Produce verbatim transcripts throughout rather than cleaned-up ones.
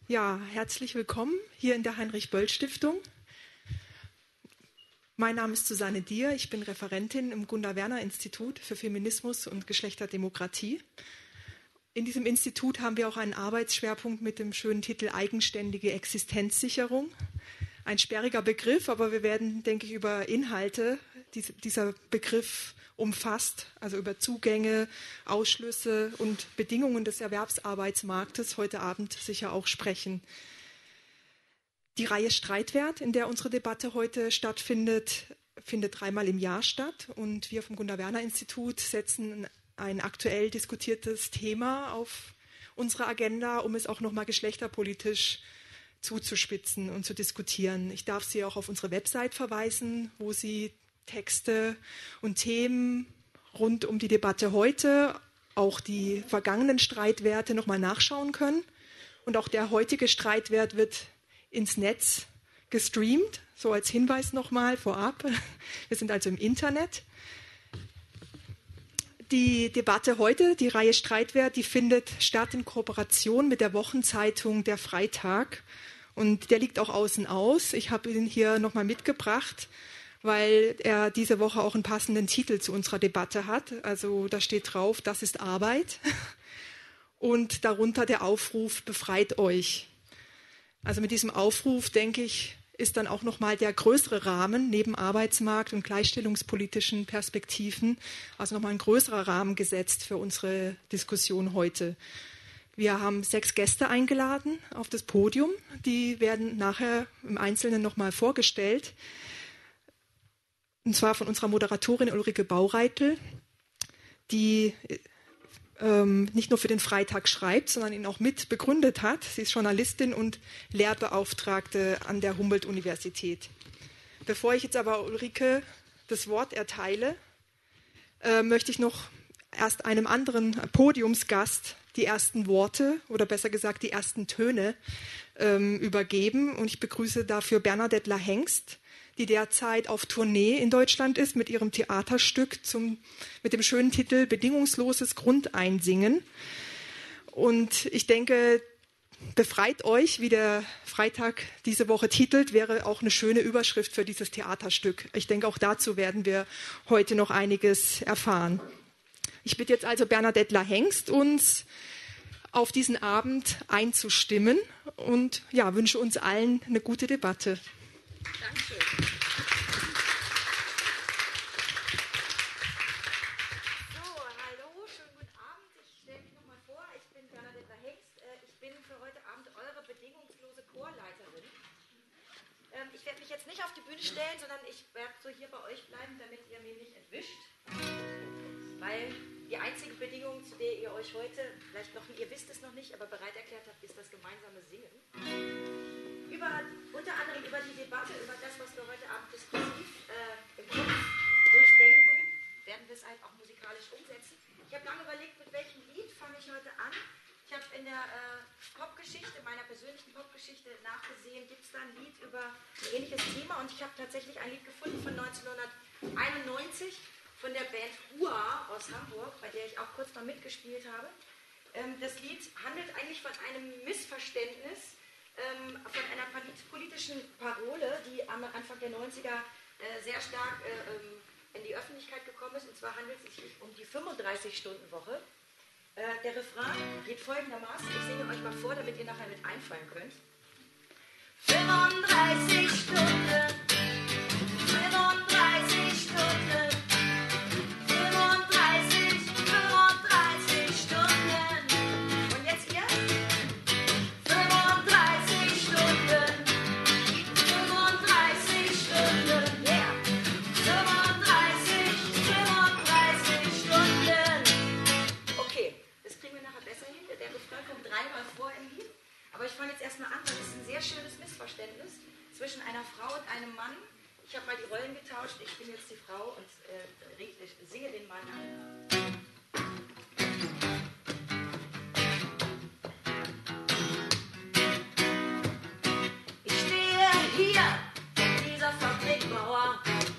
Ja, herzlich willkommen hier in der Heinrich-Böll-Stiftung. Mein Name ist Susanne Dier, ich bin Referentin im Gunda-Werner-Institut für Feminismus und Geschlechterdemokratie. In diesem Institut haben wir auch einen Arbeitsschwerpunkt mit dem schönen Titel Eigenständige Existenzsicherung. Ein sperriger Begriff, aber wir werden, denke ich, über Inhalte, die dieser Begriff umfasst, also über Zugänge, Ausschlüsse und Bedingungen des Erwerbsarbeitsmarktes heute Abend sicher auch sprechen. Die Reihe Streitwert, in der unsere Debatte heute stattfindet, findet dreimal im Jahr statt und wir vom Gunda-Werner-Institut setzen ein aktuell diskutiertes Thema auf unsere Agenda, um es auch nochmal geschlechterpolitisch zuzuspitzen und zu diskutieren. Ich darf Sie auch auf unsere Website verweisen, wo Sie Texte und Themen rund um die Debatte heute, auch die vergangenen Streitwerte nochmal nachschauen können. Und auch der heutige Streitwert wird ins Netz gestreamt, so als Hinweis nochmal vorab. Wir sind also im Internet. Die Debatte heute, die Reihe Streitwert, die findet statt in Kooperation mit der Wochenzeitung Der Freitag. Und der liegt auch außen aus. Ich habe ihn hier nochmal mitgebracht, weil er diese Woche auch einen passenden Titel zu unserer Debatte hat. Also da steht drauf, das ist Arbeit. Und darunter der Aufruf, befreit euch. Also mit diesem Aufruf, denke ich, ist dann auch nochmal der größere Rahmen neben Arbeitsmarkt und gleichstellungspolitischen Perspektiven, also nochmal ein größerer Rahmen gesetzt für unsere Diskussion heute. Wir haben sechs Gäste eingeladen auf das Podium. Die werden nachher im Einzelnen nochmal vorgestellt. Und zwar von unserer Moderatorin Ulrike Baureitel, die ähm, nicht nur für den Freitag schreibt, sondern ihn auch mit begründet hat. Sie ist Journalistin und Lehrbeauftragte an der Humboldt-Universität. Bevor ich jetzt aber Ulrike das Wort erteile, äh, möchte ich noch erst einem anderen Podiumsgast die ersten Worte oder besser gesagt die ersten Töne ähm, übergeben. Und ich begrüße dafür Bernadette Lahengst, die derzeit auf Tournee in Deutschland ist mit ihrem Theaterstück zum, mit dem schönen Titel Bedingungsloses Grundeinsingen. Und ich denke, befreit euch, wie der Freitag diese Woche titelt, wäre auch eine schöne Überschrift für dieses Theaterstück. Ich denke, auch dazu werden wir heute noch einiges erfahren. Ich bitte jetzt also Bernadette Lahengst, uns auf diesen Abend einzustimmen und ja, wünsche uns allen eine gute Debatte. Dankeschön. So, hallo, schönen guten Abend. Ich stelle mich nochmal vor, ich bin Bernadette Lahengst. Ich bin für heute Abend eure bedingungslose Chorleiterin. Ich werde mich jetzt nicht auf die Bühne stellen, sondern ich werde so hier bei euch bleiben, damit ihr mir nicht entwischt. Weil die einzige Bedingung, zu der ihr euch heute, vielleicht noch, ihr wisst es noch nicht, aber bereit erklärt habt, ist das gemeinsame Singen. Über, unter anderem über die Debatte, über das, was wir heute Abend diskursiv äh, im Kopf durchdenken, werden wir es halt auch musikalisch umsetzen. Ich habe lange überlegt, mit welchem Lied fange ich heute an. Ich habe in der äh, Popgeschichte, meiner persönlichen Popgeschichte nachgesehen, gibt es da ein Lied über ein ähnliches Thema und ich habe tatsächlich ein Lied gefunden von neunzehnhunderteinundneunzig von der Band Hua aus Hamburg, bei der ich auch kurz mal mitgespielt habe. Ähm, das Lied handelt eigentlich von einem Missverständnis, Ähm, von einer politischen Parole, die am Anfang der neunziger äh, sehr stark äh, ähm, in die Öffentlichkeit gekommen ist. Und zwar handelt es sich um die fünfunddreißig-Stunden-Woche. Äh, der Refrain geht folgendermaßen. Ich singe euch mal vor, damit ihr nachher mit einfallen könnt. fünfunddreißig Stunden, fünfunddreißig Stunden, fünfunddreißig, fünfunddreißig Stunden. Und jetzt ihr? Aber ich fange jetzt erstmal an, weil es ist ein sehr schönes Missverständnis zwischen einer Frau und einem Mann. Ich habe mal die Rollen getauscht, ich bin jetzt die Frau und äh, singe den Mann an. Ich stehe hier in dieser Fabrikmauer.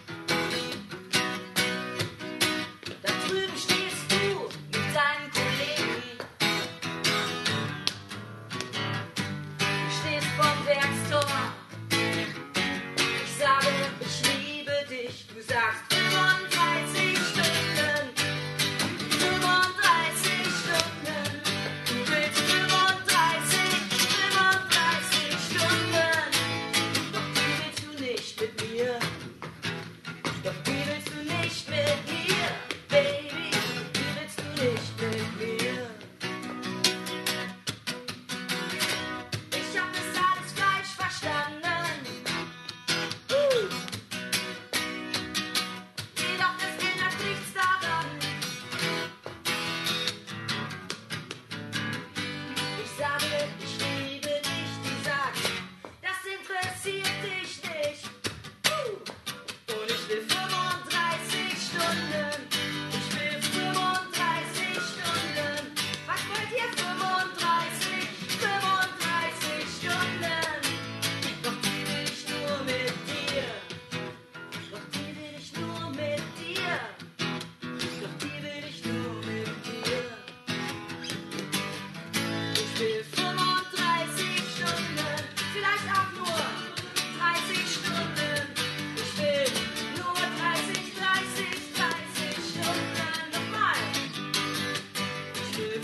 Da drüben stehst du mit deinen Kollegen.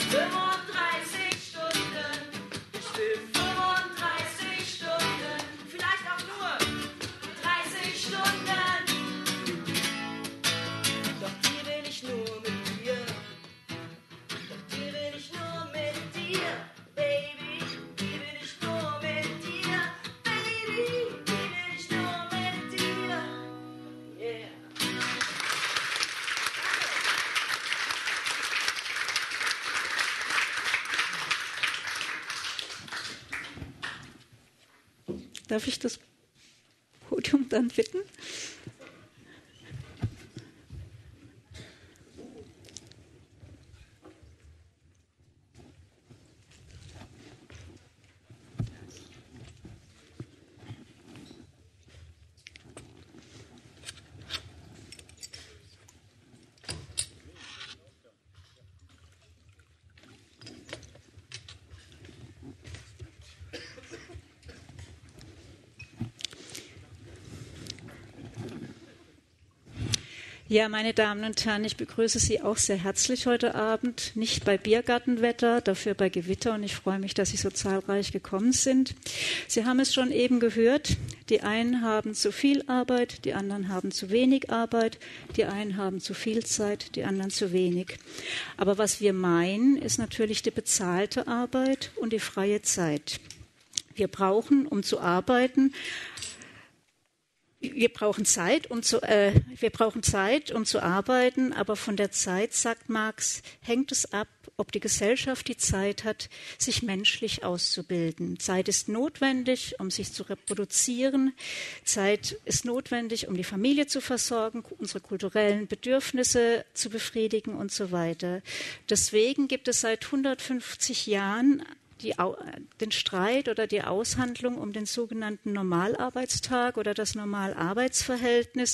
fünfunddreißig Stunden, ich will fünfunddreißig Stunden, vielleicht auch nur dreißig Stunden. Doch die will ich nur mit dir, doch die will ich nur mit dir, Baby, die will ich nur mit dir, Baby, die will ich nur mit dir, yeah. Darf ich das Podium dann bitten? Ja, meine Damen und Herren, ich begrüße Sie auch sehr herzlich heute Abend. Nicht bei Biergartenwetter, dafür bei Gewitter, und ich freue mich, dass Sie so zahlreich gekommen sind. Sie haben es schon eben gehört, die einen haben zu viel Arbeit, die anderen haben zu wenig Arbeit, die einen haben zu viel Zeit, die anderen zu wenig. Aber was wir meinen, ist natürlich die bezahlte Arbeit und die freie Zeit. Wir brauchen, um zu arbeiten, Wir brauchen Zeit, um zu, äh, wir brauchen Zeit, um zu arbeiten, aber von der Zeit, sagt Marx, hängt es ab, ob die Gesellschaft die Zeit hat, sich menschlich auszubilden. Zeit ist notwendig, um sich zu reproduzieren. Zeit ist notwendig, um die Familie zu versorgen, unsere kulturellen Bedürfnisse zu befriedigen und so weiter. Deswegen gibt es seit hundertfünfzig Jahren Die, den Streit oder die Aushandlung um den sogenannten Normalarbeitstag oder das Normalarbeitsverhältnis.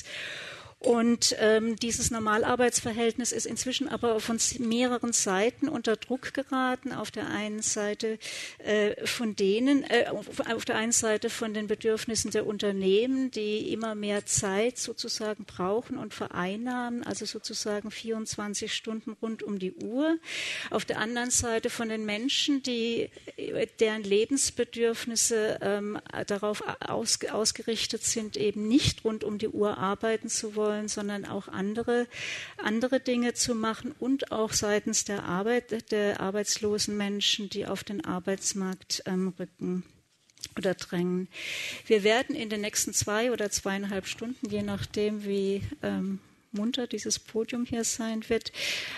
Und ähm, dieses Normalarbeitsverhältnis ist inzwischen aber von mehreren Seiten unter Druck geraten. Auf der einen Seite äh, von denen, äh, auf der einen Seite von den Bedürfnissen der Unternehmen, die immer mehr Zeit sozusagen brauchen und vereinnahmen, also sozusagen vierundzwanzig Stunden rund um die Uhr. Auf der anderen Seite von den Menschen, die deren Lebensbedürfnisse ähm, darauf aus, ausgerichtet sind, eben nicht rund um die Uhr arbeiten zu wollen, sondern auch andere, andere Dinge zu machen, und auch seitens der Arbeit, der arbeitslosen Menschen, die auf den Arbeitsmarkt ähm, rücken oder drängen. Wir werden in den nächsten zwei oder zweieinhalb Stunden, je nachdem wie ähm, munter dieses Podium hier sein wird,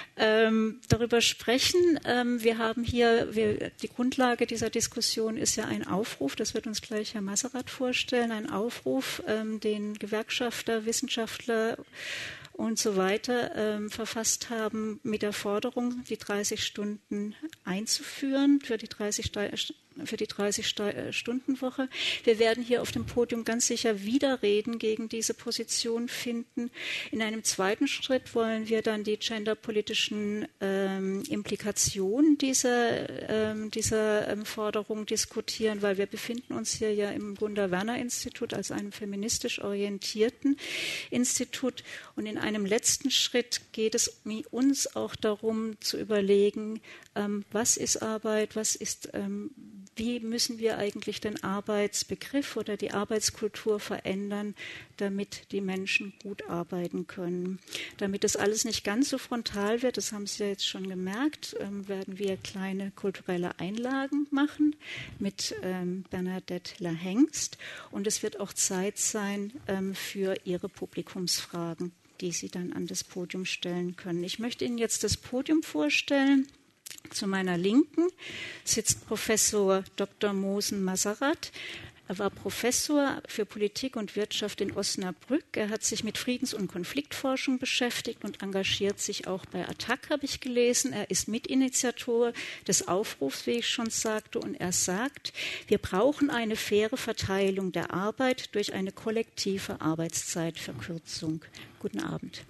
ähm, darüber sprechen. Ähm, wir haben hier, wir, die Grundlage dieser Diskussion ist ja ein Aufruf, das wird uns gleich Herr Masserath vorstellen, ein Aufruf, ähm, den Gewerkschafter, Wissenschaftler und so weiter ähm, verfasst haben, mit der Forderung, die dreißig Stunden einzuführen für die dreißig für die dreißig-Stunden-Woche. Wir werden hier auf dem Podium ganz sicher Widerreden gegen diese Position finden. In einem zweiten Schritt wollen wir dann die genderpolitischen ähm, Implikationen dieser, ähm, dieser ähm, Forderung diskutieren, weil wir befinden uns hier ja im Gunda-Werner-Institut als einem feministisch orientierten Institut. Und in einem letzten Schritt geht es uns auch darum zu überlegen, ähm, was ist Arbeit, was ist ähm, Wie müssen wir eigentlich den Arbeitsbegriff oder die Arbeitskultur verändern, damit die Menschen gut arbeiten können? Damit das alles nicht ganz so frontal wird, das haben Sie ja jetzt schon gemerkt, ähm, werden wir kleine kulturelle Einlagen machen mit ähm, Bernadette Lahengst. Und es wird auch Zeit sein ähm, für Ihre Publikumsfragen, die Sie dann an das Podium stellen können. Ich möchte Ihnen jetzt das Podium vorstellen. Zu meiner Linken sitzt Professor Doktor Moosen Masserath. Er war Professor für Politik und Wirtschaft in Osnabrück. Er hat sich mit Friedens- und Konfliktforschung beschäftigt und engagiert sich auch bei A T T A C, habe ich gelesen. Er ist Mitinitiator des Aufrufs, wie ich schon sagte, und er sagt, wir brauchen eine faire Verteilung der Arbeit durch eine kollektive Arbeitszeitverkürzung. Guten Abend.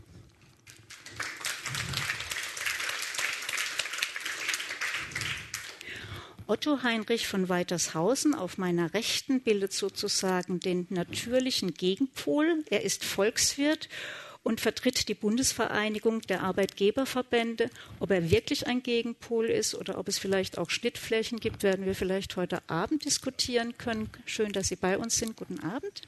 Otto Heinrich von Weitershausen auf meiner Rechten bildet sozusagen den natürlichen Gegenpol. Er ist Volkswirt und vertritt die Bundesvereinigung der Arbeitgeberverbände. Ob er wirklich ein Gegenpol ist oder ob es vielleicht auch Schnittflächen gibt, werden wir vielleicht heute Abend diskutieren können. Schön, dass Sie bei uns sind. Guten Abend.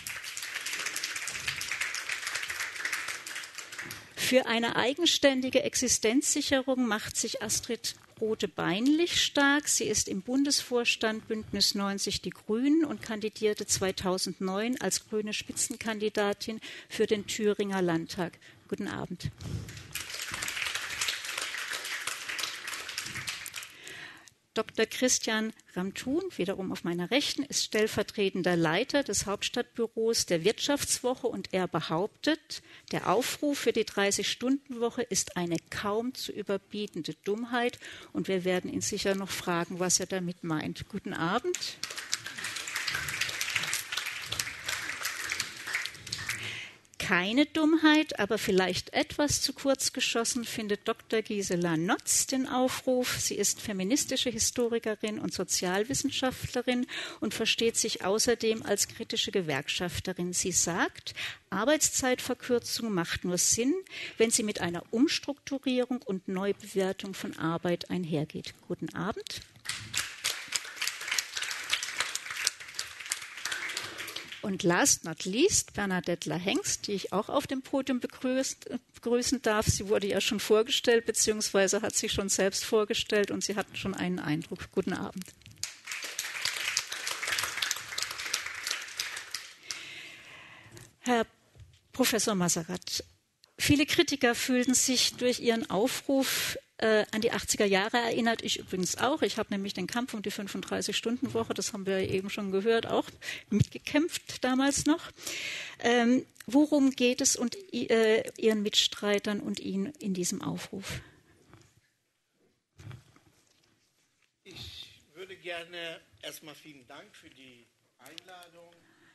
Für eine eigenständige Existenzsicherung macht sich Astrid Rothe-Beinlich stark. Sie ist im Bundesvorstand Bündnis neunzig Die Grünen und kandidierte zweitausendneun als grüne Spitzenkandidatin für den Thüringer Landtag. Guten Abend. Doktor Christian Ramthun, wiederum auf meiner Rechten, ist stellvertretender Leiter des Hauptstadtbüros der Wirtschaftswoche und er behauptet, der Aufruf für die dreißig-Stunden-Woche ist eine kaum zu überbietende Dummheit und wir werden ihn sicher noch fragen, was er damit meint. Guten Abend. Keine Dummheit, aber vielleicht etwas zu kurz geschossen, findet Doktor Gisela Notz den Aufruf. Sie ist feministische Historikerin und Sozialwissenschaftlerin und versteht sich außerdem als kritische Gewerkschafterin. Sie sagt, Arbeitszeitverkürzung macht nur Sinn, wenn sie mit einer Umstrukturierung und Neubewertung von Arbeit einhergeht. Guten Abend. Und last not least, Bernadette Hengst, die ich auch auf dem Podium begrüßt, begrüßen darf. Sie wurde ja schon vorgestellt, beziehungsweise hat sich schon selbst vorgestellt und Sie hatten schon einen Eindruck. Guten Abend. Herr Professor Masarat, viele Kritiker fühlten sich durch Ihren Aufruf äh, an die achtziger Jahre erinnert, ich übrigens auch. Ich habe nämlich den Kampf um die fünfunddreißig-Stunden-Woche, das haben wir eben schon gehört, auch mitgekämpft damals noch. Ähm, worum geht es und äh, Ihren Mitstreitern und Ihnen in diesem Aufruf? Ich würde gerne erstmal vielen Dank für die Einladung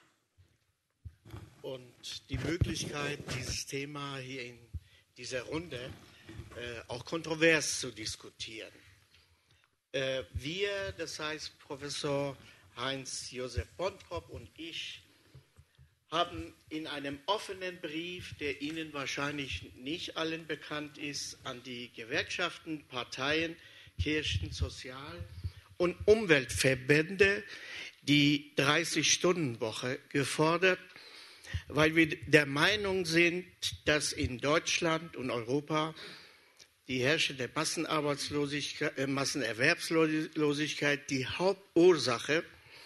und die Möglichkeit, dieses Thema hier in dieser Runde äh, auch kontrovers zu diskutieren. Äh, wir, das heißt Professor Heinz-Josef Bontrop und ich, haben in einem offenen Brief, der Ihnen wahrscheinlich nicht allen bekannt ist, an die Gewerkschaften, Parteien, Kirchen, Sozial- und Umweltverbände die dreißig-Stunden-Woche gefordert, weil wir der Meinung sind, dass in Deutschland und Europa die herrschende Massenarbeitslosigkeit, äh, Massenerwerbslosigkeit die Hauptursache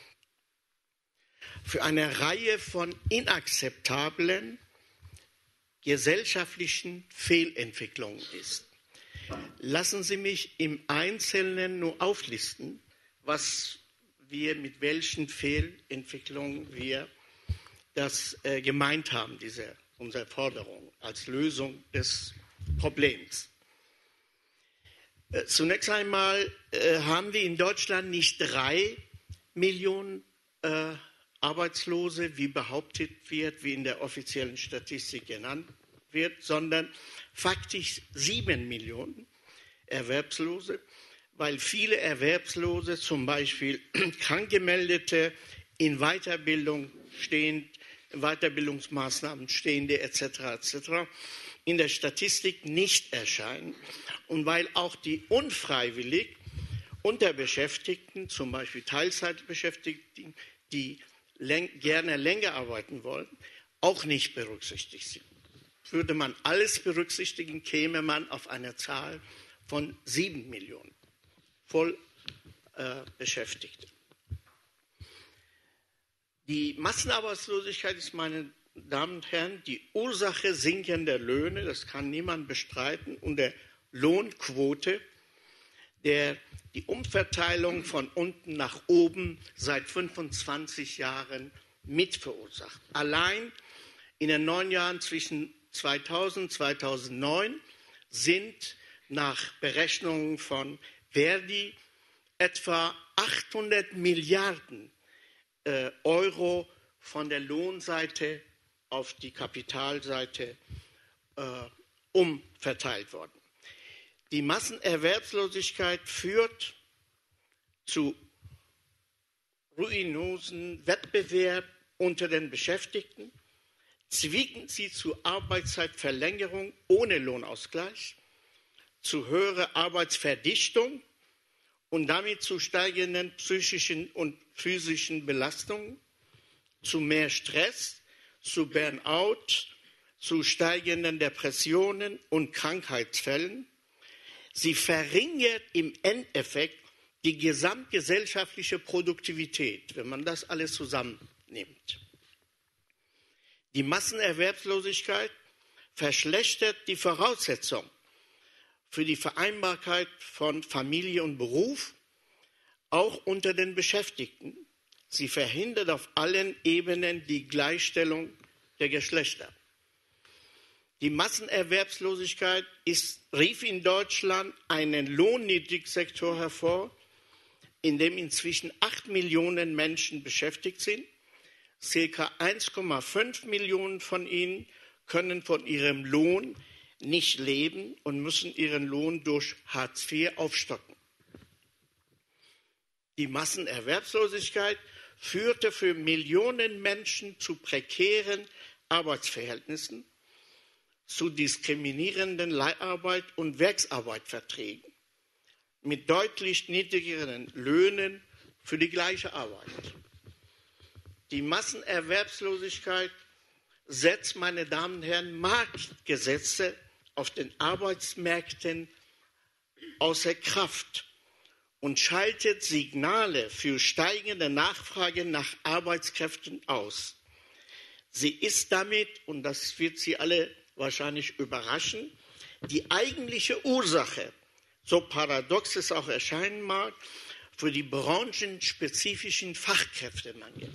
für eine Reihe von inakzeptablen gesellschaftlichen Fehlentwicklungen ist. Lassen Sie mich im Einzelnen nur auflisten, was wir mit welchen Fehlentwicklungen wir das äh, gemeint haben, diese, unsere Forderung als Lösung des Problems. Äh, zunächst einmal äh, haben wir in Deutschland nicht drei Millionen äh, Arbeitslose, wie behauptet wird, wie in der offiziellen Statistik genannt wird, sondern faktisch sieben Millionen Erwerbslose, weil viele Erwerbslose, zum Beispiel Krankgemeldete, in Weiterbildung stehen, Weiterbildungsmaßnahmen stehende et cetera et cetera in der Statistik nicht erscheinen und weil auch die unfreiwillig Unterbeschäftigten, zum Beispiel Teilzeitbeschäftigten, die läng- gerne länger arbeiten wollen, auch nicht berücksichtigt sind. Würde man alles berücksichtigen, käme man auf eine Zahl von sieben Millionen voll äh, Beschäftigte. Die Massenarbeitslosigkeit ist, meine Damen und Herren, die Ursache sinkender Löhne, das kann niemand bestreiten, und der Lohnquote, der die Umverteilung von unten nach oben seit fünfundzwanzig Jahren mit verursacht. Allein in den neun Jahren zwischen zweitausend und zweitausendneun sind nach Berechnungen von Verdi etwa achthundert Milliarden äh, Euro von der Lohnseite auf die Kapitalseite äh, umverteilt worden. Die Massenerwerbslosigkeit führt zu ruinosen Wettbewerb unter den Beschäftigten, zwingen sie zu Arbeitszeitverlängerung ohne Lohnausgleich, zu höherer Arbeitsverdichtung und damit zu steigenden psychischen und physischen Belastungen, zu mehr Stress, zu Burnout, zu steigenden Depressionen und Krankheitsfällen. Sie verringert im Endeffekt die gesamtgesellschaftliche Produktivität, wenn man das alles zusammennimmt. Die Massenerwerbslosigkeit verschlechtert die Voraussetzung für die Vereinbarkeit von Familie und Beruf, auch unter den Beschäftigten. Sie verhindert auf allen Ebenen die Gleichstellung der Geschlechter. Die Massenerwerbslosigkeit ist, rief in Deutschland einen Lohnniedrigsektor hervor, in dem inzwischen acht Millionen Menschen beschäftigt sind. Circa eins Komma fünf Millionen von ihnen können von ihrem Lohn nicht leben und müssen ihren Lohn durch Hartz vier aufstocken. Die Massenerwerbslosigkeit führte für Millionen Menschen zu prekären Arbeitsverhältnissen, zu diskriminierenden Leiharbeit und Werksarbeitverträgen mit deutlich niedrigeren Löhnen für die gleiche Arbeit. Die Massenerwerbslosigkeit setzt, meine Damen und Herren, Marktgesetze auf den Arbeitsmärkten außer Kraft und schaltet Signale für steigende Nachfrage nach Arbeitskräften aus. Sie ist damit, und das wird Sie alle wahrscheinlich überraschen, die eigentliche Ursache, so paradox es auch erscheinen mag, für die branchenspezifischen Fachkräftemangel.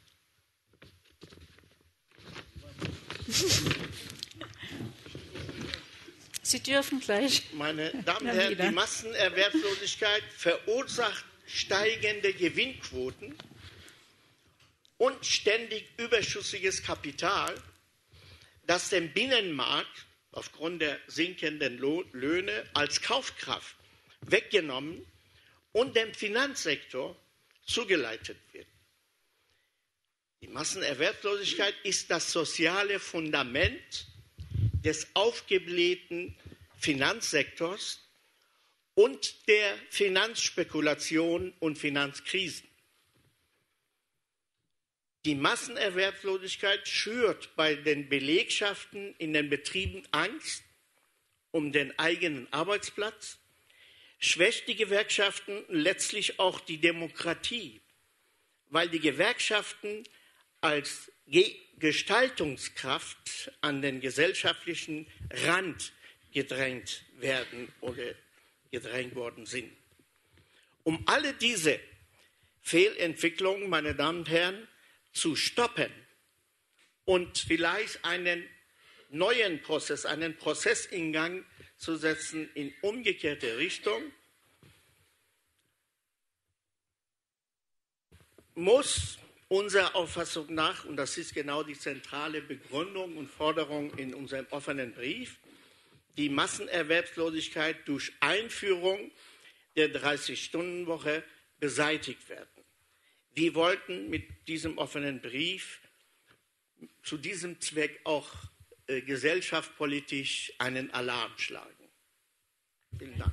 Sie dürfen gleich. Meine Damen und Herren, die Massenerwerbslosigkeit verursacht steigende Gewinnquoten und ständig überschüssiges Kapital, das dem Binnenmarkt aufgrund der sinkenden Löhne als Kaufkraft weggenommen und dem Finanzsektor zugeleitet wird. Die Massenerwerbslosigkeit ist das soziale Fundament des aufgeblähten Finanzsektors und der Finanzspekulation und Finanzkrisen. Die Massenerwerbslosigkeit schürt bei den Belegschaften in den Betrieben Angst um den eigenen Arbeitsplatz, schwächt die Gewerkschaften und letztlich auch die Demokratie, weil die Gewerkschaften als Gestaltungskraft an den gesellschaftlichen Rand gedrängt werden oder gedrängt worden sind. Um alle diese Fehlentwicklungen, meine Damen und Herren, zu stoppen und vielleicht einen neuen Prozess, einen Prozess in Gang zu setzen in umgekehrte Richtung, muss unserer Auffassung nach, und das ist genau die zentrale Begründung und Forderung in unserem offenen Brief, die Massenerwerbslosigkeit durch Einführung der dreißig-Stunden-Woche beseitigt werden. Wir wollten mit diesem offenen Brief zu diesem Zweck auch äh, gesellschaftspolitisch einen Alarm schlagen. Vielen Dank.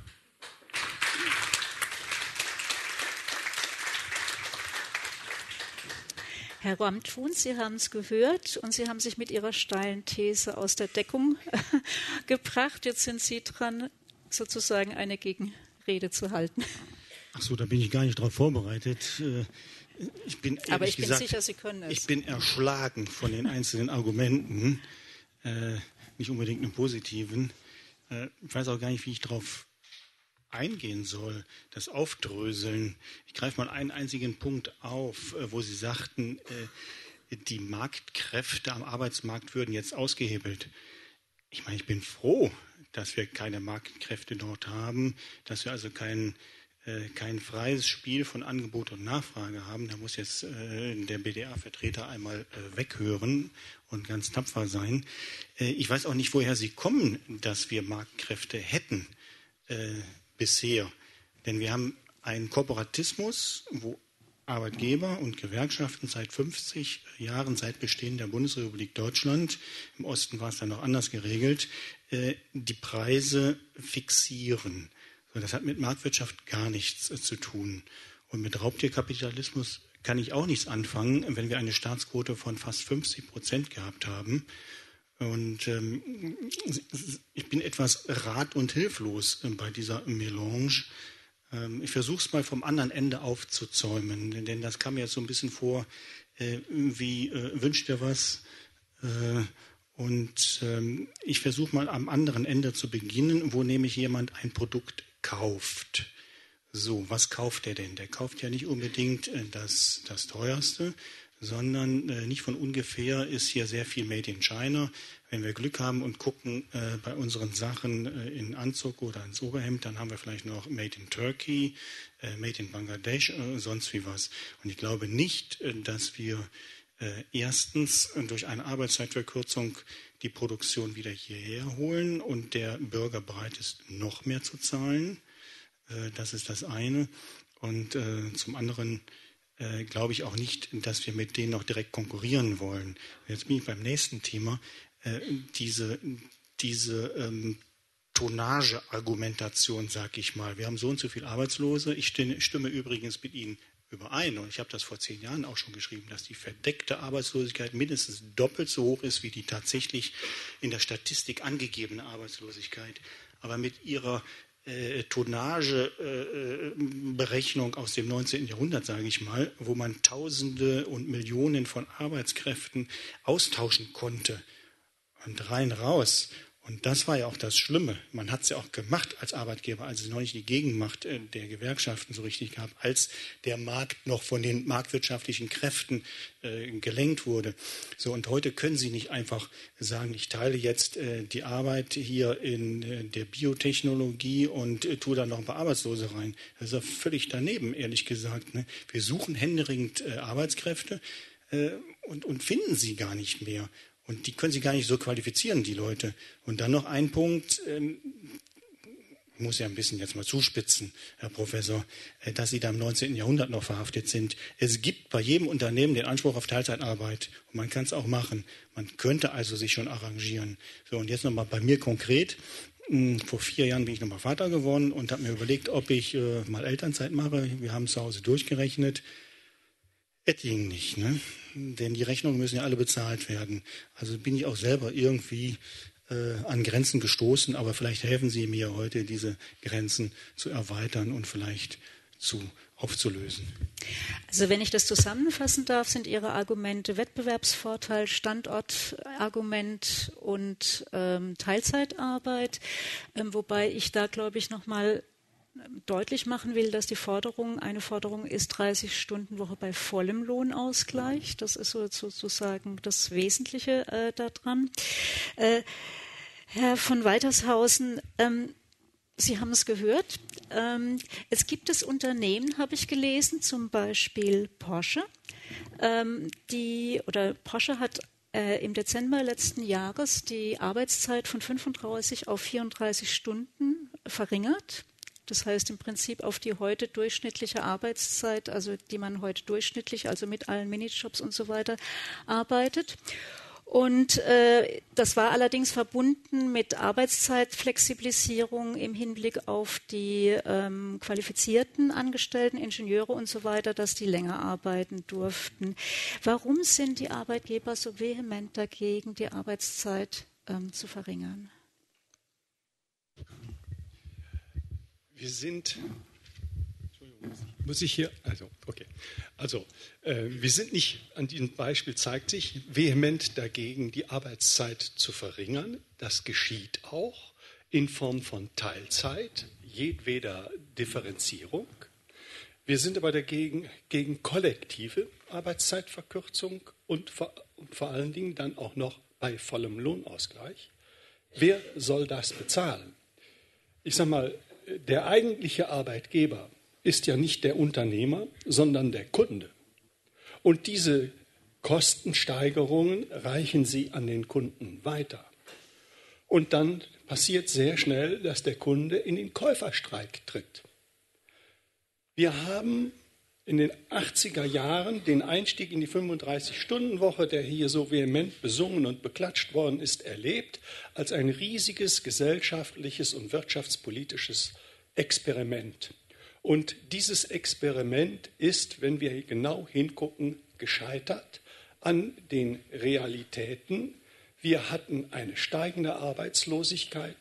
Herr Ramthun, Sie haben es gehört und Sie haben sich mit Ihrer steilen These aus der Deckung gebracht. Jetzt sind Sie dran, sozusagen eine Gegenrede zu halten. Ach so, da bin ich gar nicht darauf vorbereitet. Ich bin, Aber ich bin gesagt, sicher, Sie können es. Ich bin erschlagen von den einzelnen Argumenten, äh, nicht unbedingt im Positiven. Äh, ich weiß auch gar nicht, wie ich darauf eingehen soll, das Aufdröseln. Ich greife mal einen einzigen Punkt auf, äh, wo Sie sagten, äh, die Marktkräfte am Arbeitsmarkt würden jetzt ausgehebelt. Ich meine, ich bin froh, dass wir keine Marktkräfte dort haben, dass wir also kein kein freies Spiel von Angebot und Nachfrage haben. Da muss jetzt äh, der B D A-Vertreter einmal äh, weghören und ganz tapfer sein. Äh, ich weiß auch nicht, woher Sie kommen, dass wir Marktkräfte hätten äh, bisher. Denn wir haben einen Korporatismus, wo Arbeitgeber und Gewerkschaften seit fünfzig Jahren, seit Bestehen der Bundesrepublik Deutschland, im Osten war es dann noch anders geregelt, die Preise fixieren. Das hat mit Marktwirtschaft gar nichts zu tun. Und mit Raubtierkapitalismus kann ich auch nichts anfangen, wenn wir eine Staatsquote von fast fünfzig Prozent gehabt haben. Und ähm, ich bin etwas rat- und hilflos bei dieser Melange. Ähm, ich versuche es mal vom anderen Ende aufzuzäumen, denn das kam mir jetzt so ein bisschen vor, äh, wie äh, wünscht ihr was? Äh, und ähm, ich versuche mal am anderen Ende zu beginnen, wo nämlich jemand ein Produkt kauft. So, was kauft der denn? Der kauft ja nicht unbedingt äh, das, das teuerste, sondern äh, nicht von ungefähr ist hier sehr viel Made in China. Wenn wir Glück haben und gucken äh, bei unseren Sachen äh, in Anzug oder ins Oberhemd, dann haben wir vielleicht noch Made in Turkey, äh, Made in Bangladesch, äh, sonst wie was. Und ich glaube nicht, äh, dass wir äh, erstens äh, durch eine Arbeitszeitverkürzung die Produktion wieder hierher holen und der Bürger bereit ist, noch mehr zu zahlen. Äh, das ist das eine. Und äh, zum anderen Äh, glaube ich auch nicht, dass wir mit denen noch direkt konkurrieren wollen. Jetzt bin ich beim nächsten Thema. Äh, diese diese ähm, Tonnage-Argumentation, sage ich mal. Wir haben so und so viele Arbeitslose. Ich stimme, stimme übrigens mit Ihnen überein, und ich habe das vor zehn Jahren auch schon geschrieben, dass die verdeckte Arbeitslosigkeit mindestens doppelt so hoch ist wie die tatsächlich in der Statistik angegebene Arbeitslosigkeit. Aber mit Ihrer Äh, Tonnageberechnung äh, aus dem neunzehnten Jahrhundert, sage ich mal, wo man Tausende und Millionen von Arbeitskräften austauschen konnte und rein raus. Und das war ja auch das Schlimme. Man hat es ja auch gemacht als Arbeitgeber, als es noch nicht die Gegenmacht äh, der Gewerkschaften so richtig gab, als der Markt noch von den marktwirtschaftlichen Kräften äh, gelenkt wurde. So, und heute können Sie nicht einfach sagen, ich teile jetzt äh, die Arbeit hier in äh, der Biotechnologie und äh, tue da noch ein paar Arbeitslose rein. Das ist ja völlig daneben, ehrlich gesagt. Ne? Wir suchen händeringend äh, Arbeitskräfte äh, und, und finden sie gar nicht mehr. Und die können Sie gar nicht so qualifizieren, die Leute. Und dann noch ein Punkt, ähm, ich muss ja ein bisschen jetzt mal zuspitzen, Herr Professor, äh, dass Sie da im neunzehnten Jahrhundert noch verhaftet sind. Es gibt bei jedem Unternehmen den Anspruch auf Teilzeitarbeit. Und man kann es auch machen. Man könnte also sich schon arrangieren. So, und jetzt nochmal bei mir konkret. Vor vier Jahren bin ich nochmal Vater geworden und habe mir überlegt, ob ich äh, mal Elternzeit mache. Wir haben zu Hause durchgerechnet. Es ging nicht, ne? Denn die Rechnungen müssen ja alle bezahlt werden. Also bin ich auch selber irgendwie äh, an Grenzen gestoßen, aber vielleicht helfen Sie mir heute, diese Grenzen zu erweitern und vielleicht zu aufzulösen. Also wenn ich das zusammenfassen darf, sind Ihre Argumente Wettbewerbsvorteil, Standortargument und ähm, Teilzeitarbeit, ähm, wobei ich da, glaube ich, nochmal deutlich machen will, dass die Forderung, eine Forderung ist dreißig Stunden Woche bei vollem Lohnausgleich. Das ist sozusagen das Wesentliche äh, daran. Äh, Herr von Weitershausen, ähm, Sie haben es gehört. Ähm, es gibt es Unternehmen, habe ich gelesen, zum Beispiel Porsche. Ähm, die, oder Porsche hat äh, im Dezember letzten Jahres die Arbeitszeit von fünfunddreißig auf vierunddreißig Stunden verringert. Das heißt im Prinzip auf die heute durchschnittliche Arbeitszeit, also die man heute durchschnittlich, also mit allen Minijobs und so weiter, arbeitet. Und äh, das war allerdings verbunden mit Arbeitszeitflexibilisierung im Hinblick auf die ähm, qualifizierten Angestellten, Ingenieure und so weiter, dass die länger arbeiten durften. Warum sind die Arbeitgeber so vehement dagegen, die Arbeitszeit ähm, zu verringern? Wir sind, muss ich hier, also, okay. Also, äh, wir sind nicht, an diesem Beispiel zeigt sich, vehement dagegen, die Arbeitszeit zu verringern. Das geschieht auch in Form von Teilzeit, jedweder Differenzierung. Wir sind aber dagegen, gegen kollektive Arbeitszeitverkürzung und vor, und vor allen Dingen dann auch noch bei vollem Lohnausgleich. Wer soll das bezahlen? Ich sage mal, der eigentliche Arbeitgeber ist ja nicht der Unternehmer, sondern der Kunde. Und diese Kostensteigerungen reichen Sie an den Kunden weiter. Und dann passiert sehr schnell, dass der Kunde in den Käuferstreik tritt. Wir haben in den achtziger Jahren den Einstieg in die fünfunddreißig-Stunden-Woche, der hier so vehement besungen und beklatscht worden ist, erlebt als ein riesiges gesellschaftliches und wirtschaftspolitisches Experiment. Und dieses Experiment ist, wenn wir genau hingucken, gescheitert an den Realitäten. Wir hatten eine steigende Arbeitslosigkeit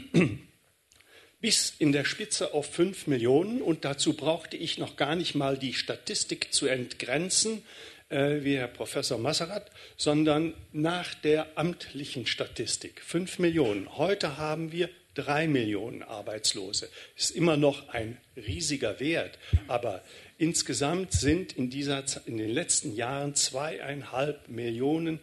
bis in der Spitze auf fünf Millionen. Und dazu brauchte ich noch gar nicht mal die Statistik zu entgrenzen, äh, wie Herr Professor Masserath, sondern nach der amtlichen Statistik. fünf Millionen. Heute haben wir drei Millionen Arbeitslose. Das ist immer noch ein riesiger Wert. Aber insgesamt sind in, dieser, in den letzten Jahren zweieinhalb Millionen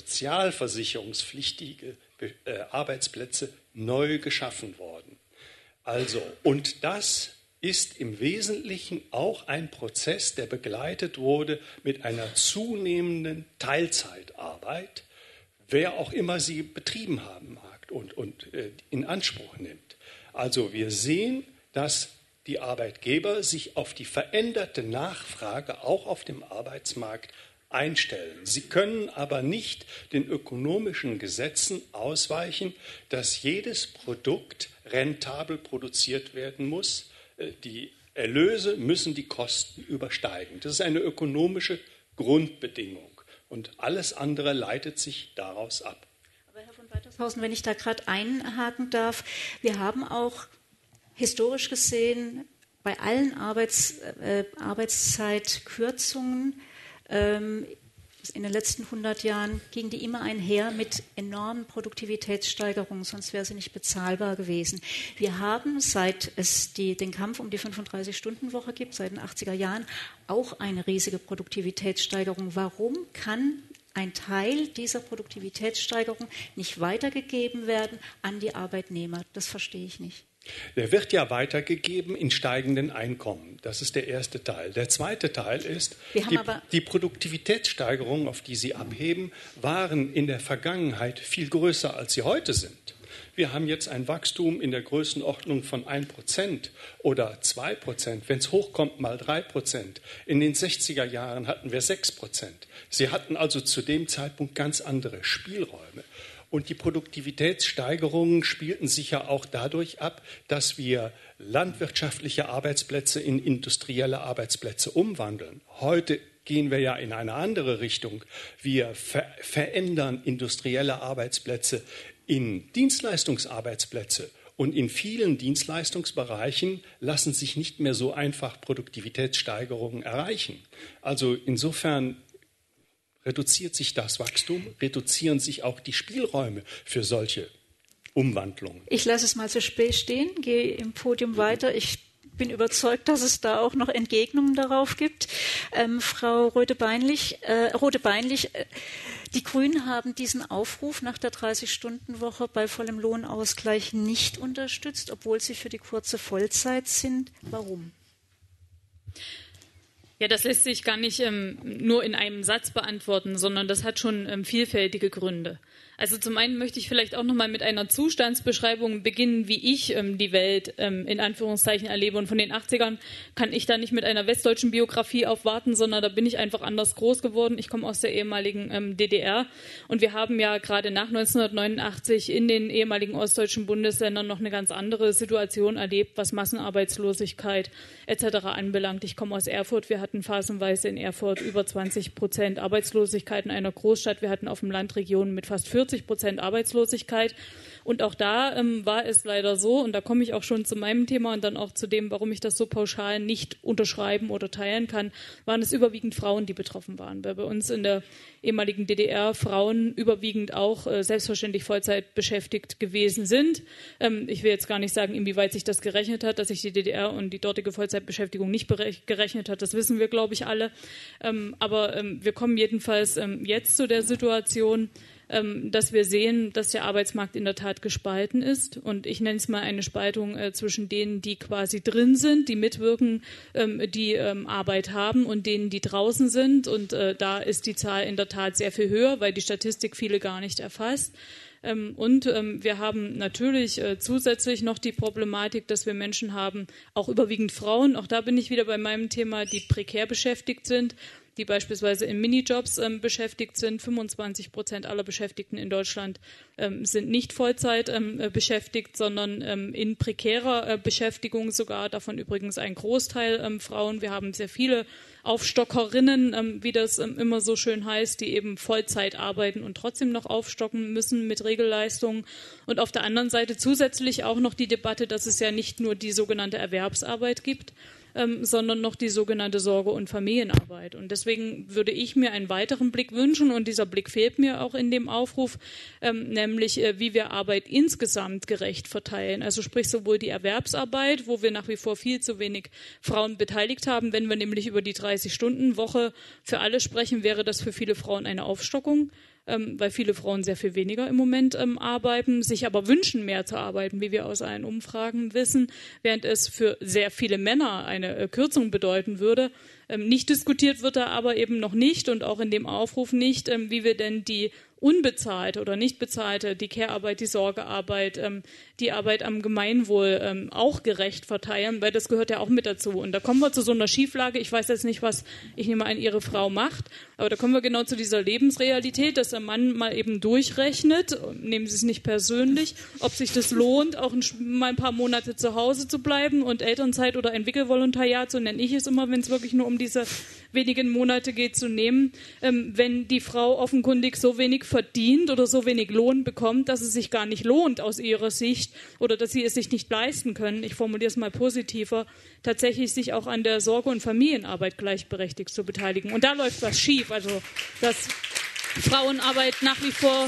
sozialversicherungspflichtige äh, Arbeitsplätze neu geschaffen worden. Also, und das ist im Wesentlichen auch ein Prozess, der begleitet wurde mit einer zunehmenden Teilzeitarbeit, wer auch immer sie betrieben haben mag und, und äh, in Anspruch nimmt. Also wir sehen, dass die Arbeitgeber sich auf die veränderte Nachfrage auch auf dem Arbeitsmarkt einstellen. Sie können aber nicht den ökonomischen Gesetzen ausweichen, dass jedes Produkt rentabel produziert werden muss. Die Erlöse müssen die Kosten übersteigen. Das ist eine ökonomische Grundbedingung. Und alles andere leitet sich daraus ab. Aber Herr von Weitershausen, wenn ich da gerade einhaken darf, wir haben auch historisch gesehen bei allen Arbeits, äh, Arbeitszeitkürzungen ähm, in den letzten hundert Jahren ging die immer einher mit enormen Produktivitätssteigerungen, sonst wäre sie nicht bezahlbar gewesen. Wir haben, seit es die, den Kampf um die fünfunddreißig-Stunden-Woche gibt, seit den achtziger Jahren, auch eine riesige Produktivitätssteigerung. Warum kann ein Teil dieser Produktivitätssteigerung nicht weitergegeben werden an die Arbeitnehmer? Das verstehe ich nicht. Der wird ja weitergegeben in steigenden Einkommen. Das ist der erste Teil. Der zweite Teil ist, die, die Produktivitätssteigerungen, auf die Sie abheben, waren in der Vergangenheit viel größer, als sie heute sind. Wir haben jetzt ein Wachstum in der Größenordnung von ein Prozent oder zwei Prozent. Wenn es hochkommt, mal drei Prozent. In den sechziger Jahren hatten wir sechs Prozent. Sie hatten also zu dem Zeitpunkt ganz andere Spielräume. Und die Produktivitätssteigerungen spielten sich ja auch dadurch ab, dass wir landwirtschaftliche Arbeitsplätze in industrielle Arbeitsplätze umwandeln. Heute gehen wir ja in eine andere Richtung. Wir ver- verändern industrielle Arbeitsplätze in Dienstleistungsarbeitsplätze. Und in vielen Dienstleistungsbereichen lassen sich nicht mehr so einfach Produktivitätssteigerungen erreichen. Also insofern reduziert sich das Wachstum, reduzieren sich auch die Spielräume für solche Umwandlungen. Ich lasse es mal so stehen, gehe im Podium weiter. Ich bin überzeugt, dass es da auch noch Entgegnungen darauf gibt. Ähm, Frau Rode-Beinlich, äh, Rode-Beinlich, äh, die Grünen haben diesen Aufruf nach der dreißig-Stunden-Woche bei vollem Lohnausgleich nicht unterstützt, obwohl sie für die kurze Vollzeit sind. Warum? Ja, das lässt sich gar nicht ähm, nur in einem Satz beantworten, sondern das hat schon ähm, vielfältige Gründe. Also zum einen möchte ich vielleicht auch noch mal mit einer Zustandsbeschreibung beginnen, wie ich ähm, die Welt ähm, in Anführungszeichen erlebe. Und von den achtzigern kann ich da nicht mit einer westdeutschen Biografie aufwarten, sondern da bin ich einfach anders groß geworden. Ich komme aus der ehemaligen ähm, D D R und wir haben ja gerade nach neunzehnhundertneunundachtzig in den ehemaligen ostdeutschen Bundesländern noch eine ganz andere Situation erlebt, was Massenarbeitslosigkeit et cetera anbelangt. Ich komme aus Erfurt. Wir hatten phasenweise in Erfurt über zwanzig Prozent Arbeitslosigkeit in einer Großstadt. Wir hatten auf dem Land Regionen mit fast vierzig Prozent Arbeitslosigkeit. Und auch da ähm, war es leider so, und da komme ich auch schon zu meinem Thema und dann auch zu dem, warum ich das so pauschal nicht unterschreiben oder teilen kann, waren es überwiegend Frauen, die betroffen waren. Weil bei uns in der ehemaligen D D R Frauen überwiegend auch äh, selbstverständlich Vollzeit beschäftigt gewesen sind. Ähm, ich will jetzt gar nicht sagen, inwieweit sich das gerechnet hat, dass sich die D D R und die dortige Vollzeitbeschäftigung nicht gerechnet hat. Das wissen wir, glaube ich, alle. Ähm, aber ähm, wir kommen jedenfalls ähm, jetzt zu der Situation, dass wir sehen, dass der Arbeitsmarkt in der Tat gespalten ist. Und ich nenne es mal eine Spaltung äh, zwischen denen, die quasi drin sind, die mitwirken, ähm, die ähm, Arbeit haben und denen, die draußen sind. Und äh, da ist die Zahl in der Tat sehr viel höher, weil die Statistik viele gar nicht erfasst. Ähm, und ähm, wir haben natürlich äh, zusätzlich noch die Problematik, dass wir Menschen haben, auch überwiegend Frauen, auch da bin ich wieder bei meinem Thema, die prekär beschäftigt sind, die beispielsweise in Minijobs ähm, beschäftigt sind. fünfundzwanzig Prozent aller Beschäftigten in Deutschland ähm, sind nicht Vollzeit ähm, beschäftigt, sondern ähm, in prekärer äh, Beschäftigung sogar, davon übrigens ein Großteil ähm, Frauen. Wir haben sehr viele Aufstockerinnen, ähm, wie das ähm, immer so schön heißt, die eben Vollzeit arbeiten und trotzdem noch aufstocken müssen mit Regelleistungen. Und auf der anderen Seite zusätzlich auch noch die Debatte, dass es ja nicht nur die sogenannte Erwerbsarbeit gibt, Ähm, sondern noch die sogenannte Sorge- und Familienarbeit. Und deswegen würde ich mir einen weiteren Blick wünschen, und dieser Blick fehlt mir auch in dem Aufruf, ähm, nämlich äh, wie wir Arbeit insgesamt gerecht verteilen. Also sprich sowohl die Erwerbsarbeit, wo wir nach wie vor viel zu wenig Frauen beteiligt haben. Wenn wir nämlich über die dreißig-Stunden-Woche für alle sprechen, wäre das für viele Frauen eine Aufstockung. Ähm, weil viele Frauen sehr viel weniger im Moment ähm, arbeiten, sich aber wünschen, mehr zu arbeiten, wie wir aus allen Umfragen wissen, während es für sehr viele Männer eine äh, Kürzung bedeuten würde. Ähm, nicht diskutiert wird da aber eben noch nicht und auch in dem Aufruf nicht, ähm, wie wir denn die unbezahlte oder nicht bezahlte, die Care-Arbeit, die Sorgearbeit, ähm, die Arbeit am Gemeinwohl ähm, auch gerecht verteilen, weil das gehört ja auch mit dazu. Und da kommen wir zu so einer Schieflage. Ich weiß jetzt nicht, was, ich nehme an, Ihre Frau macht, aber da kommen wir genau zu dieser Lebensrealität, dass der Mann mal eben durchrechnet, nehmen Sie es nicht persönlich, ob sich das lohnt, auch ein, mal ein paar Monate zu Hause zu bleiben und Elternzeit oder Entwickelvolontariat, so nenne ich es immer, wenn es wirklich nur um diese wenigen Monate geht, zu nehmen, ähm, wenn die Frau offenkundig so wenig verdient oder so wenig Lohn bekommt, dass es sich gar nicht lohnt aus ihrer Sicht oder dass sie es sich nicht leisten können, ich formuliere es mal positiver, tatsächlich sich auch an der Sorge- und Familienarbeit gleichberechtigt zu beteiligen. Und da läuft was schief, also dass Frauenarbeit nach wie vor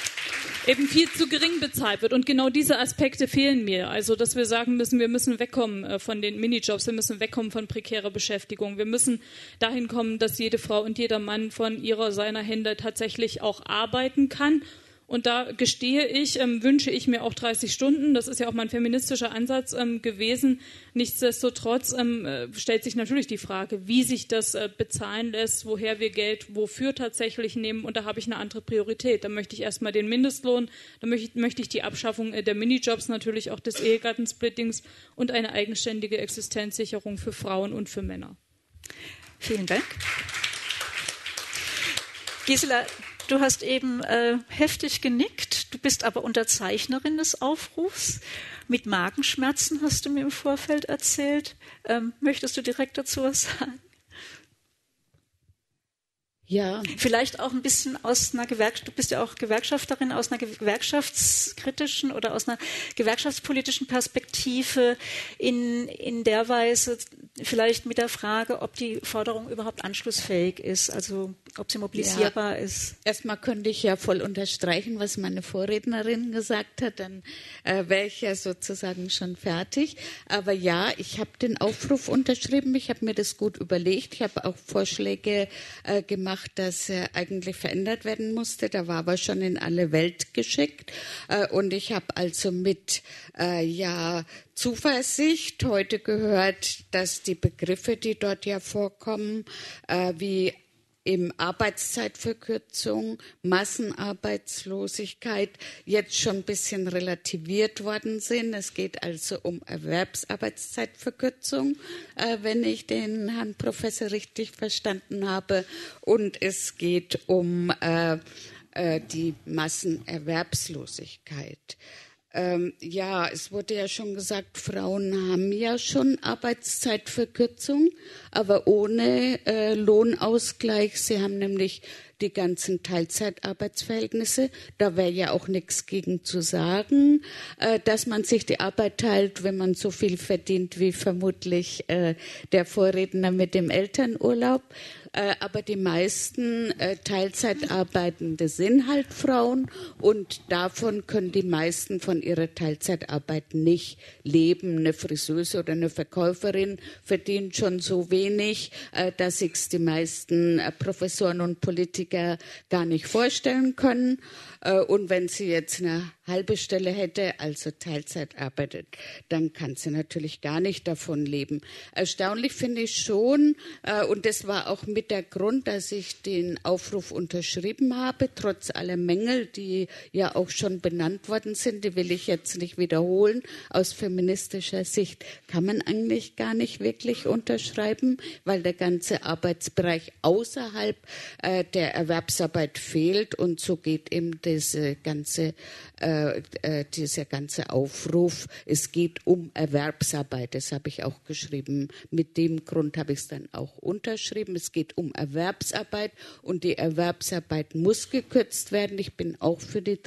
eben viel zu gering bezahlt wird. Und genau diese Aspekte fehlen mir. Also, dass wir sagen müssen, wir müssen wegkommen äh, von den Minijobs, wir müssen wegkommen von prekärer Beschäftigung. Wir müssen dahin kommen, dass jede Frau und jeder Mann von ihrer, seiner Hände tatsächlich auch arbeiten kann. Und da gestehe ich, ähm, wünsche ich mir auch dreißig Stunden. Das ist ja auch mein feministischer Ansatz ähm, gewesen. Nichtsdestotrotz ähm, äh, stellt sich natürlich die Frage, wie sich das äh, bezahlen lässt, woher wir Geld wofür tatsächlich nehmen. Und da habe ich eine andere Priorität. Da möchte ich erstmal den Mindestlohn, da möchte, möchte ich die Abschaffung äh, der Minijobs, natürlich auch des Ehegattensplittings und eine eigenständige Existenzsicherung für Frauen und für Männer. Vielen Dank. Gisela, du hast eben äh, heftig genickt, du bist aber Unterzeichnerin des Aufrufs. Mit Magenschmerzen hast du mir im Vorfeld erzählt. Ähm, möchtest du direkt dazu was sagen? Ja. Vielleicht auch ein bisschen aus einer Gewerkschaft, du bist ja auch Gewerkschafterin, aus einer gewerkschaftskritischen oder aus einer gewerkschaftspolitischen Perspektive in, in der Weise vielleicht mit der Frage, ob die Forderung überhaupt anschlussfähig ist, also ob sie mobilisierbar ja. ist. Erstmal könnte ich ja voll unterstreichen, was meine Vorrednerin gesagt hat, dann äh, wäre ich ja sozusagen schon fertig. Aber ja, ich habe den Aufruf unterschrieben, ich habe mir das gut überlegt, ich habe auch Vorschläge äh, gemacht, dass er eigentlich verändert werden musste. Da war aber schon in alle Welt geschickt. Äh, und ich habe also mit äh, ja Zuversicht heute gehört, dass die Begriffe, die dort ja vorkommen, äh, wie eben Arbeitszeitverkürzung, Massenarbeitslosigkeit jetzt schon ein bisschen relativiert worden sind. Es geht also um Erwerbsarbeitszeitverkürzung, äh, wenn ich den Herrn Professor richtig verstanden habe. Und es geht um äh, äh, die Massenerwerbslosigkeit. Ähm, ja, es wurde ja schon gesagt, Frauen haben ja schon Arbeitszeitverkürzung, aber ohne äh, Lohnausgleich. Sie haben nämlich die ganzen Teilzeitarbeitsverhältnisse. Da wäre ja auch nichts gegen zu sagen, äh, dass man sich die Arbeit teilt, wenn man so viel verdient wie vermutlich äh, der Vorredner mit dem Elternurlaub. Äh, aber die meisten äh, Teilzeitarbeitende sind halt Frauen und davon können die meisten von ihrer Teilzeitarbeit nicht leben. Eine Friseuse oder eine Verkäuferin verdient schon so wenig, äh, dass sich die meisten äh, Professoren und Politiker gar nicht vorstellen können. Äh, und wenn sie jetzt eine halbe Stelle hätte, also Teilzeit arbeitet, dann kann sie natürlich gar nicht davon leben. Erstaunlich finde ich schon, äh, und das war auch mit mit der Grund, dass ich den Aufruf unterschrieben habe, trotz aller Mängel, die ja auch schon benannt worden sind, die will ich jetzt nicht wiederholen. Aus feministischer Sicht kann man eigentlich gar nicht wirklich unterschreiben, weil der ganze Arbeitsbereich außerhalb äh, der Erwerbsarbeit fehlt, und so geht eben diese ganze, äh, äh, dieser ganze Aufruf. Es geht um Erwerbsarbeit, das habe ich auch geschrieben. Mit dem Grund habe ich es dann auch unterschrieben. Es geht um Erwerbsarbeit, und die Erwerbsarbeit muss gekürzt werden. Ich bin auch für die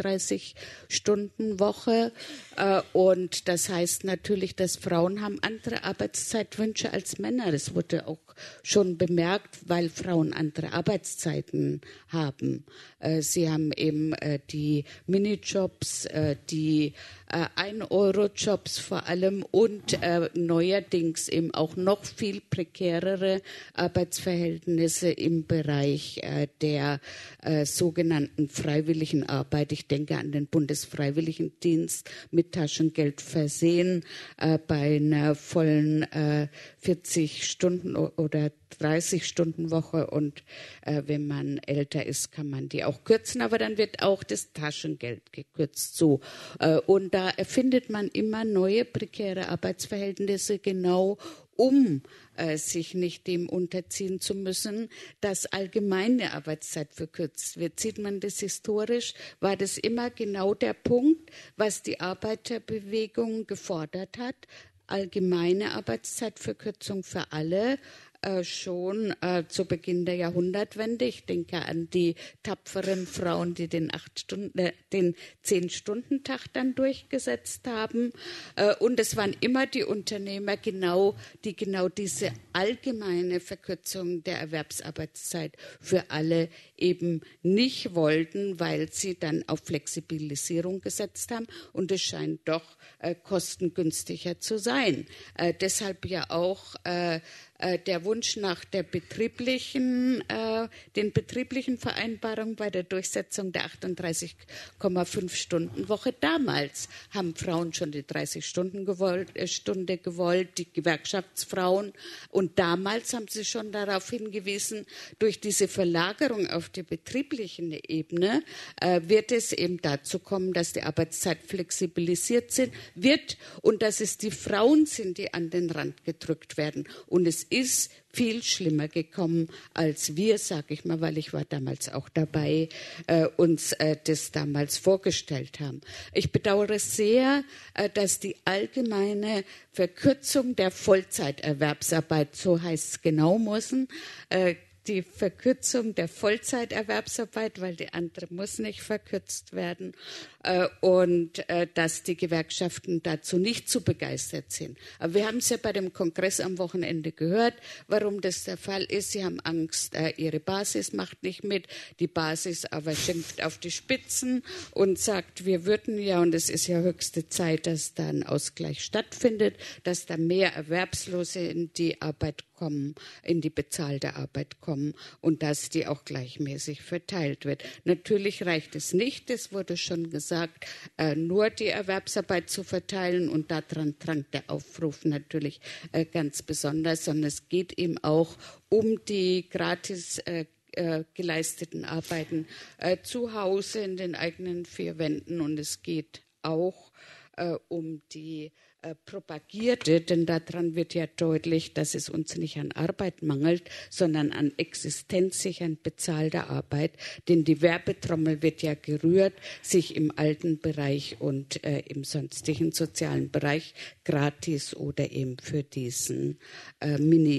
dreißig-Stunden-Woche, äh, und das heißt natürlich, dass Frauen haben andere Arbeitszeitwünsche als Männer. Das wurde auch schon bemerkt, weil Frauen andere Arbeitszeiten haben. Äh, sie haben eben äh, die Minijobs, äh, die äh, ein-Euro-Jobs vor allem, und äh, neuerdings eben auch noch viel prekärere Arbeitsverhältnisse im Bereich äh, der äh, sogenannten freiwilligen Arbeit. Ich denke an den Bundesfreiwilligendienst mit Taschengeld versehen, äh, bei einer vollen äh, vierzig Stunden oder dreißig-Stunden-Woche, und äh, wenn man älter ist, kann man die auch kürzen, aber dann wird auch das Taschengeld gekürzt. So. Äh, und da erfindet man immer neue prekäre Arbeitsverhältnisse, genau um äh, sich nicht dem unterziehen zu müssen, dass allgemeine Arbeitszeit verkürzt wird. Sieht man das historisch, war das immer genau der Punkt, was die Arbeiterbewegung gefordert hat. Allgemeine Arbeitszeitverkürzung für alle, äh, schon äh, zu Beginn der Jahrhundertwende. Ich denke an die tapferen Frauen, die den acht Stunden, äh, den Zehn-Stunden-Tag dann durchgesetzt haben. Äh, und es waren immer die Unternehmer, genau, die genau diese allgemeine Verkürzung der Erwerbsarbeitszeit für alle eben nicht wollten, weil sie dann auf Flexibilisierung gesetzt haben. Und es scheint doch äh, kostengünstiger zu sein. Äh, deshalb ja auch äh, äh, der Wunsch nach der betrieblichen, äh, den betrieblichen Vereinbarungen bei der Durchsetzung der achtunddreißig Komma fünf Stunden Woche. Damals haben Frauen schon die dreißig Stunden gewollt, äh, Stunde gewollt, die Gewerkschaftsfrauen. Und damals haben sie schon darauf hingewiesen, durch diese Verlagerung auf die betriebliche Ebene äh, wird es eben dazu kommen, dass die Arbeitszeit flexibilisiert sind, wird, und dass es die Frauen sind, die an den Rand gedrückt werden. Und es ist viel schlimmer gekommen, als wir, sage ich mal, weil ich war damals auch dabei, äh, uns äh, das damals vorgestellt haben. Ich bedauere sehr, äh, dass die allgemeine Verkürzung der Vollzeiterwerbsarbeit, so heißt es genau, müssen, äh, die Verkürzung der Vollzeiterwerbsarbeit, weil die andere muss nicht verkürzt werden, äh, und äh, dass die Gewerkschaften dazu nicht zu begeistert sind. Aber wir haben es ja bei dem Kongress am Wochenende gehört, warum das der Fall ist. Sie haben Angst, äh, ihre Basis macht nicht mit, die Basis aber schimpft auf die Spitzen und sagt, wir würden ja, und es ist ja höchste Zeit, dass da ein Ausgleich stattfindet, dass da mehr Erwerbslose in die Arbeit kommen, in die bezahlte Arbeit kommen, und dass die auch gleichmäßig verteilt wird. Natürlich reicht es nicht, es wurde schon gesagt, äh, nur die Erwerbsarbeit zu verteilen, und daran drang der Aufruf natürlich äh, ganz besonders, sondern es geht eben auch um die gratis äh, äh, geleisteten Arbeiten äh, zu Hause in den eigenen vier Wänden, und es geht auch äh, um die propagierte, denn daran wird ja deutlich, dass es uns nicht an Arbeit mangelt, sondern an existenzsichernd bezahlter Arbeit, denn die Werbetrommel wird ja gerührt, sich im alten Bereich und äh, im sonstigen sozialen Bereich gratis oder eben für diesen äh,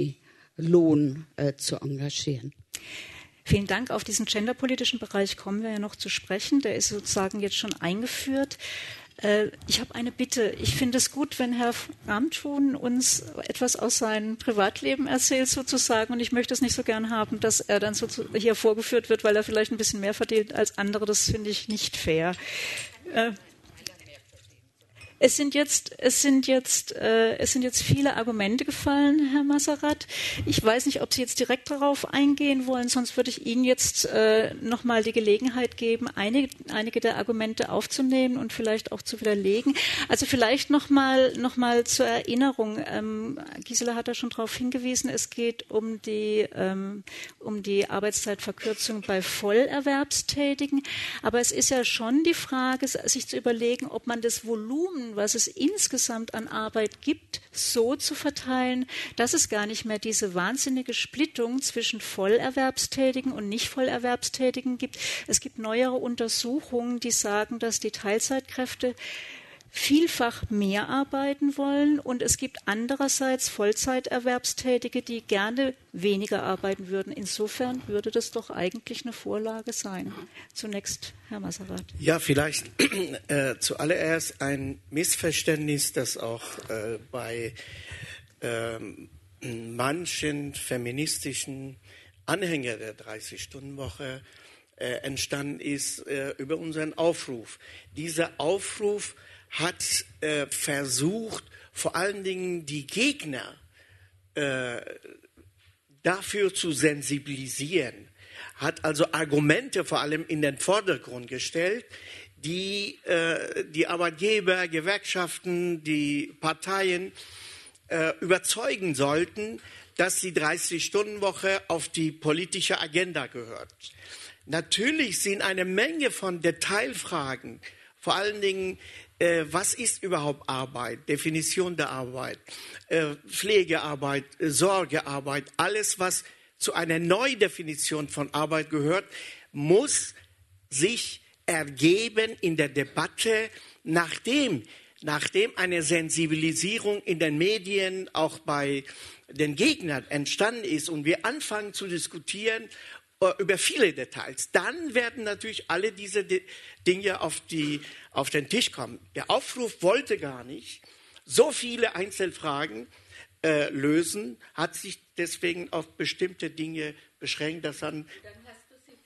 Mini-Lohn äh, zu engagieren. Vielen Dank. Auf diesen genderpolitischen Bereich kommen wir ja noch zu sprechen. Der ist sozusagen jetzt schon eingeführt. Ich habe eine Bitte. Ich finde es gut, wenn Herr Ramthun uns etwas aus seinem Privatleben erzählt sozusagen, und ich möchte es nicht so gern haben, dass er dann so hier vorgeführt wird, weil er vielleicht ein bisschen mehr verdient als andere. Das finde ich nicht fair. Es sind jetzt, es sind jetzt, äh, es sind jetzt viele Argumente gefallen, Herr Maserat. Ich weiß nicht, ob Sie jetzt direkt darauf eingehen wollen, sonst würde ich Ihnen jetzt äh, noch mal die Gelegenheit geben, einige, einige der Argumente aufzunehmen und vielleicht auch zu widerlegen. Also vielleicht noch mal, noch mal zur Erinnerung. Ähm, Gisela hat da schon darauf hingewiesen. Es geht um die, ähm, um die Arbeitszeitverkürzung bei Vollerwerbstätigen. Aber es ist ja schon die Frage, sich zu überlegen, ob man das Volumen, was es insgesamt an Arbeit gibt, so zu verteilen, dass es gar nicht mehr diese wahnsinnige Splittung zwischen Vollerwerbstätigen und Nicht-Vollerwerbstätigen gibt. Es gibt neuere Untersuchungen, die sagen, dass die Teilzeitkräfte vielfach mehr arbeiten wollen und es gibt andererseits Vollzeiterwerbstätige, die gerne weniger arbeiten würden. Insofern würde das doch eigentlich eine Vorlage sein. Zunächst Herr Maserat. Ja, vielleicht äh, zuallererst ein Missverständnis, das auch äh, bei äh, manchen feministischen Anhängern der dreißig-Stunden-Woche äh, entstanden ist äh, über unseren Aufruf. Dieser Aufruf hat äh, versucht, vor allen Dingen die Gegner äh, dafür zu sensibilisieren, hat also Argumente vor allem in den Vordergrund gestellt, die äh, die Arbeitgeber, Gewerkschaften, die Parteien äh, überzeugen sollten, dass die dreißig-Stunden-Woche auf die politische Agenda gehört. Natürlich sind eine Menge von Detailfragen, vor allen Dingen Äh, was ist überhaupt Arbeit, Definition der Arbeit, äh, Pflegearbeit, äh, Sorgearbeit, alles, was zu einer Neudefinition von Arbeit gehört, muss sich ergeben in der Debatte, nachdem, nachdem eine Sensibilisierung in den Medien, auch bei den Gegnern entstanden ist und wir anfangen zu diskutieren über viele Details, dann werden natürlich alle diese De- Dinge auf, die, auf den Tisch kommen. Der Aufruf wollte gar nicht so viele Einzelfragen äh, lösen, hat sich deswegen auf bestimmte Dinge beschränkt. Dass dann, dann hast du sie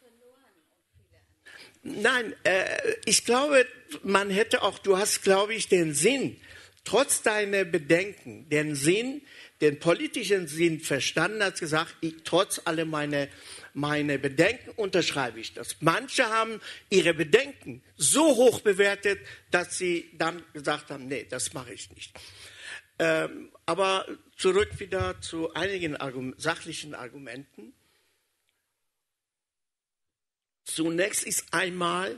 verloren. Nein, äh, ich glaube, man hätte auch, du hast, glaube ich, den Sinn, trotz deiner Bedenken, den Sinn, den politischen Sinn verstanden, hast gesagt, ich, trotz aller meine Meine Bedenken unterschreibe ich das. Manche haben ihre Bedenken so hoch bewertet, dass sie dann gesagt haben, nee, das mache ich nicht. Ähm, aber zurück wieder zu einigen Argum- sachlichen Argumenten. Zunächst ist einmal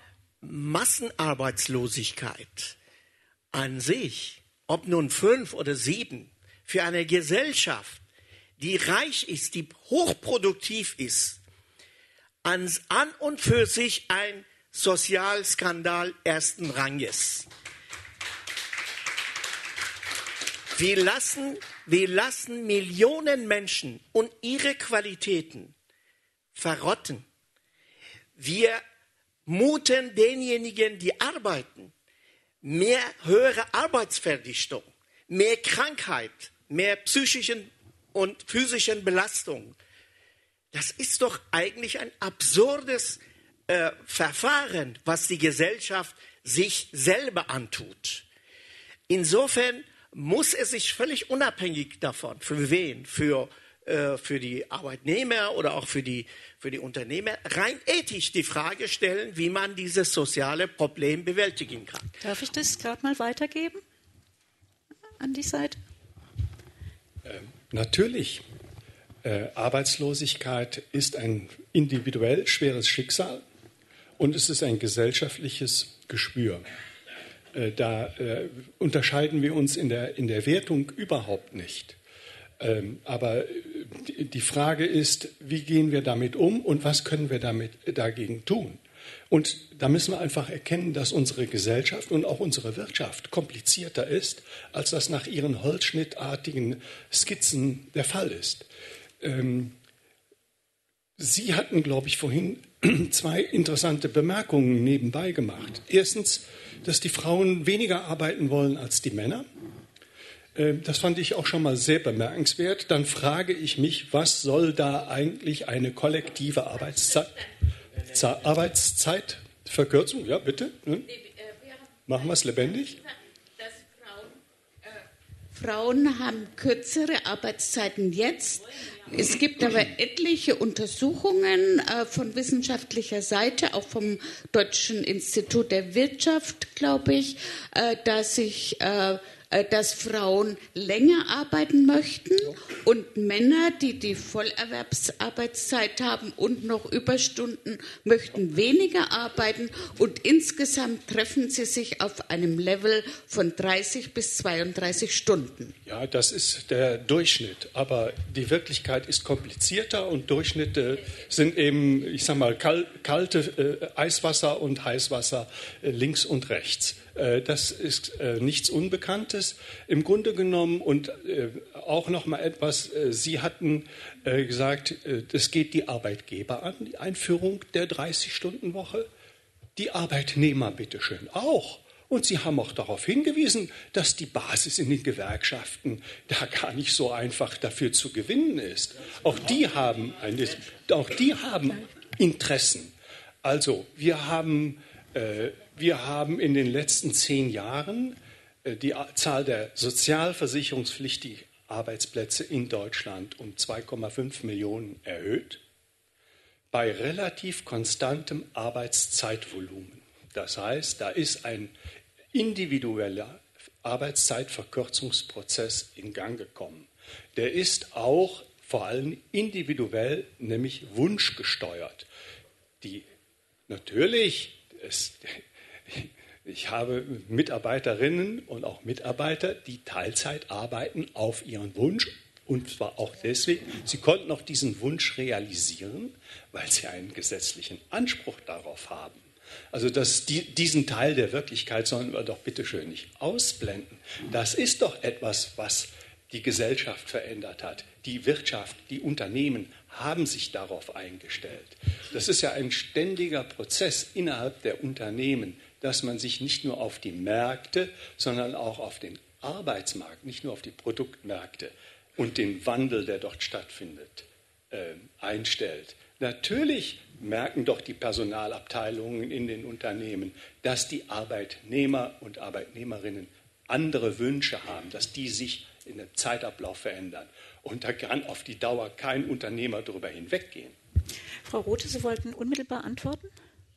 Massenarbeitslosigkeit an sich, ob nun fünf oder sieben, für eine Gesellschaft, die reich ist, die hochproduktiv ist, an, an und für sich ein Sozialskandal ersten Ranges. Wir lassen, wir lassen Millionen Menschen und ihre Qualitäten verrotten. Wir muten denjenigen, die arbeiten, mehr höhere Arbeitsverdichtung, mehr Krankheit, mehr psychischen und physischen Belastungen. Das ist doch eigentlich ein absurdes äh, Verfahren, was die Gesellschaft sich selber antut. Insofern muss es sich völlig unabhängig davon, für wen, für, äh, für die Arbeitnehmer oder auch für die, für die Unternehmer, rein ethisch die Frage stellen, wie man dieses soziale Problem bewältigen kann. Darf ich das gerade mal weitergeben an die Seite? Ähm. Natürlich, äh, Arbeitslosigkeit ist ein individuell schweres Schicksal und es ist ein gesellschaftliches Gespür. Äh, da äh, unterscheiden wir uns in der, in der Wertung überhaupt nicht. Ähm, aber die, die Frage ist, wie gehen wir damit um und was können wir damit dagegen tun? Und da müssen wir einfach erkennen, dass unsere Gesellschaft und auch unsere Wirtschaft komplizierter ist, als das nach ihren holzschnittartigen Skizzen der Fall ist. Ähm, Sie hatten, glaube ich, vorhin zwei interessante Bemerkungen nebenbei gemacht. Erstens, dass die Frauen weniger arbeiten wollen als die Männer. Ähm, das fand ich auch schon mal sehr bemerkenswert. Dann frage ich mich, was soll da eigentlich eine kollektive Arbeitszeit? Arbeitszeitverkürzung, ja bitte. Hm? Machen wir es lebendig. Frauen haben kürzere Arbeitszeiten jetzt. Es gibt aber etliche Untersuchungen äh, von wissenschaftlicher Seite, auch vom Deutschen Institut der Wirtschaft, glaube ich, äh, dass sich äh, dass Frauen länger arbeiten möchten und Männer, die die Vollerwerbsarbeitszeit haben und noch Überstunden, möchten weniger arbeiten und insgesamt treffen sie sich auf einem Level von dreißig bis zweiunddreißig Stunden. Ja, das ist der Durchschnitt, aber die Wirklichkeit ist komplizierter und Durchschnitte sind eben, ich sag mal, kal- kalte äh, Eiswasser und Heißwasser äh, links und rechts. Das ist äh, nichts Unbekanntes im Grunde genommen. Und äh, auch noch mal etwas, äh, Sie hatten äh, gesagt, äh, das geht die Arbeitgeber an, die Einführung der dreißig-Stunden-Woche. Die Arbeitnehmer bitteschön auch. Und Sie haben auch darauf hingewiesen, dass die Basis in den Gewerkschaften da gar nicht so einfach dafür zu gewinnen ist. Auch die haben, eine, auch die haben Interessen. Also wir haben... Äh, Wir haben in den letzten zehn Jahren die Zahl der sozialversicherungspflichtigen Arbeitsplätze in Deutschland um zwei Komma fünf Millionen erhöht, bei relativ konstantem Arbeitszeitvolumen. Das heißt, da ist ein individueller Arbeitszeitverkürzungsprozess in Gang gekommen. Der ist auch vor allem individuell, nämlich wunschgesteuert. Die natürlich, es, ich habe Mitarbeiterinnen und auch Mitarbeiter, die Teilzeit arbeiten auf ihren Wunsch. Und zwar auch deswegen, sie konnten auch diesen Wunsch realisieren, weil sie einen gesetzlichen Anspruch darauf haben. Also das, die, diesen Teil der Wirklichkeit sollen wir doch bitte schön nicht ausblenden. Das ist doch etwas, was die Gesellschaft verändert hat. Die Wirtschaft, die Unternehmen haben sich darauf eingestellt. Das ist ja ein ständiger Prozess innerhalb der Unternehmen, dass man sich nicht nur auf die Märkte, sondern auch auf den Arbeitsmarkt, nicht nur auf die Produktmärkte und den Wandel, der dort stattfindet, äh, einstellt. Natürlich merken doch die Personalabteilungen in den Unternehmen, dass die Arbeitnehmer und Arbeitnehmerinnen andere Wünsche haben, dass die sich in dem Zeitablauf verändern. Und da kann auf die Dauer kein Unternehmer darüber hinweggehen. Frau Rothe, Sie wollten unmittelbar antworten?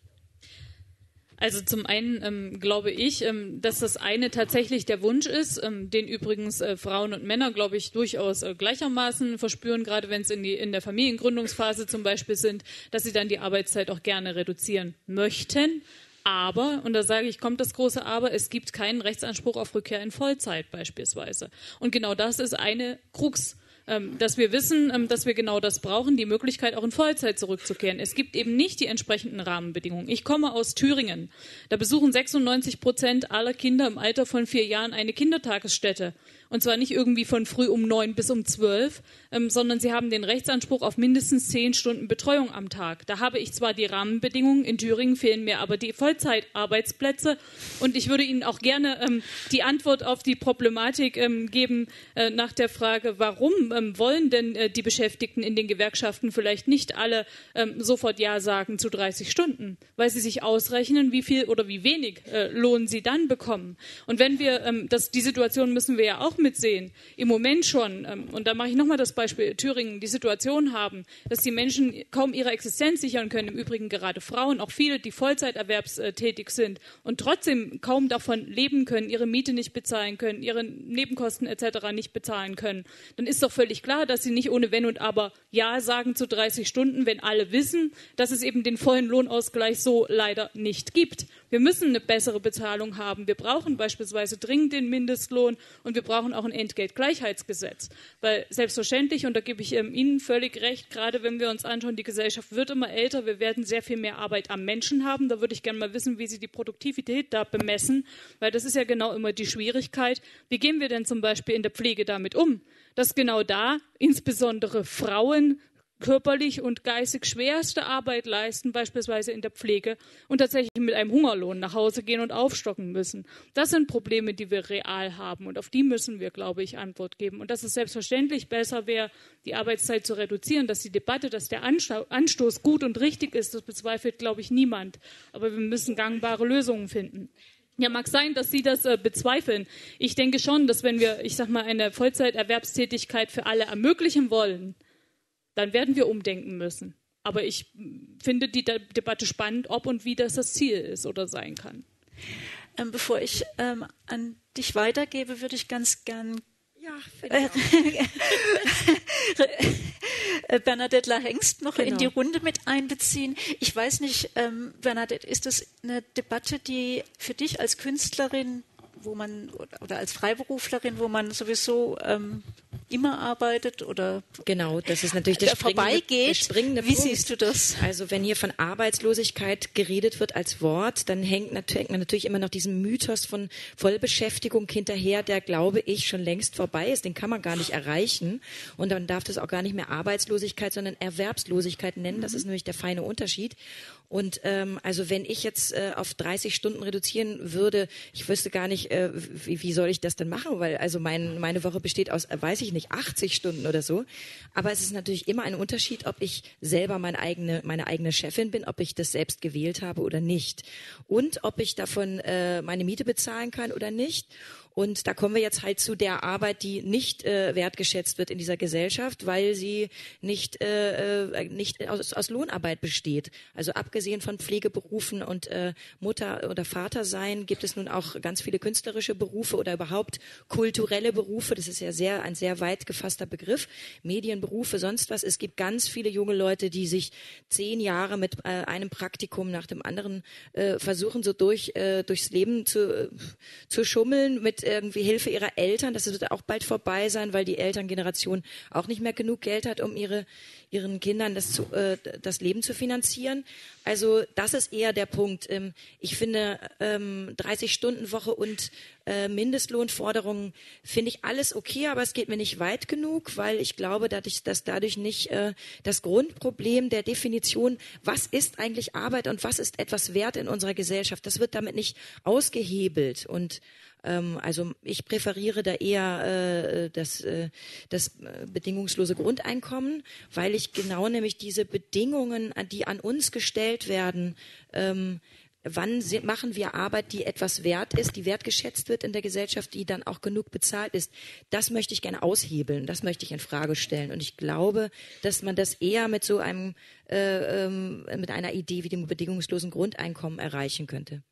Also zum einen ähm, glaube ich, ähm, dass das eine tatsächlich der Wunsch ist, ähm, den übrigens äh, Frauen und Männer, glaube ich, durchaus äh, gleichermaßen verspüren, gerade wenn es in, die, in der Familiengründungsphase zum Beispiel sind, dass sie dann die Arbeitszeit auch gerne reduzieren möchten. Aber, und da sage ich, kommt das große Aber, es gibt keinen Rechtsanspruch auf Rückkehr in Vollzeit beispielsweise. Und genau das ist eine Krux, ähm, dass wir wissen, ähm, dass wir genau das brauchen, die Möglichkeit auch in Vollzeit zurückzukehren. Es gibt eben nicht die entsprechenden Rahmenbedingungen. Ich komme aus Thüringen. Da besuchen sechsundneunzig Prozent aller Kinder im Alter von vier Jahren eine Kindertagesstätte. Und zwar nicht irgendwie von früh um neun bis um zwölf, ähm, sondern sie haben den Rechtsanspruch auf mindestens zehn Stunden Betreuung am Tag. Da habe ich zwar die Rahmenbedingungen, in Thüringen fehlen mir aber die Vollzeitarbeitsplätze. Und ich würde Ihnen auch gerne ähm, die Antwort auf die Problematik ähm, geben äh, nach der Frage, warum ähm, wollen denn äh, die Beschäftigten in den Gewerkschaften vielleicht nicht alle ähm, sofort Ja sagen zu dreißig Stunden, weil sie sich ausrechnen, wie viel oder wie wenig äh, Lohn sie dann bekommen. Und wenn wir, ähm, das, die Situation müssen wir ja auch mitsehen, im Moment schon, ähm, und da mache ich nochmal das Beispiel Thüringen, die Situation haben, dass die Menschen kaum ihre Existenz sichern können, im Übrigen gerade Frauen, auch viele, die Vollzeiterwerbstätig sind und trotzdem kaum davon leben können, ihre Miete nicht bezahlen können, ihre Nebenkosten et cetera nicht bezahlen können, dann ist doch völlig klar, dass sie nicht ohne Wenn und Aber Ja sagen zu dreißig Stunden, wenn alle wissen, dass es eben den vollen Lohnausgleich so leider nicht gibt. Wir müssen eine bessere Bezahlung haben. Wir brauchen beispielsweise dringend den Mindestlohn und wir brauchen auch ein Entgeltgleichheitsgesetz. Weil selbstverständlich, und da gebe ich ähm, Ihnen völlig recht, gerade wenn wir uns anschauen, die Gesellschaft wird immer älter, wir werden sehr viel mehr Arbeit am Menschen haben. Da würde ich gerne mal wissen, wie Sie die Produktivität da bemessen, weil das ist ja genau immer die Schwierigkeit. Wie gehen wir denn zum Beispiel in der Pflege damit um? Dass genau da insbesondere Frauen körperlich und geistig schwerste Arbeit leisten, beispielsweise in der Pflege, und tatsächlich mit einem Hungerlohn nach Hause gehen und aufstocken müssen. Das sind Probleme, die wir real haben, und auf die müssen wir, glaube ich, Antwort geben. Und dass es selbstverständlich besser wäre, die Arbeitszeit zu reduzieren, dass die Debatte, dass der Anstoß gut und richtig ist, das bezweifelt, glaube ich, niemand. Aber wir müssen gangbare Lösungen finden. Ja, mag sein, dass Sie das äh, bezweifeln. Ich denke schon, dass wenn wir, ich sag mal, eine Vollzeiterwerbstätigkeit für alle ermöglichen wollen, dann werden wir umdenken müssen. Aber ich finde die De- Debatte spannend, ob und wie das das Ziel ist oder sein kann. Ähm, bevor ich ähm, an dich weitergebe, würde ich ganz gern Ja, äh, Bernadette Hengst noch Genau. in die Runde mit einbeziehen. Ich weiß nicht, ähm, Bernadette, ist das eine Debatte, die für dich als Künstlerin, wo man oder als Freiberuflerin, wo man sowieso ähm, immer arbeitet oder Genau, das ist natürlich der da springende, vorbeigeht? der springende Wie Punkt. siehst du das? Also wenn hier von Arbeitslosigkeit geredet wird als Wort, dann hängt, nat- hängt man natürlich immer noch diesem Mythos von Vollbeschäftigung hinterher, der, glaube ich, schon längst vorbei ist. Den kann man gar nicht erreichen. Und dann darf das auch gar nicht mehr Arbeitslosigkeit, sondern Erwerbslosigkeit nennen. Das ist nämlich der feine Unterschied. Und ähm, also wenn ich jetzt äh, auf dreißig Stunden reduzieren würde, ich wüsste gar nicht, äh, wie, wie soll ich das denn machen, weil also mein, meine Woche besteht aus, äh, weiß ich nicht, achtzig Stunden oder so. Aber es ist natürlich immer ein Unterschied, ob ich selber meine eigene, meine eigene Chefin bin, ob ich das selbst gewählt habe oder nicht. Und ob ich davon äh, meine Miete bezahlen kann oder nicht. Und da kommen wir jetzt halt zu der Arbeit, die nicht äh, wertgeschätzt wird in dieser Gesellschaft, weil sie nicht, äh, äh, nicht aus, aus Lohnarbeit besteht. Also abgesehen von Pflegeberufen und äh, Mutter- oder Vater sein, gibt es nun auch ganz viele künstlerische Berufe oder überhaupt kulturelle Berufe. Das ist ja sehr ein sehr weit gefasster Begriff. Medienberufe, sonst was. Es gibt ganz viele junge Leute, die sich zehn Jahre mit äh, einem Praktikum nach dem anderen äh, versuchen, so durch äh, durchs Leben zu, äh, zu schummeln mit irgendwie Hilfe ihrer Eltern. Das wird auch bald vorbei sein, weil die Elterngeneration auch nicht mehr genug Geld hat, um ihre ihren Kindern das, zu, äh, das Leben zu finanzieren. Also das ist eher der Punkt. Ähm, ich finde ähm, dreißig-Stunden-Woche und äh, Mindestlohnforderungen finde ich alles okay, aber es geht mir nicht weit genug, weil ich glaube, dass, ich, dass dadurch nicht äh, das Grundproblem der Definition, was ist eigentlich Arbeit und was ist etwas wert in unserer Gesellschaft, das wird damit nicht ausgehebelt. Und ähm, also ich präferiere da eher äh, das, äh, das äh, bedingungslose Grundeinkommen, weil ich genau nämlich diese Bedingungen, die an uns gestellt werden, ähm, wann machen wir Arbeit, die etwas wert ist, die wertgeschätzt wird in der Gesellschaft, die dann auch genug bezahlt ist. Das möchte ich gerne aushebeln, das möchte ich in Frage stellen. Und ich glaube, dass man das eher mit so einem, äh, ähm, mit einer Idee wie dem bedingungslosen Grundeinkommen erreichen könnte.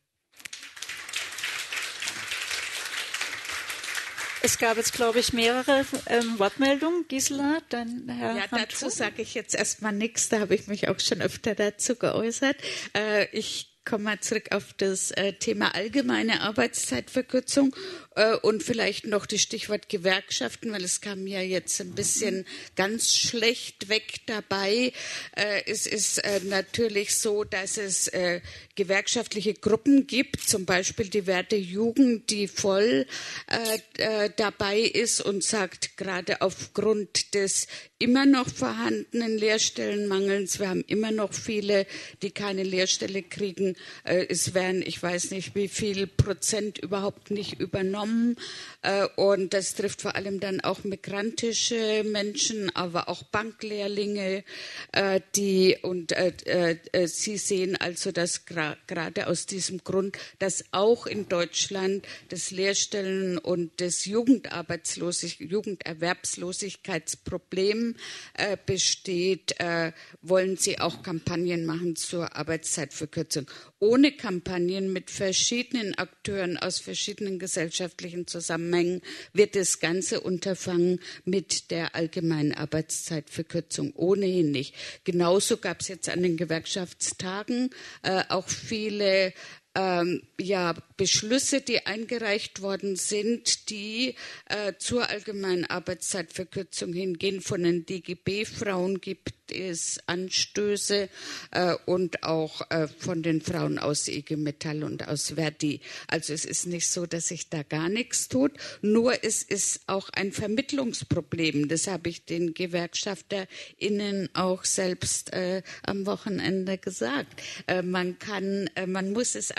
Es gab jetzt, glaube ich, mehrere ähm, Wortmeldungen. Gisela, dann Herr Ja, Handtuch. dazu sage ich jetzt erstmal nichts. Da habe ich mich auch schon öfter dazu geäußert. Äh, ich komme mal zurück auf das äh, Thema allgemeine Arbeitszeitverkürzung äh, und vielleicht noch das Stichwort Gewerkschaften, weil es kam ja jetzt ein bisschen ganz schlecht weg dabei. Äh, es ist äh, natürlich so, dass es äh, gewerkschaftliche Gruppen gibt, zum Beispiel die Werte Jugend, die voll äh, äh, dabei ist und sagt, gerade aufgrund des immer noch vorhandenen Lehrstellenmangels, wir haben immer noch viele, die keine Lehrstelle kriegen, äh, es werden, ich weiß nicht wie viel Prozent überhaupt nicht übernommen äh, und das trifft vor allem dann auch migrantische Menschen, aber auch Banklehrlinge, äh, die und äh, äh, sie sehen also, dass gra- gerade aus diesem Grund, dass auch in Deutschland das Lehrstellen- und das Jugendarbeitslosigkeit, Jugenderwerbslosigkeitsproblem äh, besteht, äh, wollen sie auch Kampagnen machen zur Arbeitszeitverkürzung. Ohne Kampagnen mit verschiedenen Akteuren aus verschiedenen gesellschaftlichen Zusammenhängen wird das ganze Unterfangen mit der allgemeinen Arbeitszeitverkürzung ohnehin nicht. Genauso gab es jetzt an den Gewerkschaftstagen äh, auch viele Ähm, ja, Beschlüsse, die eingereicht worden sind, die äh, zur allgemeinen Arbeitszeitverkürzung hingehen. Von den D G B-Frauen gibt es Anstöße äh, und auch äh, von den Frauen aus I G Metall und aus Verdi. Also es ist nicht so, dass sich da gar nichts tut, nur es ist auch ein Vermittlungsproblem. Das habe ich den GewerkschafterInnen auch selbst äh, am Wochenende gesagt. Äh, man kann, äh, man muss es am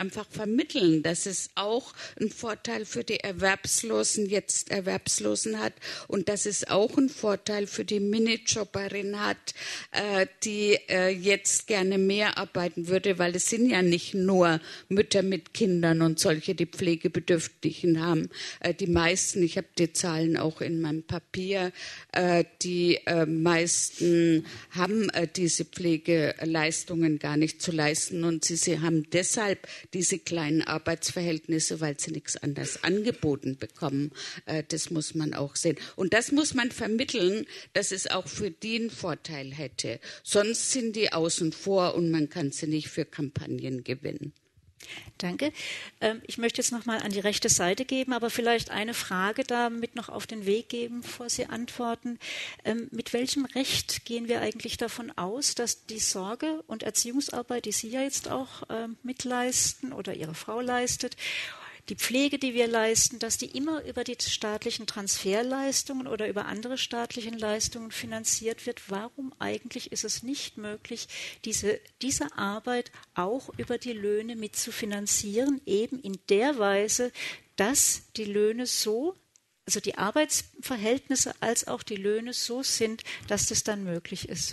einfach vermitteln, dass es auch einen Vorteil für die Erwerbslosen, jetzt Erwerbslosen hat und dass es auch einen Vorteil für die Minijobberin hat, äh, die äh, jetzt gerne mehr arbeiten würde, weil es sind ja nicht nur Mütter mit Kindern und solche, die Pflegebedürftigen haben. Äh, die meisten, ich habe die Zahlen auch in meinem Papier, äh, die äh, meisten haben äh, diese Pflegeleistungen gar nicht zu leisten und sie, sie haben deshalb diese kleinen Arbeitsverhältnisse, weil sie nichts anderes angeboten bekommen. Äh, das muss man auch sehen. Und das muss man vermitteln, dass es auch für die einen Vorteil hätte. Sonst sind die außen vor und man kann sie nicht für Kampagnen gewinnen. Danke. Ähm, ich möchte jetzt noch mal an die rechte Seite geben, aber vielleicht eine Frage damit noch auf den Weg geben, bevor Sie antworten. Ähm, mit welchem Recht gehen wir eigentlich davon aus, dass die Sorge- und Erziehungsarbeit, die Sie ja jetzt auch ähm, mitleisten oder Ihre Frau leistet, die Pflege, die wir leisten, dass die immer über die staatlichen Transferleistungen oder über andere staatliche Leistungen finanziert wird? Warum eigentlich ist es nicht möglich, diese, diese Arbeit auch über die Löhne mitzufinanzieren, eben in der Weise, dass die Löhne so, also die Arbeitsverhältnisse als auch die Löhne so sind, dass das dann möglich ist?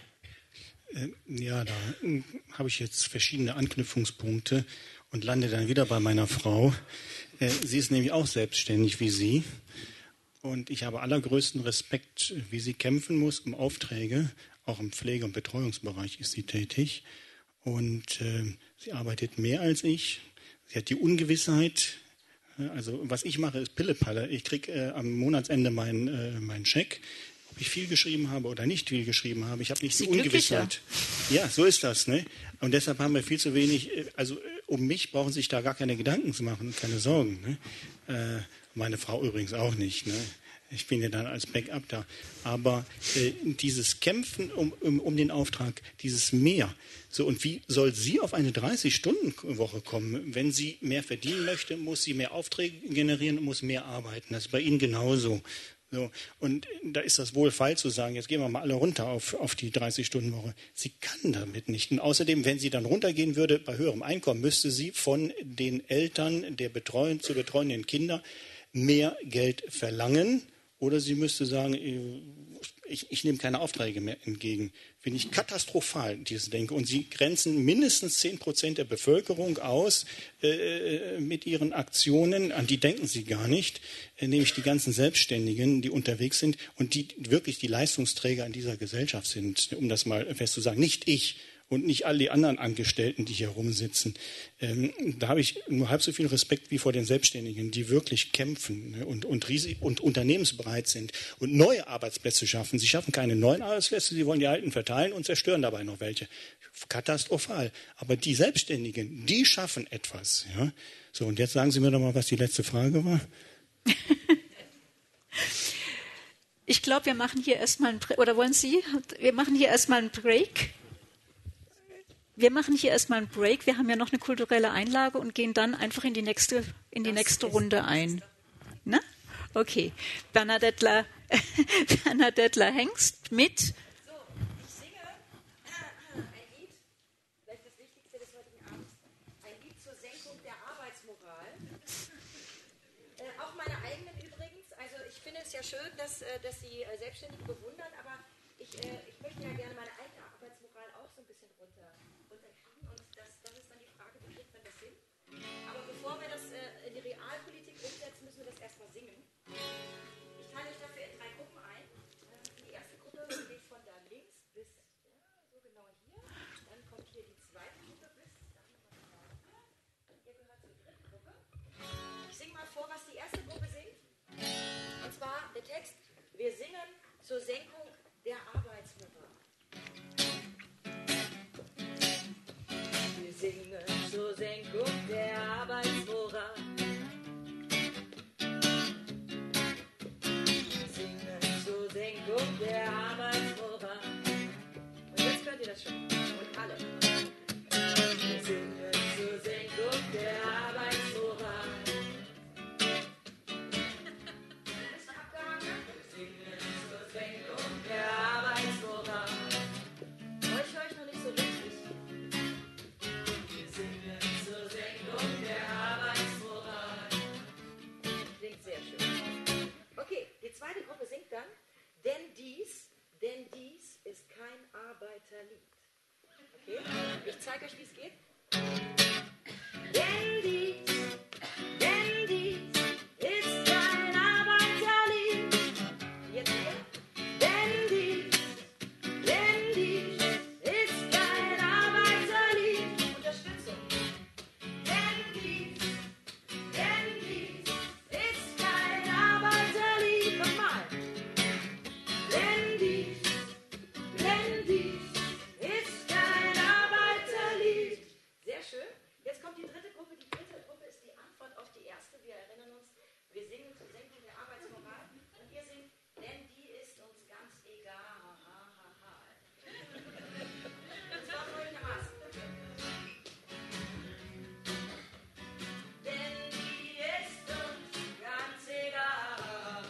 Ja, da habe ich jetzt verschiedene Anknüpfungspunkte und lande dann wieder bei meiner Frau. Sie ist nämlich auch selbstständig wie Sie. Und ich habe allergrößten Respekt, wie sie kämpfen muss um Aufträge. Auch im Pflege- und Betreuungsbereich ist sie tätig. Und äh, sie arbeitet mehr als ich. Sie hat die Ungewissheit. Also was ich mache, ist Pillepalle. Ich kriege äh, am Monatsende meinen äh, meinen Scheck. Ob ich viel geschrieben habe oder nicht viel geschrieben habe. Ich habe nicht die Ungewissheit. Ja, so ist das. Ne? Und deshalb haben wir viel zu wenig, also um mich brauchen sich da gar keine Gedanken zu machen und keine Sorgen. Ne? Äh, meine Frau übrigens auch nicht. Ne? Ich bin ja dann als Backup da. Aber äh, dieses Kämpfen um, um, um den Auftrag, dieses Mehr. So, und wie soll sie auf eine dreißig-Stunden-Woche kommen? Wenn sie mehr verdienen möchte, muss sie mehr Aufträge generieren und muss mehr arbeiten. Das ist bei Ihnen genauso. So, und da ist das wohlfeil zu sagen, jetzt gehen wir mal alle runter auf, auf die dreißig-Stunden-Woche. Sie kann damit nicht. Und außerdem, wenn sie dann runtergehen würde bei höherem Einkommen, müsste sie von den Eltern der betreuen, zu betreuenden Kinder mehr Geld verlangen. Oder sie müsste sagen, ich, ich nehme keine Aufträge mehr entgegen. Finde ich katastrophal, dieses Denken. Und sie grenzen mindestens zehn Prozent der Bevölkerung aus äh, mit ihren Aktionen. An die denken sie gar nicht. Äh, nämlich die ganzen Selbstständigen, die unterwegs sind und die wirklich die Leistungsträger in dieser Gesellschaft sind. Um das mal fest zu sagen. Nicht ich. Und nicht all die anderen Angestellten, die hier rumsitzen. Ähm, da habe ich nur halb so viel Respekt wie vor den Selbstständigen, die wirklich kämpfen, ne, und, und, riesig, und unternehmensbereit sind und neue Arbeitsplätze schaffen. Sie schaffen keine neuen Arbeitsplätze, sie wollen die alten verteilen und zerstören dabei noch welche. Katastrophal. Aber die Selbstständigen, die schaffen etwas. Ja? So, und jetzt sagen Sie mir doch mal, was die letzte Frage war. Ich glaube, wir machen hier erstmal einen Break. Oder wollen Sie? Wir machen hier erstmal einen Break. Wir machen hier erstmal einen Break. Wir haben ja noch eine kulturelle Einlage und gehen dann einfach in die nächste, in die nächste Runde ein. Na? Okay. Bernadettler, Bernadettler Hengst mit. So, ich singe ein Lied, vielleicht das Wichtigste des heutigen Abends, ein Lied zur Senkung der Arbeitsmoral. Äh, auch meine eigenen übrigens. Also ich finde es ja schön, dass, äh, dass Sie äh, Selbstständige bewundern, aber ich, äh, ich möchte ja gerne meine eigene Arbeitsmoral auch so ein bisschen runter. Und das, das ist dann die Frage, wie kriegt man das hin? Aber bevor wir das äh, in die Realpolitik umsetzen, müssen wir das erstmal singen. Ich teile euch dafür in drei Gruppen ein. Ähm, die erste Gruppe geht von da links bis ja, so genau hier. Dann kommt hier die zweite Gruppe bis da nochmal genau hier. Ihr gehört zur dritten Gruppe. Ich singe mal vor, was die erste Gruppe singt. Und zwar der Text: Wir singen zur Senkung der Arbeitsmoral. Wir singen zur Senkung der Arbeitsmoral. Wir singen zur Senkung der Arbeitsmoral. Und jetzt könnt ihr das schon. Und alle. Wir singen zur Senkung der Arbeitsmoral. Ist abgehangen? Wir singen zur Senkung der Ich zeige euch, wie es geht. Denn dies, denn dies ist ein Arbeiterlied. Jetzt hier. Denn dies, denn dies ist kein Arbeiterlied. Unterstützung. Denn dies, denn dies ist kein Arbeiterlied. Nochmal. Denn dies, denn dies ist kein Arbeiterlied. Sehr schön. Jetzt kommt die dritte Gruppe. Die dritte Gruppe ist die Antwort auf die erste. Wir erinnern uns, wir singen zur Senkung der Arbeitsmoral. Und ihr singt, denn die ist uns ganz egal. Und zwar folgendermaßen. Denn die ist uns ganz egal.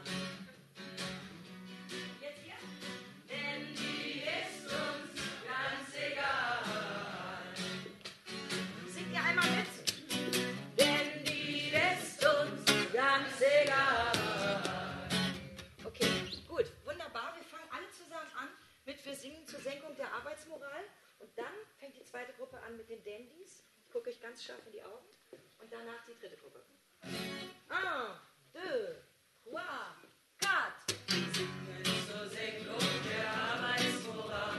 Jetzt hier. Denn die ist uns ganz egal. Singt ihr einmal mit? Denn die ist uns ganz egal. Okay, gut, wunderbar. Wir fangen alle zusammen an mit Wir singen zur Senkung der Arbeitsmoral. Und dann fängt die zweite Gruppe an mit den Dandys. Ich gucke euch ganz scharf in die Augen. Und danach die dritte Gruppe. Un, deux, trois, quatre. Wir singen zur Senkung der Arbeitsmoral.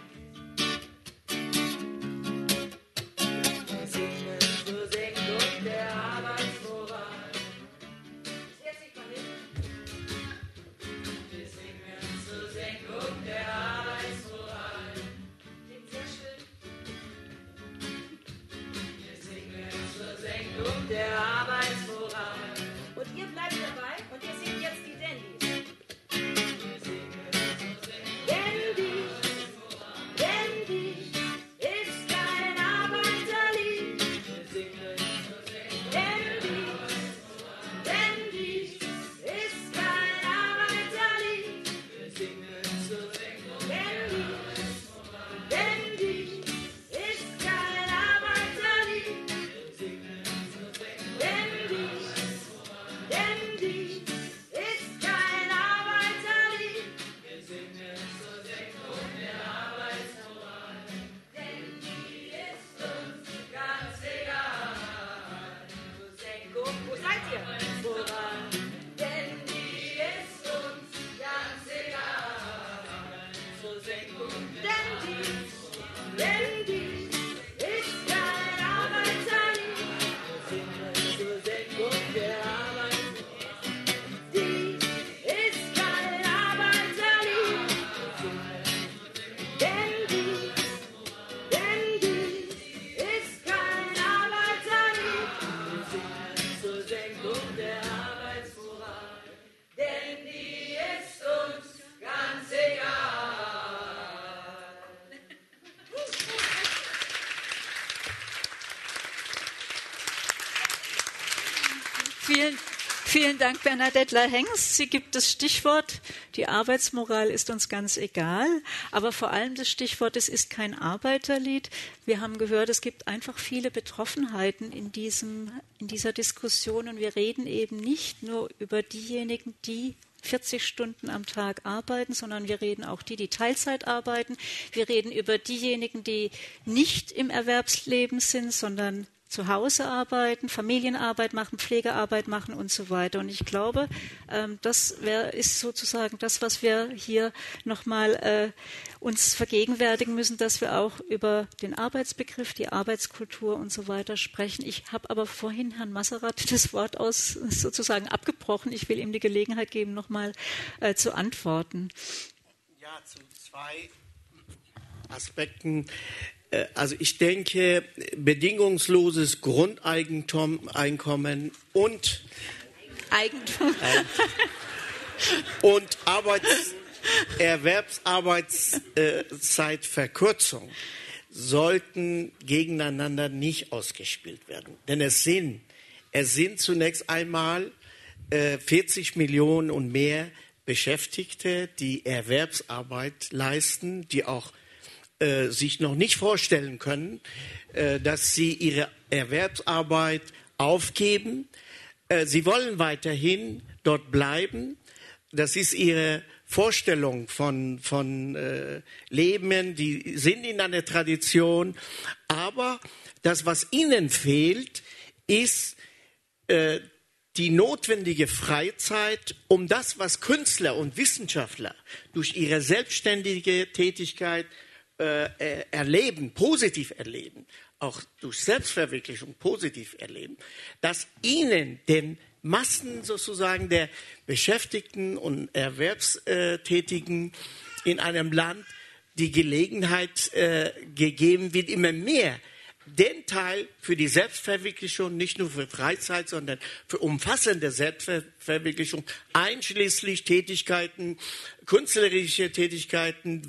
Wir singen zur Senkung der Arbeitsmoral. Jetzt sieht man nicht. Wir singen zur Senkung der Arbeitsmoral. Klingt sehr schön. Wir singen zur Senkung der Arbeitsmoral. Und ihr bleibt dabei und ihr singt jetzt die Dandys. Wir singen zur Senkung Dandys, Dandys ist kein Arbeiterlied. Wir singen zur Senkung Dandys, Dandys ist kein Arbeiterlied. Wir singen zur Senkung Dandys, Dandys ist kein Arbeiterlied. Wir singen zur Senkung Dandys, Dandys ist kein Arbeiterlied. Wir singen zur Senkung der Arbeitsmoral. Denn die ist uns ganz egal. Zur Senkung, wo seid ihr? Moral. Denn die ist uns ganz egal. Zur Senkung. Denn dies, denn dies ist kein Arbeiterlied. Wir singen zur Senkung der Arbeitsmoral. Dies ist kein Arbeiterlied. Denn dies, denn dies ist kein Arbeiterlied. Wir singen zur Senkung der Arbeitsmoral. Denn die ist uns ganz egal. Vielen, vielen Dank, Bernadette Lahengst. Sie gibt das Stichwort, die Arbeitsmoral ist uns ganz egal, aber vor allem das Stichwort, es ist kein Arbeiterlied. Wir haben gehört, es gibt einfach viele Betroffenheiten in, diesem, in dieser Diskussion und wir reden eben nicht nur über diejenigen, die vierzig Stunden am Tag arbeiten, sondern wir reden auch die, die Teilzeit arbeiten. Wir reden über diejenigen, die nicht im Erwerbsleben sind, sondern zu Hause arbeiten, Familienarbeit machen, Pflegearbeit machen und so weiter. Und ich glaube, ähm, das wär, ist sozusagen das, was wir hier nochmal äh, uns vergegenwärtigen müssen, dass wir auch über den Arbeitsbegriff, die Arbeitskultur und so weiter sprechen. Ich habe aber vorhin Herrn Masserath das Wort aus sozusagen abgebrochen. Ich will ihm die Gelegenheit geben, nochmal äh, zu antworten. Ja, zu zwei Aspekten. Also ich denke, bedingungsloses Grundeigentum, Einkommen und Eigentum und Arbeits, Erwerbsarbeitszeitverkürzung sollten gegeneinander nicht ausgespielt werden. Denn es sind, es sind zunächst einmal äh, vierzig Millionen und mehr Beschäftigte, die Erwerbsarbeit leisten, die auch Äh, sich noch nicht vorstellen können, äh, dass sie ihre Erwerbsarbeit aufgeben. Äh, sie wollen weiterhin dort bleiben. Das ist ihre Vorstellung von, von äh, Leben, die sind in einer Tradition, aber das, was ihnen fehlt, ist äh, die notwendige Freizeit, um das, was Künstler und Wissenschaftler durch ihre selbstständige Tätigkeit äh, erleben, positiv erleben, auch durch Selbstverwirklichung positiv erleben, dass ihnen den Massen sozusagen der Beschäftigten und Erwerbstätigen in einem Land die Gelegenheit äh, gegeben wird, immer mehr den Teil für die Selbstverwirklichung, nicht nur für Freizeit, sondern für umfassende Selbstverwirklichung, einschließlich Tätigkeiten, künstlerische Tätigkeiten,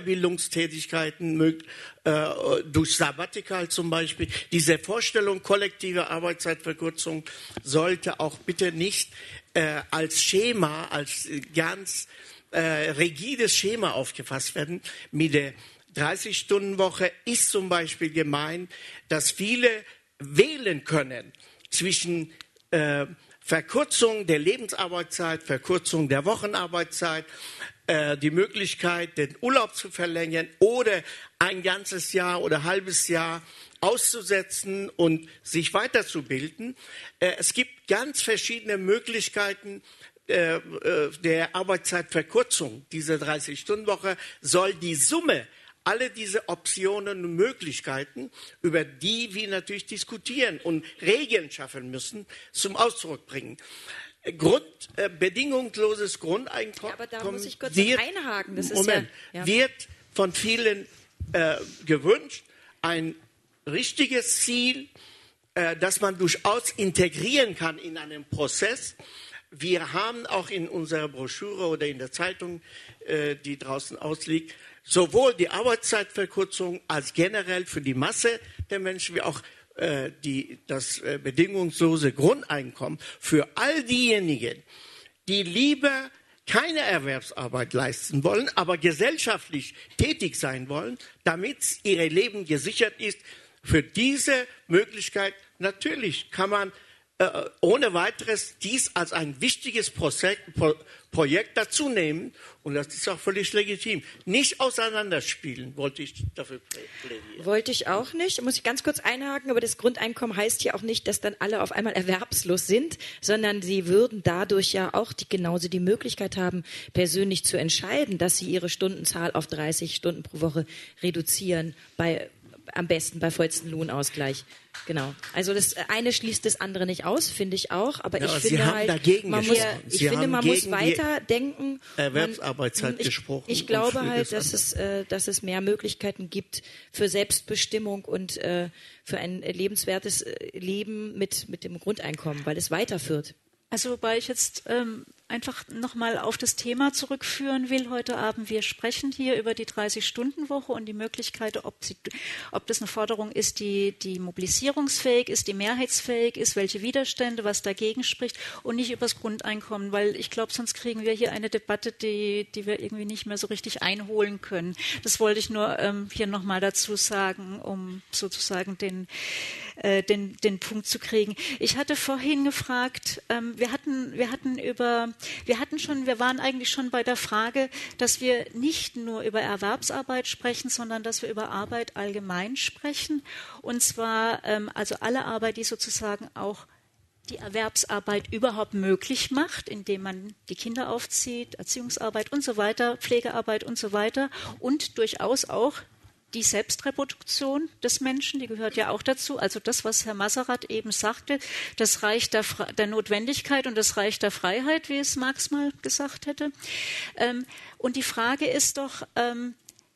Weiterbildungstätigkeiten, äh, durch Sabbatical zum Beispiel. Diese Vorstellung kollektiver Arbeitszeitverkürzung sollte auch bitte nicht äh, als Schema, als ganz äh, rigides Schema aufgefasst werden. Mit der dreißig-Stunden-Woche ist zum Beispiel gemeint, dass viele wählen können zwischen äh, Verkürzung der Lebensarbeitszeit, Verkürzung der Wochenarbeitszeit, äh, die Möglichkeit, den Urlaub zu verlängern oder ein ganzes Jahr oder ein halbes Jahr auszusetzen und sich weiterzubilden. Äh, es gibt ganz verschiedene Möglichkeiten äh, äh, der Arbeitszeitverkürzung. Diese dreißig-Stunden-Woche soll die Summe alle diese Optionen und Möglichkeiten, über die wir natürlich diskutieren und Regeln schaffen müssen, zum Ausdruck bringen. Grund, äh, bedingungsloses Grundeinkommen ja, aber da muss ich kurz wird, einhaken. Das ist Moment, ja, ja. wird von vielen äh, gewünscht, ein richtiges Ziel, äh, das man durchaus integrieren kann in einen Prozess. Wir haben auch in unserer Broschüre oder in der Zeitung, äh, die draußen ausliegt, sowohl die Arbeitszeitverkürzung als generell für die Masse der Menschen wie auch äh, die, das äh, bedingungslose Grundeinkommen für all diejenigen, die lieber keine Erwerbsarbeit leisten wollen, aber gesellschaftlich tätig sein wollen, damit ihr Leben gesichert ist. Für diese Möglichkeit natürlich kann man äh, ohne weiteres dies als ein wichtiges Projekt, Pro, Projekt dazu nehmen und das ist auch völlig legitim. Nicht auseinanderspielen, wollte ich dafür plädieren. Wollte ich auch nicht, muss ich ganz kurz einhaken, aber das Grundeinkommen heißt ja auch nicht, dass dann alle auf einmal erwerbslos sind, sondern sie würden dadurch ja auch die, genauso die Möglichkeit haben, persönlich zu entscheiden, dass sie ihre Stundenzahl auf dreißig Stunden pro Woche reduzieren, bei am besten bei vollstem Lohnausgleich. Genau. Also das eine schließt das andere nicht aus, finde ich auch. Aber ja, ich aber finde Sie haben halt, dagegen man muss, gesprochen. ich Sie finde, man muss weiter denken. Erwerbsarbeitszeit man, ich, gesprochen. Ich glaube halt, dass es, äh, dass es mehr Möglichkeiten gibt für Selbstbestimmung und äh, für ein lebenswertes Leben mit, mit dem Grundeinkommen, weil es weiterführt. Also wobei ich jetzt ähm, einfach nochmal auf das Thema zurückführen will heute Abend. Wir sprechen hier über die dreißig-Stunden-Woche und die Möglichkeit, ob, sie, ob das eine Forderung ist, die, die mobilisierungsfähig ist, die mehrheitsfähig ist, welche Widerstände, was dagegen spricht und nicht über das Grundeinkommen, weil ich glaube, sonst kriegen wir hier eine Debatte, die, die wir irgendwie nicht mehr so richtig einholen können. Das wollte ich nur ähm, hier nochmal dazu sagen, um sozusagen den, äh, den, den Punkt zu kriegen. Ich hatte vorhin gefragt, ähm, wir hatten, wir hatten über Wir hatten schon, wir waren eigentlich schon bei der Frage, dass wir nicht nur über Erwerbsarbeit sprechen, sondern dass wir über Arbeit allgemein sprechen. Und zwar ähm, also alle Arbeit, die sozusagen auch die Erwerbsarbeit überhaupt möglich macht, indem man die Kinder aufzieht, Erziehungsarbeit und so weiter, Pflegearbeit und so weiter und durchaus auch die Selbstreproduktion des Menschen, die gehört ja auch dazu. Also das, was Herr Masserath eben sagte, das Reich der, der Notwendigkeit und das Reich der Freiheit, wie es Marx mal gesagt hätte. Ähm, und die Frage ist doch, ähm,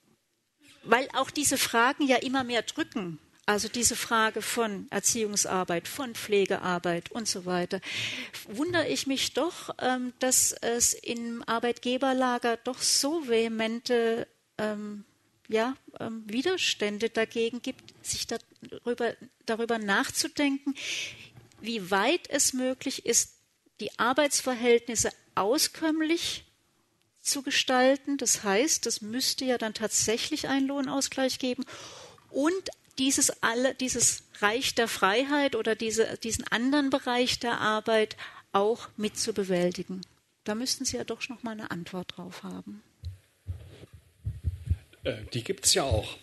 weil auch diese Fragen ja immer mehr drücken, also diese Frage von Erziehungsarbeit, von Pflegearbeit und so weiter, wundere ich mich doch, ähm, dass es im Arbeitgeberlager doch so vehemente ähm, ja, ähm, Widerstände dagegen gibt, sich darüber, darüber nachzudenken, wie weit es möglich ist, die Arbeitsverhältnisse auskömmlich zu gestalten. Das heißt, es müsste ja dann tatsächlich einen Lohnausgleich geben und dieses, alle, dieses Reich der Freiheit oder diese, diesen anderen Bereich der Arbeit auch mit zu bewältigen. Da müssten Sie ja doch noch mal eine Antwort drauf haben. Äh, die gibt es ja auch.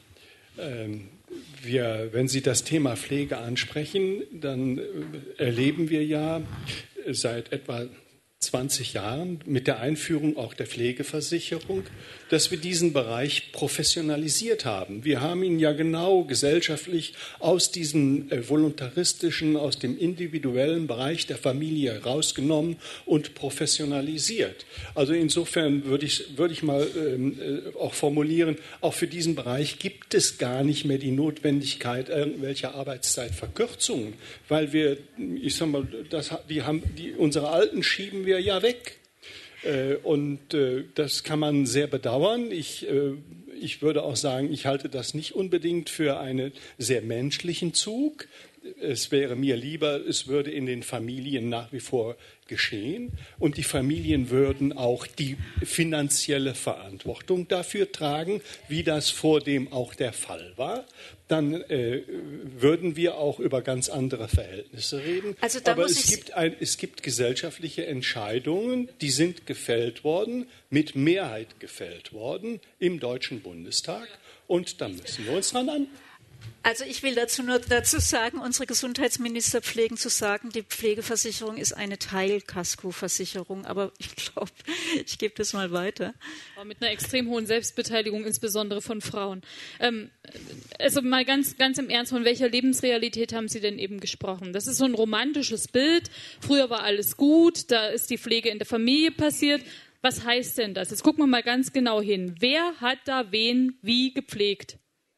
Ähm, wir, wenn Sie das Thema Pflege ansprechen, dann äh, erleben wir ja seit etwa zwanzig Jahren mit der Einführung auch der Pflegeversicherung, dass wir diesen Bereich professionalisiert haben. Wir haben ihn ja genau gesellschaftlich aus diesem äh, voluntaristischen, aus dem individuellen Bereich der Familie herausgenommen und professionalisiert. Also insofern würde ich, würde ich mal ähm, äh, auch formulieren, auch für diesen Bereich gibt es gar nicht mehr die Notwendigkeit irgendwelcher Arbeitszeitverkürzungen, weil wir, ich sag mal, das, die haben, die, unsere Alten schieben wir ja weg. Äh, und äh, das kann man sehr bedauern. Ich, äh, ich würde auch sagen, ich halte das nicht unbedingt für einen sehr menschlichen Zug. Es wäre mir lieber, es würde in den Familien nach wie vor geschehen und die Familien würden auch die finanzielle Verantwortung dafür tragen, wie das vordem auch der Fall war. Dann äh, würden wir auch über ganz andere Verhältnisse reden. Also da Aber muss es ich gibt, ein, es gibt gesellschaftliche Entscheidungen, die sind gefällt worden, mit Mehrheit gefällt worden im Deutschen Bundestag. Und da müssen wir uns dran an. Also ich will dazu nur dazu sagen, unsere Gesundheitsminister pflegen zu sagen, die Pflegeversicherung ist eine Teil-Kasko-Versicherung. Aber ich glaube, ich gebe das mal weiter. Mit einer extrem hohen Selbstbeteiligung, insbesondere von Frauen. Ähm, also mal ganz, ganz im Ernst, von welcher Lebensrealität haben Sie denn eben gesprochen? Das ist so ein romantisches Bild. Früher war alles gut, da ist die Pflege in der Familie passiert. Was heißt denn das? Jetzt gucken wir mal ganz genau hin. Wer hat da wen wie gepflegt?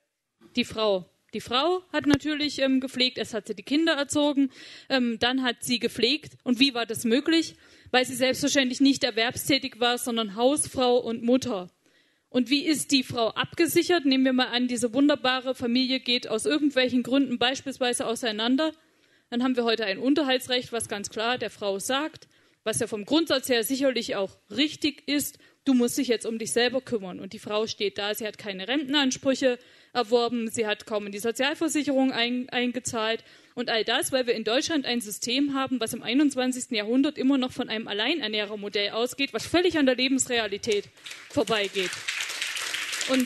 Die Frau. Die Frau hat natürlich ähm, gepflegt, erst hat sie die Kinder erzogen, ähm, dann hat sie gepflegt. Und wie war das möglich? Weil sie selbstverständlich nicht erwerbstätig war, sondern Hausfrau und Mutter. Und wie ist die Frau abgesichert? Nehmen wir mal an, diese wunderbare Familie geht aus irgendwelchen Gründen beispielsweise auseinander. Dann haben wir heute ein Unterhaltsrecht, was ganz klar der Frau sagt, was ja vom Grundsatz her sicherlich auch richtig ist. Du musst dich jetzt um dich selber kümmern. Und die Frau steht da, sie hat keine Rentenansprüche erworben, sie hat kaum in die Sozialversicherung ein, eingezahlt. Und all das, weil wir in Deutschland ein System haben, was im einundzwanzigsten Jahrhundert immer noch von einem Alleinernährermodell ausgeht, was völlig an der Lebensrealität vorbeigeht. Und,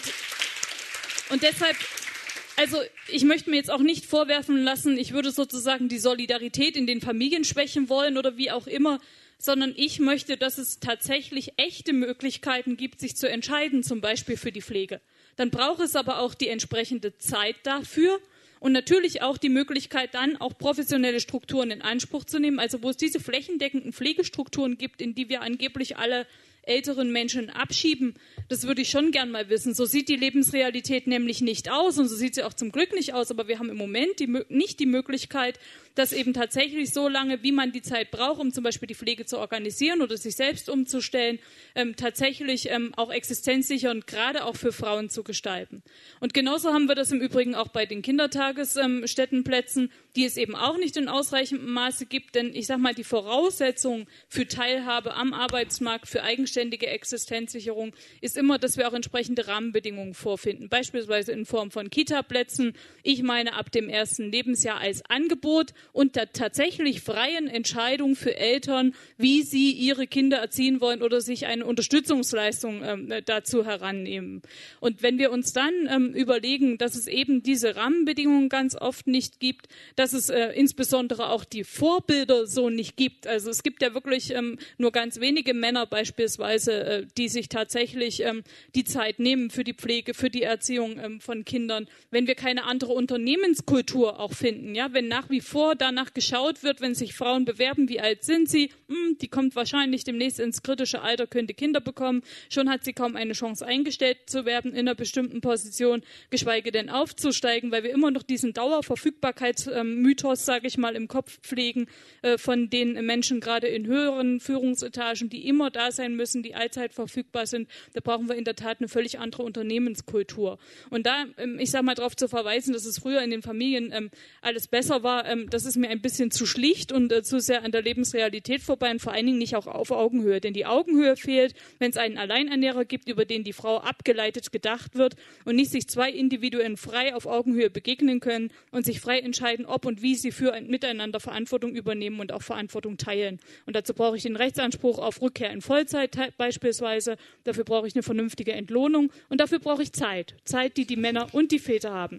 und deshalb, also ich möchte mir jetzt auch nicht vorwerfen lassen, ich würde sozusagen die Solidarität in den Familien schwächen wollen oder wie auch immer, sondern ich möchte, dass es tatsächlich echte Möglichkeiten gibt, sich zu entscheiden, zum Beispiel für die Pflege. Dann braucht es aber auch die entsprechende Zeit dafür und natürlich auch die Möglichkeit, dann auch professionelle Strukturen in Anspruch zu nehmen, also wo es diese flächendeckenden Pflegestrukturen gibt, in die wir angeblich alle älteren Menschen abschieben, das würde ich schon gern mal wissen. So sieht die Lebensrealität nämlich nicht aus und so sieht sie auch zum Glück nicht aus, aber wir haben im Moment die, nicht die Möglichkeit, dass eben tatsächlich so lange, wie man die Zeit braucht, um zum Beispiel die Pflege zu organisieren oder sich selbst umzustellen, ähm, tatsächlich ähm, auch existenzsichernd, gerade auch für Frauen zu gestalten. Und genauso haben wir das im Übrigen auch bei den Kindertagesstättenplätzen, die es eben auch nicht in ausreichendem Maße gibt, denn ich sage mal, die Voraussetzung für Teilhabe am Arbeitsmarkt, für eigenständige Existenzsicherung ist immer, dass wir auch entsprechende Rahmenbedingungen vorfinden, beispielsweise in Form von Kita-Plätzen. Ich meine, ab dem ersten Lebensjahr als Angebot und der tatsächlich freien Entscheidung für Eltern, wie sie ihre Kinder erziehen wollen oder sich eine Unterstützungsleistung ähm, dazu herannehmen. Und wenn wir uns dann ähm, überlegen, dass es eben diese Rahmenbedingungen ganz oft nicht gibt, dass es äh, insbesondere auch die Vorbilder so nicht gibt. Also es gibt ja wirklich ähm, nur ganz wenige Männer beispielsweise, äh, die sich tatsächlich ähm, die Zeit nehmen für die Pflege, für die Erziehung ähm, von Kindern. Wenn wir keine andere Unternehmenskultur auch finden, ja, wenn nach wie vor danach geschaut wird, wenn sich Frauen bewerben, wie alt sind sie, hm, die kommt wahrscheinlich demnächst ins kritische Alter, könnte Kinder bekommen, schon hat sie kaum eine Chance eingestellt zu werden in einer bestimmten Position, geschweige denn aufzusteigen, weil wir immer noch diesen Dauerverfügbarkeitsmythos, sage ich mal, im Kopf pflegen äh, von den Menschen, gerade in höheren Führungsetagen, die immer da sein müssen, die allzeit verfügbar sind. Da brauchen wir in der Tat eine völlig andere Unternehmenskultur. Und da, ähm, ich sage mal, darauf zu verweisen, dass es früher in den Familien ähm, alles besser war, ähm, das das ist mir ein bisschen zu schlicht und äh, zu sehr an der Lebensrealität vorbei und vor allen Dingen nicht auch auf Augenhöhe. Denn die Augenhöhe fehlt, wenn es einen Alleinernährer gibt, über den die Frau abgeleitet gedacht wird und nicht sich zwei Individuen frei auf Augenhöhe begegnen können und sich frei entscheiden, ob und wie sie für ein Miteinander Verantwortung übernehmen und auch Verantwortung teilen. Und dazu brauche ich den Rechtsanspruch auf Rückkehr in Vollzeit beispielsweise. Dafür brauche ich eine vernünftige Entlohnung und dafür brauche ich Zeit. Zeit, die die Männer und die Väter haben.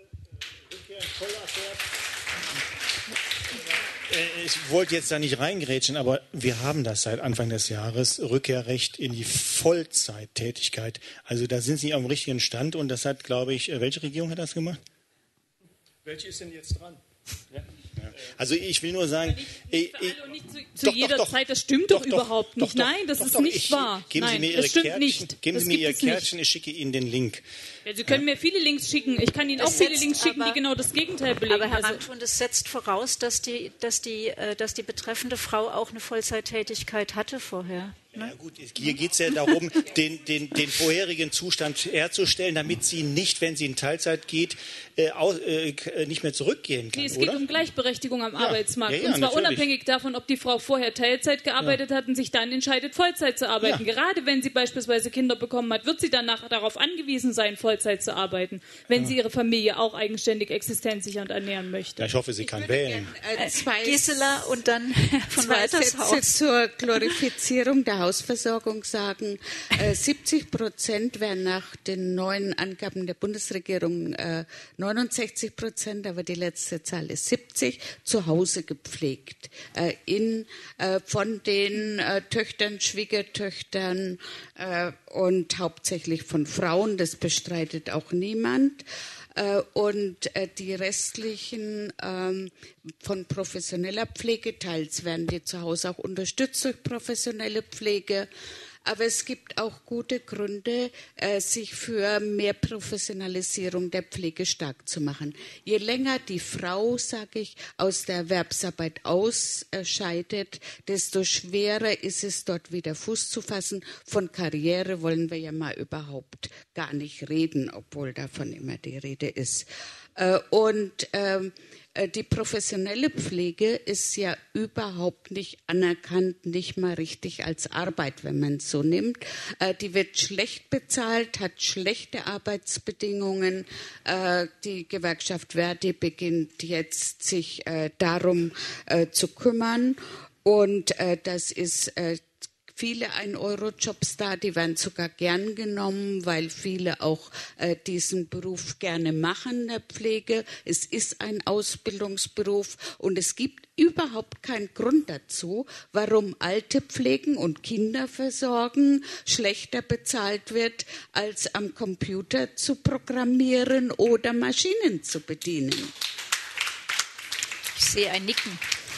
Ich wollte jetzt da nicht reingrätschen, aber wir haben das seit Anfang des Jahres, Rückkehrrecht in die Vollzeittätigkeit. Also da sind Sie am richtigen Stand und das hat, glaube ich, welche Regierung hat das gemacht? Welche ist denn jetzt dran? Ja. Also ich will nur sagen, nicht, nicht für alle und nicht zu, zu doch, jeder doch, doch, Zeit, das stimmt doch, doch überhaupt doch, nicht. Doch, Nein, das doch, ist doch, nicht ich, wahr. Geben Nein, Sie mir Ihre das stimmt Kärtchen, nicht. Geben das Sie mir Ihr Kärtchen, nicht. ich schicke Ihnen den Link. Ja, Sie können ja. mir viele Links schicken. Ich kann Ihnen Das auch viele setzt Links schicken, aber, die genau das Gegenteil belegen. Aber Herr also, Ranthun, das setzt voraus, dass die, dass, die, dass die betreffende Frau auch eine Vollzeittätigkeit hatte vorher. Ja, gut, hier geht es ja darum, den, den, den vorherigen Zustand herzustellen, damit sie nicht, wenn sie in Teilzeit geht, äh, aus, äh, nicht mehr zurückgehen kann, nee, es oder? geht um Gleichberechtigung am ja. Arbeitsmarkt. Ja, ja, und zwar natürlich. unabhängig davon, ob die Frau vorher Teilzeit gearbeitet ja. hat und sich dann entscheidet, Vollzeit zu arbeiten. Ja. Gerade wenn sie beispielsweise Kinder bekommen hat, wird sie danach darauf angewiesen sein, Vollzeit zu arbeiten, wenn ja. sie ihre Familie auch eigenständig existenzsichernd ernähren möchte. Ja, ich hoffe, sie kann wählen. Gern, äh, zwei, Gisela und dann von zwei Weitershaus. Sätze zur Glorifizierung der Hausversorgung sagen. Äh, siebzig Prozent wären nach den neuen Angaben der Bundesregierung äh, neunundsechzig Prozent, aber die letzte Zahl ist siebzig, zu Hause gepflegt. Äh, in, äh, von den äh, Töchtern, Schwiegertöchtern äh, und hauptsächlich von Frauen, das bestreitet auch niemand. Und die restlichen ähm, von professioneller Pflege, teils werden die zu Hause auch unterstützt durch professionelle Pflege. Aber es gibt auch gute Gründe, äh, sich für mehr Professionalisierung der Pflege stark zu machen. Je länger die Frau, sage ich, aus der Erwerbsarbeit ausscheidet, desto schwerer ist es, dort wieder Fuß zu fassen. Von Karriere wollen wir ja mal überhaupt gar nicht reden, obwohl davon immer die Rede ist. Äh, und ähm, die professionelle Pflege ist ja überhaupt nicht anerkannt, nicht mal richtig als Arbeit, wenn man es so nimmt. Die wird schlecht bezahlt, hat schlechte Arbeitsbedingungen. Die Gewerkschaft Verdi beginnt jetzt, sich darum zu kümmern. Und das ist viele Ein-Euro-Jobs da, die werden sogar gern genommen, weil viele auch äh, diesen Beruf gerne machen, der Pflege. Es ist ein Ausbildungsberuf und es gibt überhaupt keinen Grund dazu, warum Alte pflegen und Kinder versorgen schlechter bezahlt wird, als am Computer zu programmieren oder Maschinen zu bedienen. Ich sehe ein Nicken.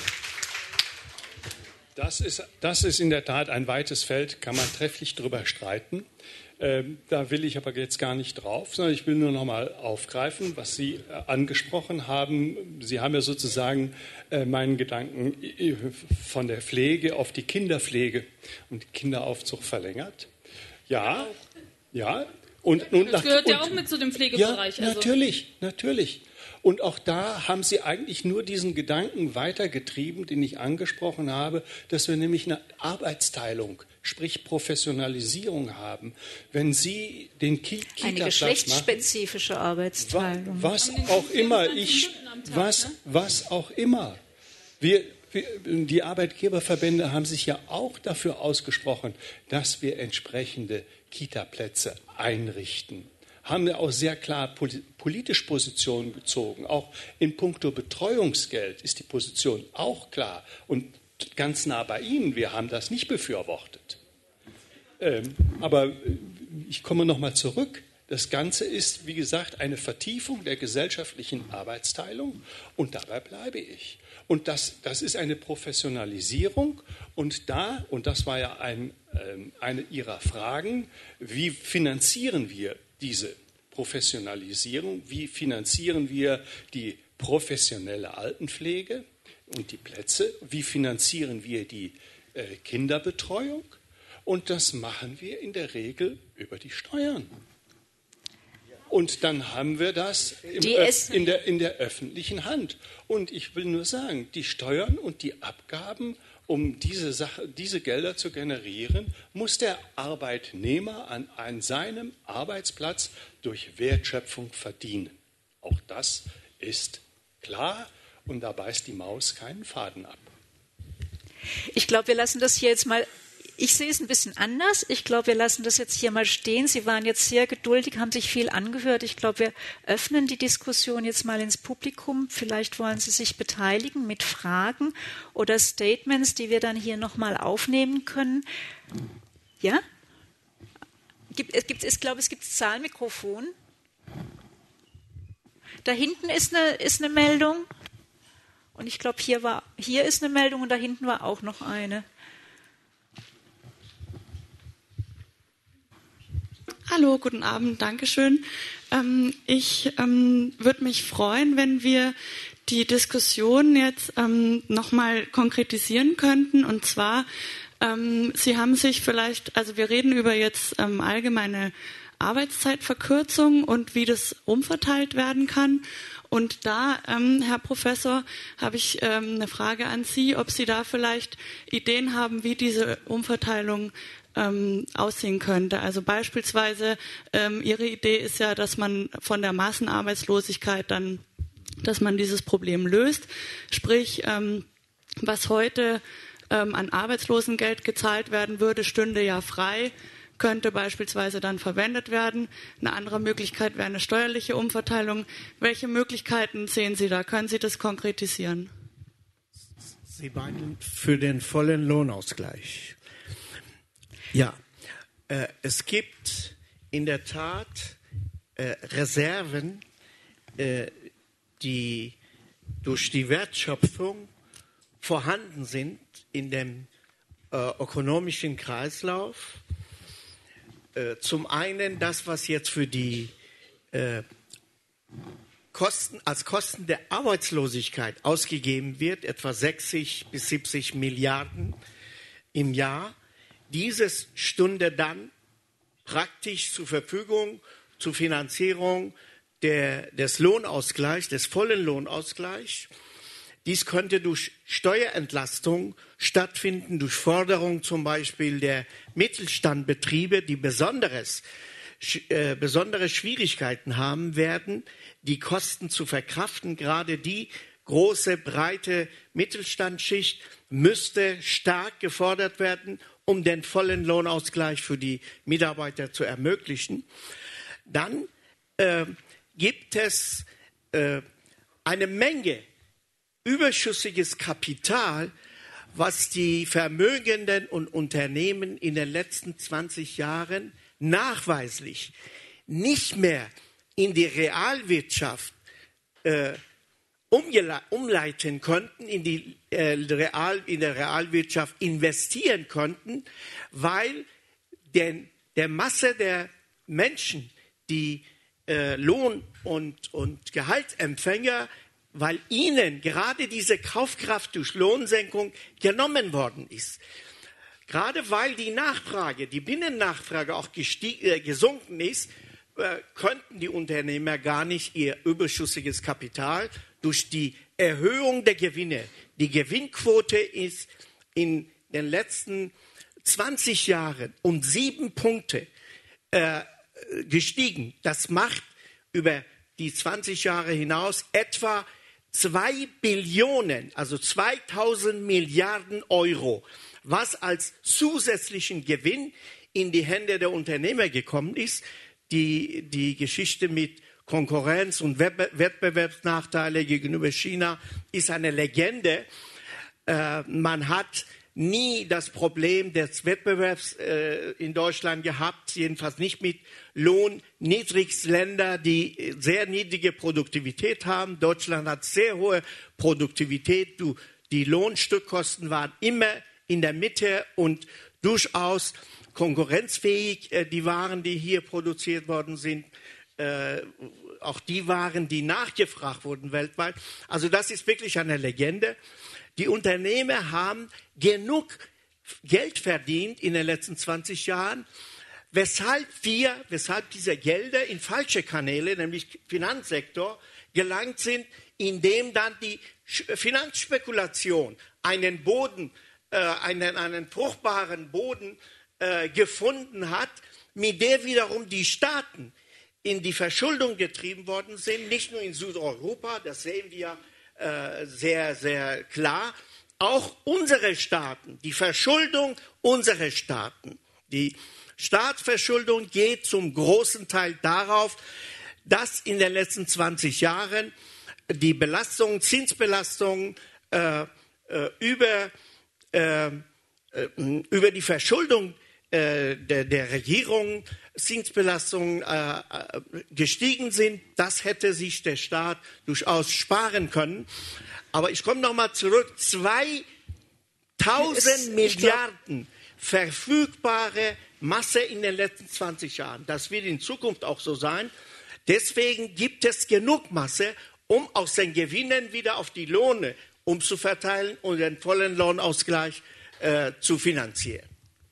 Das ist, das ist in der Tat ein weites Feld, kann man trefflich drüber streiten. Ähm, da will ich aber jetzt gar nicht drauf, sondern ich will nur noch mal aufgreifen, was Sie äh, angesprochen haben. Sie haben ja sozusagen äh, meinen Gedanken äh, von der Pflege auf die Kinderpflege und Kinderaufzucht verlängert. Ja, ja. Und, und das nach, gehört und, ja auch mit zu dem Pflegebereich. Ja, natürlich, also. natürlich. Und auch da haben Sie eigentlich nur diesen Gedanken weitergetrieben, den ich angesprochen habe, dass wir nämlich eine Arbeitsteilung, sprich Professionalisierung haben. Wenn Sie den Ki- Kita-Platz eine geschlechtsspezifische machen, Arbeitsteilung. Was auch immer, ich, was, was auch immer. Wir, wir, die Arbeitgeberverbände haben sich ja auch dafür ausgesprochen, dass wir entsprechende Kita-Plätze einrichten. Haben wir auch sehr klar politisch Positionen bezogen. Auch in puncto Betreuungsgeld ist die Position auch klar und ganz nah bei Ihnen. Wir haben das nicht befürwortet. Ähm, aber ich komme noch mal zurück. Das Ganze ist, wie gesagt, eine Vertiefung der gesellschaftlichen Arbeitsteilung und dabei bleibe ich. Und das, das ist eine Professionalisierung und da, und das war ja ein, ähm, eine Ihrer Fragen, wie finanzieren wir diese Professionalisierung, wie finanzieren wir die professionelle Altenpflege und die Plätze, wie finanzieren wir die äh, Kinderbetreuung und das machen wir in der Regel über die Steuern. Und dann haben wir das im Die Öf- in, der, in der öffentlichen Hand. Und ich will nur sagen, die Steuern und die Abgaben, um diese, Sache, diese Gelder zu generieren, muss der Arbeitnehmer an, an seinem Arbeitsplatz durch Wertschöpfung verdienen. Auch das ist klar und da beißt die Maus keinen Faden ab. Ich glaube, wir lassen das hier jetzt mal, ich sehe es ein bisschen anders. Ich glaube, wir lassen das jetzt hier mal stehen. Sie waren jetzt sehr geduldig, haben sich viel angehört. Ich glaube, wir öffnen die Diskussion jetzt mal ins Publikum. Vielleicht wollen Sie sich beteiligen mit Fragen oder Statements, die wir dann hier nochmal aufnehmen können. Ja? Gibt, es gibt, ich glaube, es gibt Zahlmikrofon. Da hinten ist eine, ist eine Meldung. Und ich glaube, hier, war, hier ist eine Meldung und da hinten war auch noch eine. Hallo, guten Abend, Dankeschön. Ähm, ich ähm, würde mich freuen, wenn wir die Diskussion jetzt ähm, nochmal konkretisieren könnten. Und zwar, ähm, Sie haben sich vielleicht, also wir reden über jetzt ähm, allgemeine Arbeitszeitverkürzung und wie das umverteilt werden kann. Und da, ähm, Herr Professor, habe ich ähm, eine Frage an Sie, ob Sie da vielleicht Ideen haben, wie diese Umverteilung ähm, aussehen könnte. Also beispielsweise, ähm, Ihre Idee ist ja, dass man von der Massenarbeitslosigkeit dann, dass man dieses Problem löst. Sprich, ähm, was heute ähm, an Arbeitslosengeld gezahlt werden würde, stünde ja frei, könnte beispielsweise dann verwendet werden. Eine andere Möglichkeit wäre eine steuerliche Umverteilung. Welche Möglichkeiten sehen Sie da? Können Sie das konkretisieren? Sie meinen für den vollen Lohnausgleich. Ja, äh, es gibt in der Tat äh, Reserven, äh, die durch die Wertschöpfung vorhanden sind in dem äh, ökonomischen Kreislauf. Äh, zum einen das, was jetzt für die äh, Kosten, als Kosten der Arbeitslosigkeit ausgegeben wird, etwa sechzig bis siebzig Milliarden im Jahr. Dieses stünde dann praktisch zur Verfügung zur Finanzierung der, des Lohnausgleichs, des vollen Lohnausgleichs. Dies könnte durch Steuerentlastung stattfinden, durch Förderung zum Beispiel der Mittelstandbetriebe, die besonderes, äh, besondere Schwierigkeiten haben werden, die Kosten zu verkraften. Gerade die große, breite Mittelstandsschicht müsste stark gefordert werden, um den vollen Lohnausgleich für die Mitarbeiter zu ermöglichen. Dann äh, gibt es äh, eine Menge überschüssiges Kapital, was die Vermögenden und Unternehmen in den letzten zwanzig Jahren nachweislich nicht mehr in die Realwirtschaft äh, umleiten konnten, in die äh, Real, in der Realwirtschaft investieren konnten, weil den, der Masse der Menschen, die äh, Lohn- und, und Gehaltsempfänger, weil ihnen gerade diese Kaufkraft durch Lohnsenkung genommen worden ist. Gerade weil die Nachfrage, die Binnennachfrage auch gestieg, äh, gesunken ist, äh, könnten die Unternehmer gar nicht ihr überschüssiges Kapital durch die Erhöhung der Gewinne. Die Gewinnquote ist in den letzten zwanzig Jahren um sieben Punkte äh, gestiegen. Das macht über die zwanzig Jahre hinaus etwa zwei Billionen, also zweitausend Milliarden Euro, was als zusätzlichen Gewinn in die Hände der Unternehmer gekommen ist. Die, die Geschichte mit Konkurrenz und Wettbewerbsnachteile gegenüber China ist eine Legende. Äh, man hat nie das Problem des Wettbewerbs äh, in Deutschland gehabt, jedenfalls nicht mit Lohnniedrigstländern, die sehr niedrige Produktivität haben. Deutschland hat sehr hohe Produktivität. Du, die Lohnstückkosten waren immer in der Mitte und durchaus konkurrenzfähig. Äh, die Waren, die hier produziert worden sind, äh, auch die Waren, die nachgefragt wurden weltweit. Also das ist wirklich eine Legende. Die Unternehmer haben genug Geld verdient in den letzten zwanzig Jahren, weshalb wir, weshalb diese Gelder in falsche Kanäle, nämlich Finanzsektor, gelangt sind, indem dann die Finanzspekulation einen Boden, äh, einen, einen fruchtbaren Boden äh, gefunden hat, mit der wiederum die Staaten in die Verschuldung getrieben worden sind, nicht nur in Südeuropa, das sehen wir äh, sehr, sehr klar, auch unsere Staaten, die Verschuldung unserer Staaten, die Staatsverschuldung geht zum großen Teil darauf, dass in den letzten zwanzig Jahren die Belastung, Zinsbelastung äh, äh, über, äh, äh, über die Verschuldung äh, der, der Regierung, Zinsbelastung äh, äh, gestiegen sind. Das hätte sich der Staat durchaus sparen können. Aber ich komme noch mal zurück. zweitausend Milliarden verfügbare Masse in den letzten zwanzig Jahren. Das wird in Zukunft auch so sein. Deswegen gibt es genug Masse, um aus den Gewinnen wieder auf die Löhne umzuverteilen und den vollen Lohnausgleich äh, zu finanzieren.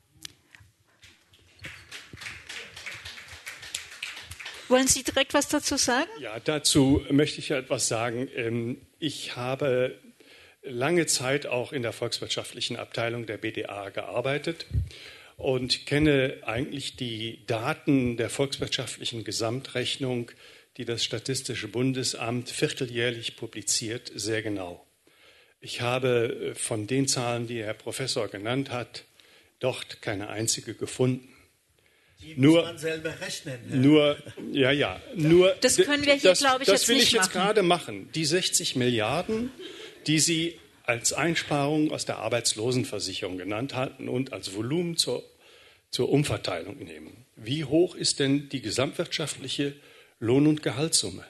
Wollen Sie direkt was dazu sagen? Ja, dazu möchte ich etwas sagen. Ich habe lange Zeit auch in der volkswirtschaftlichen Abteilung der B D A gearbeitet und kenne eigentlich die Daten der volkswirtschaftlichen Gesamtrechnung, die das Statistische Bundesamt vierteljährlich publiziert, sehr genau. Ich habe von den Zahlen, die Herr Professor genannt hat, dort keine einzige gefunden. Die nur, muss man selber rechnen. Ja. Nur, ja, ja, nur. Das können wir hier, das, glaube ich, das jetzt will nicht ich jetzt machen. gerade machen. Die sechzig Milliarden, die Sie als Einsparung aus der Arbeitslosenversicherung genannt hatten und als Volumen zur, zur Umverteilung nehmen. Wie hoch ist denn die gesamtwirtschaftliche Lohn- und Gehaltssumme?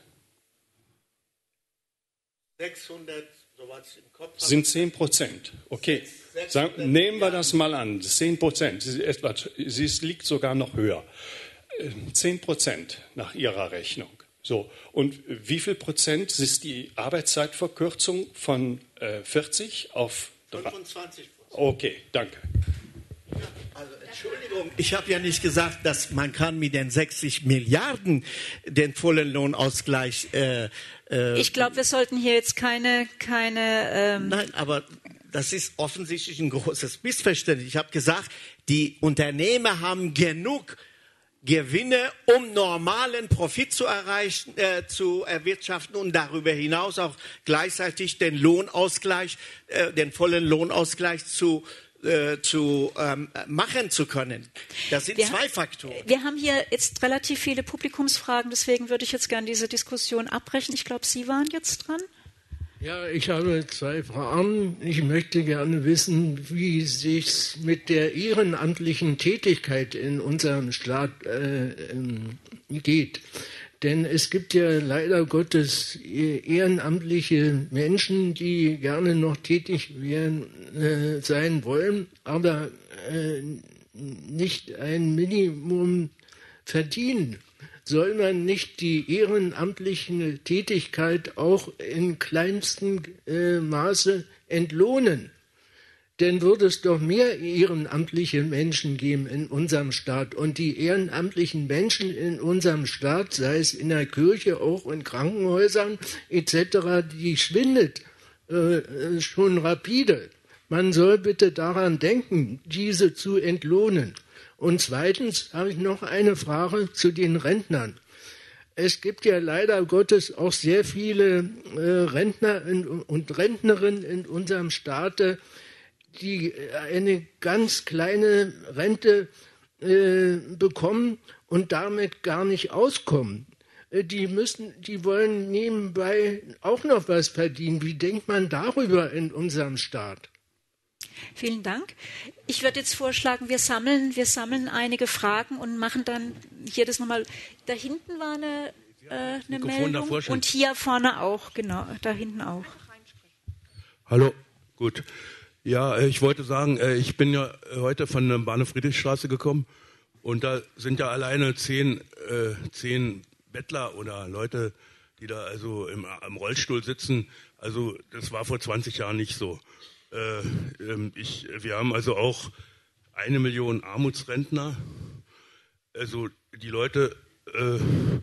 sechshundert, soweit ich im Kopf habe. Sind zehn Prozent. Okay, Sagen, nehmen wir das mal an. zehn Prozent. Es liegt sogar noch höher. zehn Prozent nach Ihrer Rechnung. So. Und wie viel Prozent ist die Arbeitszeitverkürzung von äh, vierzig auf fünfundzwanzig Prozent. Okay, danke. Also Entschuldigung, ich habe ja nicht gesagt, dass man kann mit den sechzig Milliarden den vollen Lohnausgleich. Äh, äh, ich glaube, wir sollten hier jetzt keine, keine. Ähm Nein, aber das ist offensichtlich ein großes Missverständnis. Ich habe gesagt, die Unternehmer haben genug Gewinne, um normalen Profit zu erreichen, äh, zu erwirtschaften und darüber hinaus auch gleichzeitig den Lohnausgleich, äh, den vollen Lohnausgleich zu Äh, zu ähm, machen zu können. Das sind wir, zwei Faktoren. Wir haben hier jetzt relativ viele Publikumsfragen, deswegen würde ich jetzt gerne diese Diskussion abbrechen. Ich glaube, Sie waren jetzt dran. Ja, ich habe zwei Fragen. Ich möchte gerne wissen, wie es sich mit der ehrenamtlichen Tätigkeit in unserem Staat äh, geht. Denn es gibt ja leider Gottes ehrenamtliche Menschen, die gerne noch tätig werden, äh, sein wollen, aber äh, nicht ein Minimum verdienen. Soll man nicht die ehrenamtliche Tätigkeit auch in kleinstem äh, Maße entlohnen? Denn würde es doch mehr ehrenamtliche Menschen geben in unserem Staat. Und die ehrenamtlichen Menschen in unserem Staat, sei es in der Kirche, auch in Krankenhäusern et cetera, die schwindet äh, schon rapide. Man soll bitte daran denken, diese zu entlohnen. Und zweitens habe ich noch eine Frage zu den Rentnern. Es gibt ja leider Gottes auch sehr viele äh, Rentner in, und Rentnerinnen in unserem Staate, die eine ganz kleine Rente äh, bekommen und damit gar nicht auskommen. Äh, die müssen, die wollen nebenbei auch noch was verdienen. Wie denkt man darüber in unserem Staat? Vielen Dank. Ich würde jetzt vorschlagen, wir sammeln, wir sammeln einige Fragen und machen dann hier das nochmal. Da hinten war eine, äh, eine Meldung und hier vorne auch, genau, da hinten auch. Hallo, gut. Ja, ich wollte sagen, ich bin ja heute von der Bahnhof Friedrichstraße gekommen und da sind ja alleine zehn, äh, zehn Bettler oder Leute, die da also im, im Rollstuhl sitzen. Also das war vor zwanzig Jahren nicht so. Äh, ich, wir haben also auch eine Million Armutsrentner Also die Leute äh,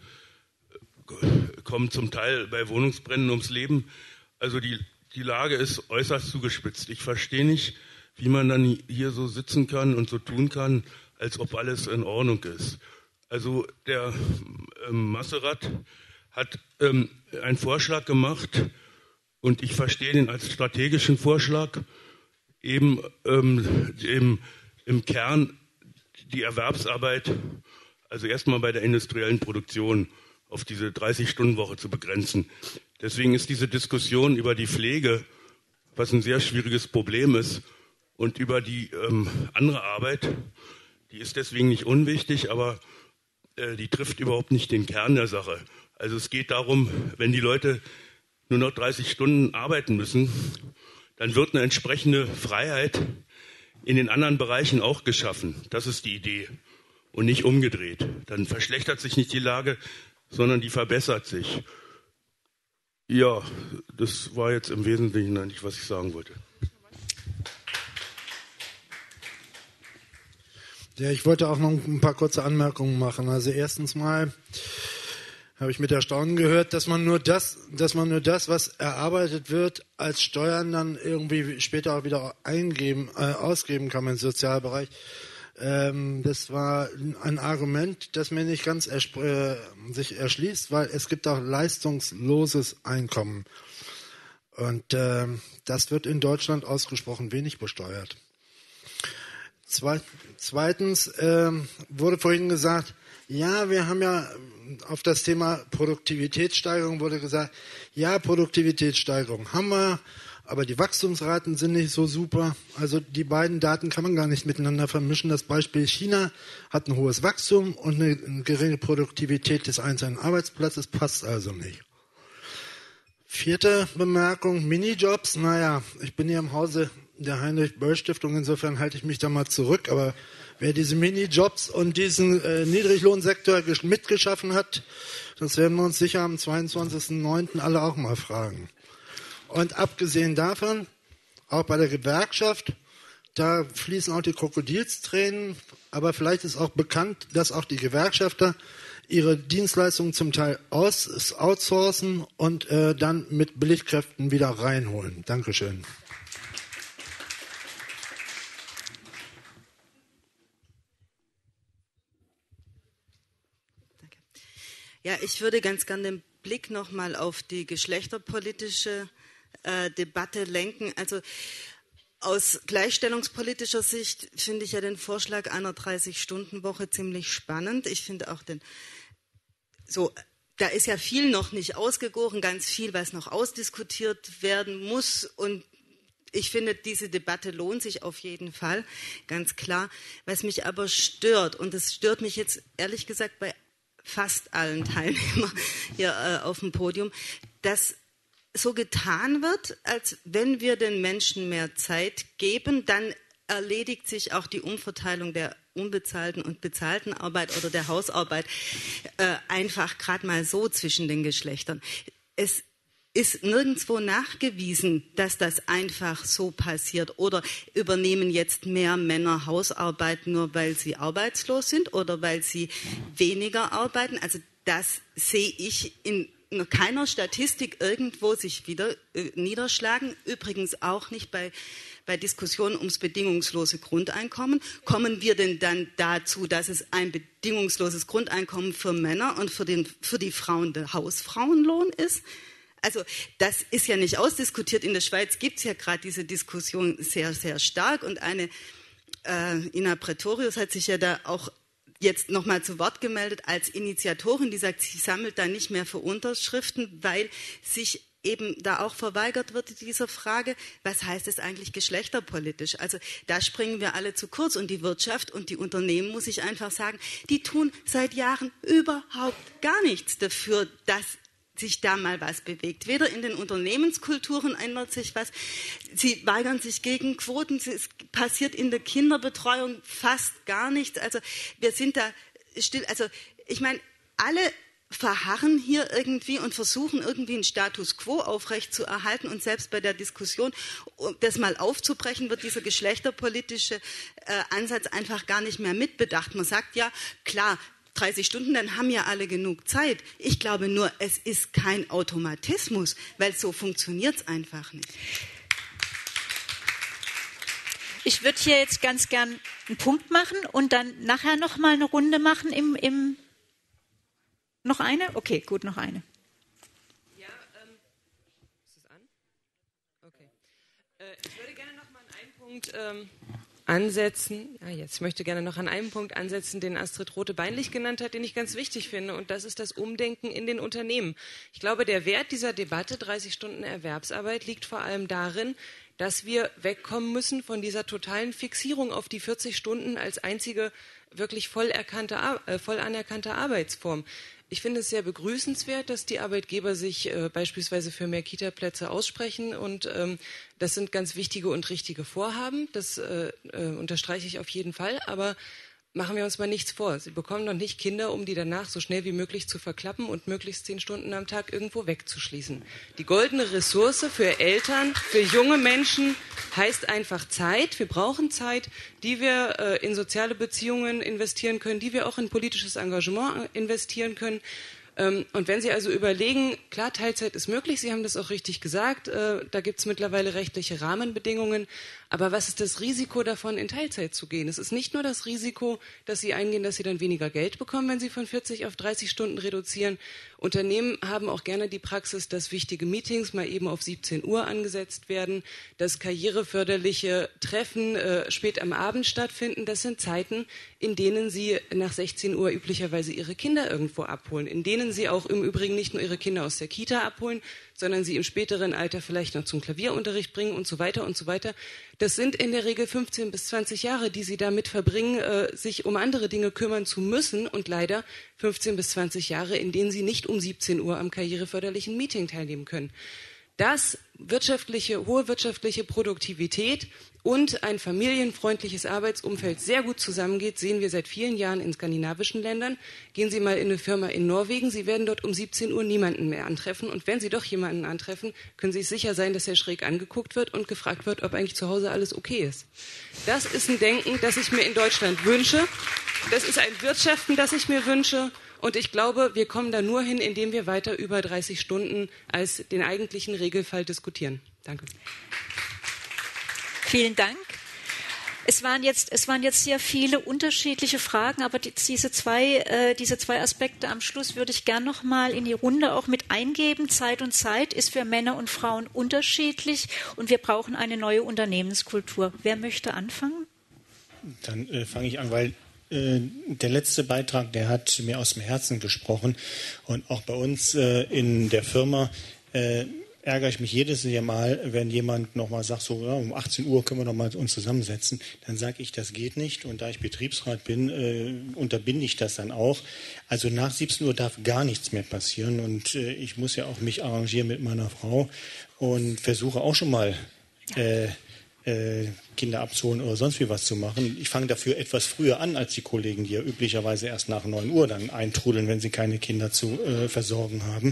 kommen zum Teil bei Wohnungsbränden ums Leben. Also die, die Lage ist äußerst zugespitzt. Ich verstehe nicht, wie man dann hier so sitzen kann und so tun kann, als ob alles in Ordnung ist. Also der ähm, Masserat hat ähm, einen Vorschlag gemacht und ich verstehe den als strategischen Vorschlag, eben, ähm, eben im Kern die Erwerbsarbeit, also erstmal bei der industriellen Produktion auf diese dreißig-Stunden-Woche zu begrenzen. Deswegen ist diese Diskussion über die Pflege, was ein sehr schwieriges Problem ist, und über die ähm, andere Arbeit, die ist deswegen nicht unwichtig, aber äh, die trifft überhaupt nicht den Kern der Sache. Also es geht darum, wenn die Leute nur noch dreißig Stunden arbeiten müssen, dann wird eine entsprechende Freiheit in den anderen Bereichen auch geschaffen. Das ist die Idee und nicht umgedreht. Dann verschlechtert sich nicht die Lage, sondern die verbessert sich. Ja, das war jetzt im Wesentlichen eigentlich, was ich sagen wollte. Ja, ich wollte auch noch ein paar kurze Anmerkungen machen. Also erstens mal habe ich mit Erstaunen gehört, dass man nur das, dass man nur das, was erarbeitet wird, als Steuern dann irgendwie später auch wieder eingeben, äh, ausgeben kann im Sozialbereich. Ähm, das war ein Argument, das mir nicht ganz erspr- äh, sich erschließt, weil es gibt auch leistungsloses Einkommen. Und äh, das wird in Deutschland ausgesprochen wenig besteuert. Zwei, zweitens äh, wurde vorhin gesagt, ja, wir haben ja auf das Thema Produktivitätssteigerung wurde gesagt, ja, Produktivitätssteigerung haben wir, aber die Wachstumsraten sind nicht so super. Also die beiden Daten kann man gar nicht miteinander vermischen. Das Beispiel China hat ein hohes Wachstum und eine, eine geringe Produktivität des einzelnen Arbeitsplatzes, passt also nicht. Vierte Bemerkung, Minijobs. Naja, ich bin hier im Hause der Heinrich-Böll-Stiftung, insofern halte ich mich da mal zurück, aber wer diese Minijobs und diesen äh, Niedriglohnsektor gesch- mitgeschaffen hat, das werden wir uns sicher am zweiundzwanzigsten neunten alle auch mal fragen. Und abgesehen davon, auch bei der Gewerkschaft, da fließen auch die Krokodilstränen, aber vielleicht ist auch bekannt, dass auch die Gewerkschafter ihre Dienstleistungen zum Teil aus, outsourcen und äh, dann mit Billigkräften wieder reinholen. Dankeschön. Ja, ich würde ganz gerne den Blick nochmal auf die geschlechterpolitische äh, Debatte lenken. Also aus gleichstellungspolitischer Sicht finde ich ja den Vorschlag einer dreißig-Stunden-Woche ziemlich spannend. Ich finde auch den, so, da ist ja viel noch nicht ausgegoren, ganz viel, was noch ausdiskutiert werden muss. Und ich finde, diese Debatte lohnt sich auf jeden Fall, ganz klar. Was mich aber stört, und das stört mich jetzt ehrlich gesagt bei fast allen Teilnehmern hier äh, auf dem Podium, dass so getan wird, als wenn wir den Menschen mehr Zeit geben, dann erledigt sich auch die Umverteilung der unbezahlten und bezahlten Arbeit oder der Hausarbeit äh, einfach gerade mal so zwischen den Geschlechtern. Es ist nirgendwo nachgewiesen, dass das einfach so passiert. Oder übernehmen jetzt mehr Männer Hausarbeit nur, weil sie arbeitslos sind oder weil sie weniger arbeiten? Also das sehe ich in keiner Statistik irgendwo sich wieder äh, niederschlagen. Übrigens auch nicht bei, bei Diskussionen ums bedingungslose Grundeinkommen. Kommen wir denn dann dazu, dass es ein bedingungsloses Grundeinkommen für Männer und für, den, für die Frauen der Hausfrauenlohn ist? Also das ist ja nicht ausdiskutiert. In der Schweiz gibt es ja gerade diese Diskussion sehr, sehr stark. Und eine äh, Ina Pretorius hat sich ja da auch jetzt nochmal zu Wort gemeldet als Initiatorin, die sagt, sie sammelt da nicht mehr für Unterschriften, weil sich eben da auch verweigert wird dieser Frage, was heißt es eigentlich geschlechterpolitisch? Also da springen wir alle zu kurz und die Wirtschaft und die Unternehmen, muss ich einfach sagen, die tun seit Jahren überhaupt gar nichts dafür, dass sich da mal was bewegt. Weder in den Unternehmenskulturen ändert sich was. Sie weigern sich gegen Quoten. Es passiert in der Kinderbetreuung fast gar nichts. Also wir sind da still. Also ich meine, alle verharren hier irgendwie und versuchen irgendwie einen Status quo aufrechtzuerhalten und selbst bei der Diskussion, um das mal aufzubrechen, wird dieser geschlechterpolitische äh, Ansatz einfach gar nicht mehr mitbedacht. Man sagt ja, klar, dreißig Stunden, dann haben ja alle genug Zeit. Ich glaube nur, es ist kein Automatismus, weil so funktioniert es einfach nicht. Ich würde hier jetzt ganz gern einen Punkt machen und dann nachher noch mal eine Runde machen im, im noch eine? Okay, gut, noch eine. Ja, ähm, ist es an? Okay. Äh, ich würde gerne noch mal an einen Punkt ähm, ansetzen. Ja, jetzt. Ich möchte gerne noch an einem Punkt ansetzen, den Astrid Rothe-Beinlich genannt hat, den ich ganz wichtig finde. Und das ist das Umdenken in den Unternehmen. Ich glaube, der Wert dieser Debatte, dreißig Stunden Erwerbsarbeit, liegt vor allem darin, dass wir wegkommen müssen von dieser totalen Fixierung auf die vierzig Stunden als einzige wirklich voll, erkannte, äh, voll anerkannte Arbeitsform. Ich finde es sehr begrüßenswert, dass die Arbeitgeber sich äh, beispielsweise für mehr Kita-Plätze aussprechen und ähm, das sind ganz wichtige und richtige Vorhaben. Das äh, äh, unterstreiche ich auf jeden Fall, aber machen wir uns mal nichts vor. Sie bekommen noch nicht Kinder, um die danach so schnell wie möglich zu verklappen und möglichst zehn Stunden am Tag irgendwo wegzuschließen. Die goldene Ressource für Eltern, für junge Menschen heißt einfach Zeit. Wir brauchen Zeit, die wir äh, in soziale Beziehungen investieren können, die wir auch in politisches Engagement investieren können. Ähm, und wenn Sie also überlegen, klar, Teilzeit ist möglich, Sie haben das auch richtig gesagt, äh, da gibt es mittlerweile rechtliche Rahmenbedingungen, aber was ist das Risiko davon, in Teilzeit zu gehen? Es ist nicht nur das Risiko, dass Sie eingehen, dass Sie dann weniger Geld bekommen, wenn Sie von vierzig auf dreißig Stunden reduzieren. Unternehmen haben auch gerne die Praxis, dass wichtige Meetings mal eben auf siebzehn Uhr angesetzt werden, dass karriereförderliche Treffen äh, spät am Abend stattfinden. Das sind Zeiten, in denen Sie nach sechzehn Uhr üblicherweise Ihre Kinder irgendwo abholen, in denen Sie auch im Übrigen nicht nur Ihre Kinder aus der Kita abholen, sondern sie im späteren Alter vielleicht noch zum Klavierunterricht bringen und so weiter und so weiter. Das sind in der Regel fünfzehn bis zwanzig Jahre, die sie damit verbringen, äh, sich um andere Dinge kümmern zu müssen und leider fünfzehn bis zwanzig Jahre, in denen sie nicht um siebzehn Uhr am karriereförderlichen Meeting teilnehmen können. Dass wirtschaftliche, hohe wirtschaftliche Produktivität und ein familienfreundliches Arbeitsumfeld sehr gut zusammengeht, sehen wir seit vielen Jahren in skandinavischen Ländern. Gehen Sie mal in eine Firma in Norwegen, Sie werden dort um siebzehn Uhr niemanden mehr antreffen. Und wenn Sie doch jemanden antreffen, können Sie sicher sein, dass er schräg angeguckt wird und gefragt wird, ob eigentlich zu Hause alles okay ist. Das ist ein Denken, das ich mir in Deutschland wünsche. Das ist ein Wirtschaften, das ich mir wünsche. Und ich glaube, wir kommen da nur hin, indem wir weiter über dreißig Stunden als den eigentlichen Regelfall diskutieren. Danke. Vielen Dank. Es waren jetzt, es waren jetzt sehr viele unterschiedliche Fragen, aber die, diese, zwei, äh, diese zwei Aspekte am Schluss würde ich gern noch mal in die Runde auch mit eingeben. Zeit und Zeit ist für Männer und Frauen unterschiedlich und wir brauchen eine neue Unternehmenskultur. Wer möchte anfangen? Dann äh, fange ich an, weil äh, der letzte Beitrag, der hat mir aus dem Herzen gesprochen und auch bei uns äh, in der Firma äh, ärgere ich mich jedes Jahr mal, wenn jemand nochmal sagt, so ja, um achtzehn Uhr können wir noch mal uns zusammensetzen. Dann sage ich, das geht nicht. Und da ich Betriebsrat bin, äh, unterbinde ich das dann auch. Also nach siebzehn Uhr darf gar nichts mehr passieren. Und äh, ich muss ja auch mich arrangieren mit meiner Frau und versuche auch schon mal äh, äh, Kinder abzuholen oder sonst wie was zu machen. Ich fange dafür etwas früher an als die Kollegen, die ja üblicherweise erst nach neun Uhr dann eintrudeln, wenn sie keine Kinder zu äh, versorgen haben.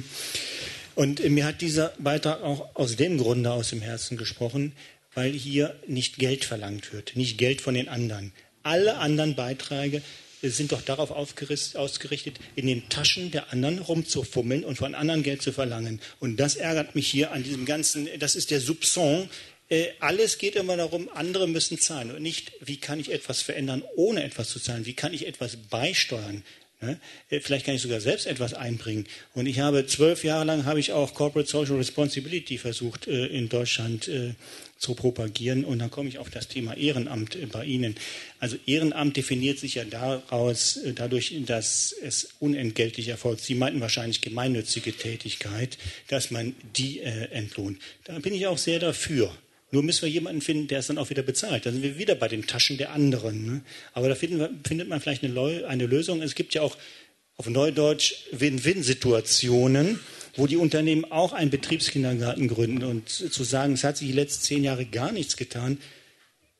Und mir hat dieser Beitrag auch aus dem Grunde aus dem Herzen gesprochen, weil hier nicht Geld verlangt wird, nicht Geld von den anderen. Alle anderen Beiträge sind doch darauf ausgerichtet, in den Taschen der anderen rumzufummeln und von anderen Geld zu verlangen. Und das ärgert mich hier an diesem ganzen, das ist der Soupçon. Alles geht immer darum, andere müssen zahlen und nicht, wie kann ich etwas verändern, ohne etwas zu zahlen, wie kann ich etwas beisteuern. Vielleicht kann ich sogar selbst etwas einbringen. Und ich habe zwölf Jahre lang habe ich auch Corporate Social Responsibility versucht äh, in Deutschland äh, zu propagieren. Und dann komme ich auf das Thema Ehrenamt äh, bei Ihnen. Also Ehrenamt definiert sich ja daraus, äh, dadurch, dass es unentgeltlich erfolgt. Sie meinten wahrscheinlich gemeinnützige Tätigkeit, dass man die äh, entlohnt. Da bin ich auch sehr dafür. Nur müssen wir jemanden finden, der es dann auch wieder bezahlt. Da sind wir wieder bei den Taschen der anderen. Ne? Aber da finden wir, findet man vielleicht eine, eine Lösung. Es gibt ja auch auf Neudeutsch Win-Win-Situationen, wo die Unternehmen auch einen Betriebskindergarten gründen. Und zu sagen, es hat sich die letzten zehn Jahre gar nichts getan,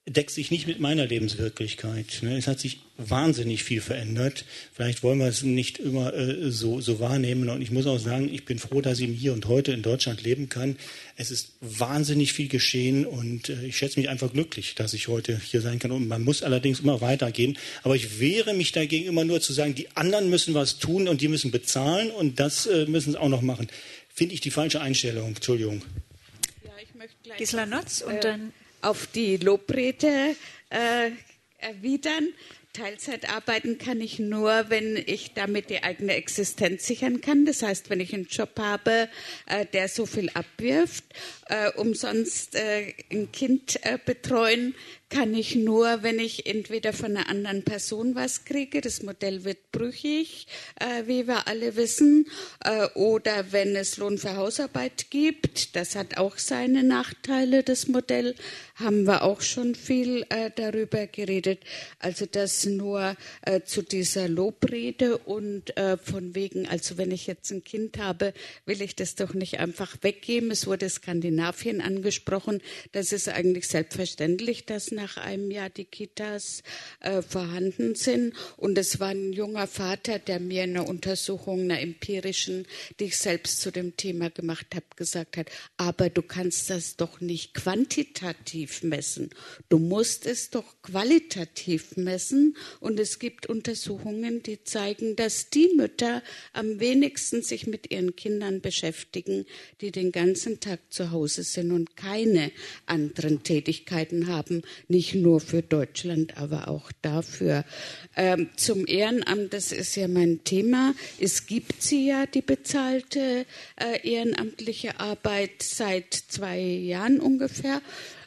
deckt sich nicht mit meiner Lebenswirklichkeit. Es hat sich wahnsinnig viel verändert. Vielleicht wollen wir es nicht immer äh, so, so wahrnehmen. Und ich muss auch sagen, ich bin froh, dass ich hier und heute in Deutschland leben kann. Es ist wahnsinnig viel geschehen und äh, ich schätze mich einfach glücklich, dass ich heute hier sein kann. Und man muss allerdings immer weitergehen. Aber ich wehre mich dagegen immer nur zu sagen, die anderen müssen was tun und die müssen bezahlen und das äh, müssen sie auch noch machen. Finde ich die falsche Einstellung. Entschuldigung. Ja, ich möchte gleich Gisela Notz und äh, dann auf die Lobrede äh, erwidern. Teilzeit arbeiten kann ich nur, wenn ich damit die eigene Existenz sichern kann. Das heißt, wenn ich einen Job habe, äh, der so viel abwirft, äh, umsonst äh, ein Kind äh, betreuen, kann ich nur, wenn ich entweder von einer anderen Person was kriege, das Modell wird brüchig, äh, wie wir alle wissen, äh, oder wenn es Lohn für Hausarbeit gibt, das hat auch seine Nachteile, das Modell, haben wir auch schon viel äh, darüber geredet. Also das nur äh, zu dieser Lobrede und äh, von wegen, also wenn ich jetzt ein Kind habe, will ich das doch nicht einfach weggeben. Es wurde Skandinavien angesprochen, das ist eigentlich selbstverständlich, dass nach einem Jahr die Kitas äh, vorhanden sind. Und es war ein junger Vater, der mir in einer Untersuchung, einer empirischen, die ich selbst zu dem Thema gemacht habe, gesagt hat, aber du kannst das doch nicht quantitativ messen. Du musst es doch qualitativ messen. Und es gibt Untersuchungen, die zeigen, dass die Mütter am wenigsten sich mit ihren Kindern beschäftigen, die den ganzen Tag zu Hause sind und keine anderen Tätigkeiten haben, nicht nur für Deutschland, aber auch dafür. Ähm, zum Ehrenamt, das ist ja mein Thema. Es gibt sie ja, die bezahlte äh, ehrenamtliche Arbeit seit zwei Jahren ungefähr.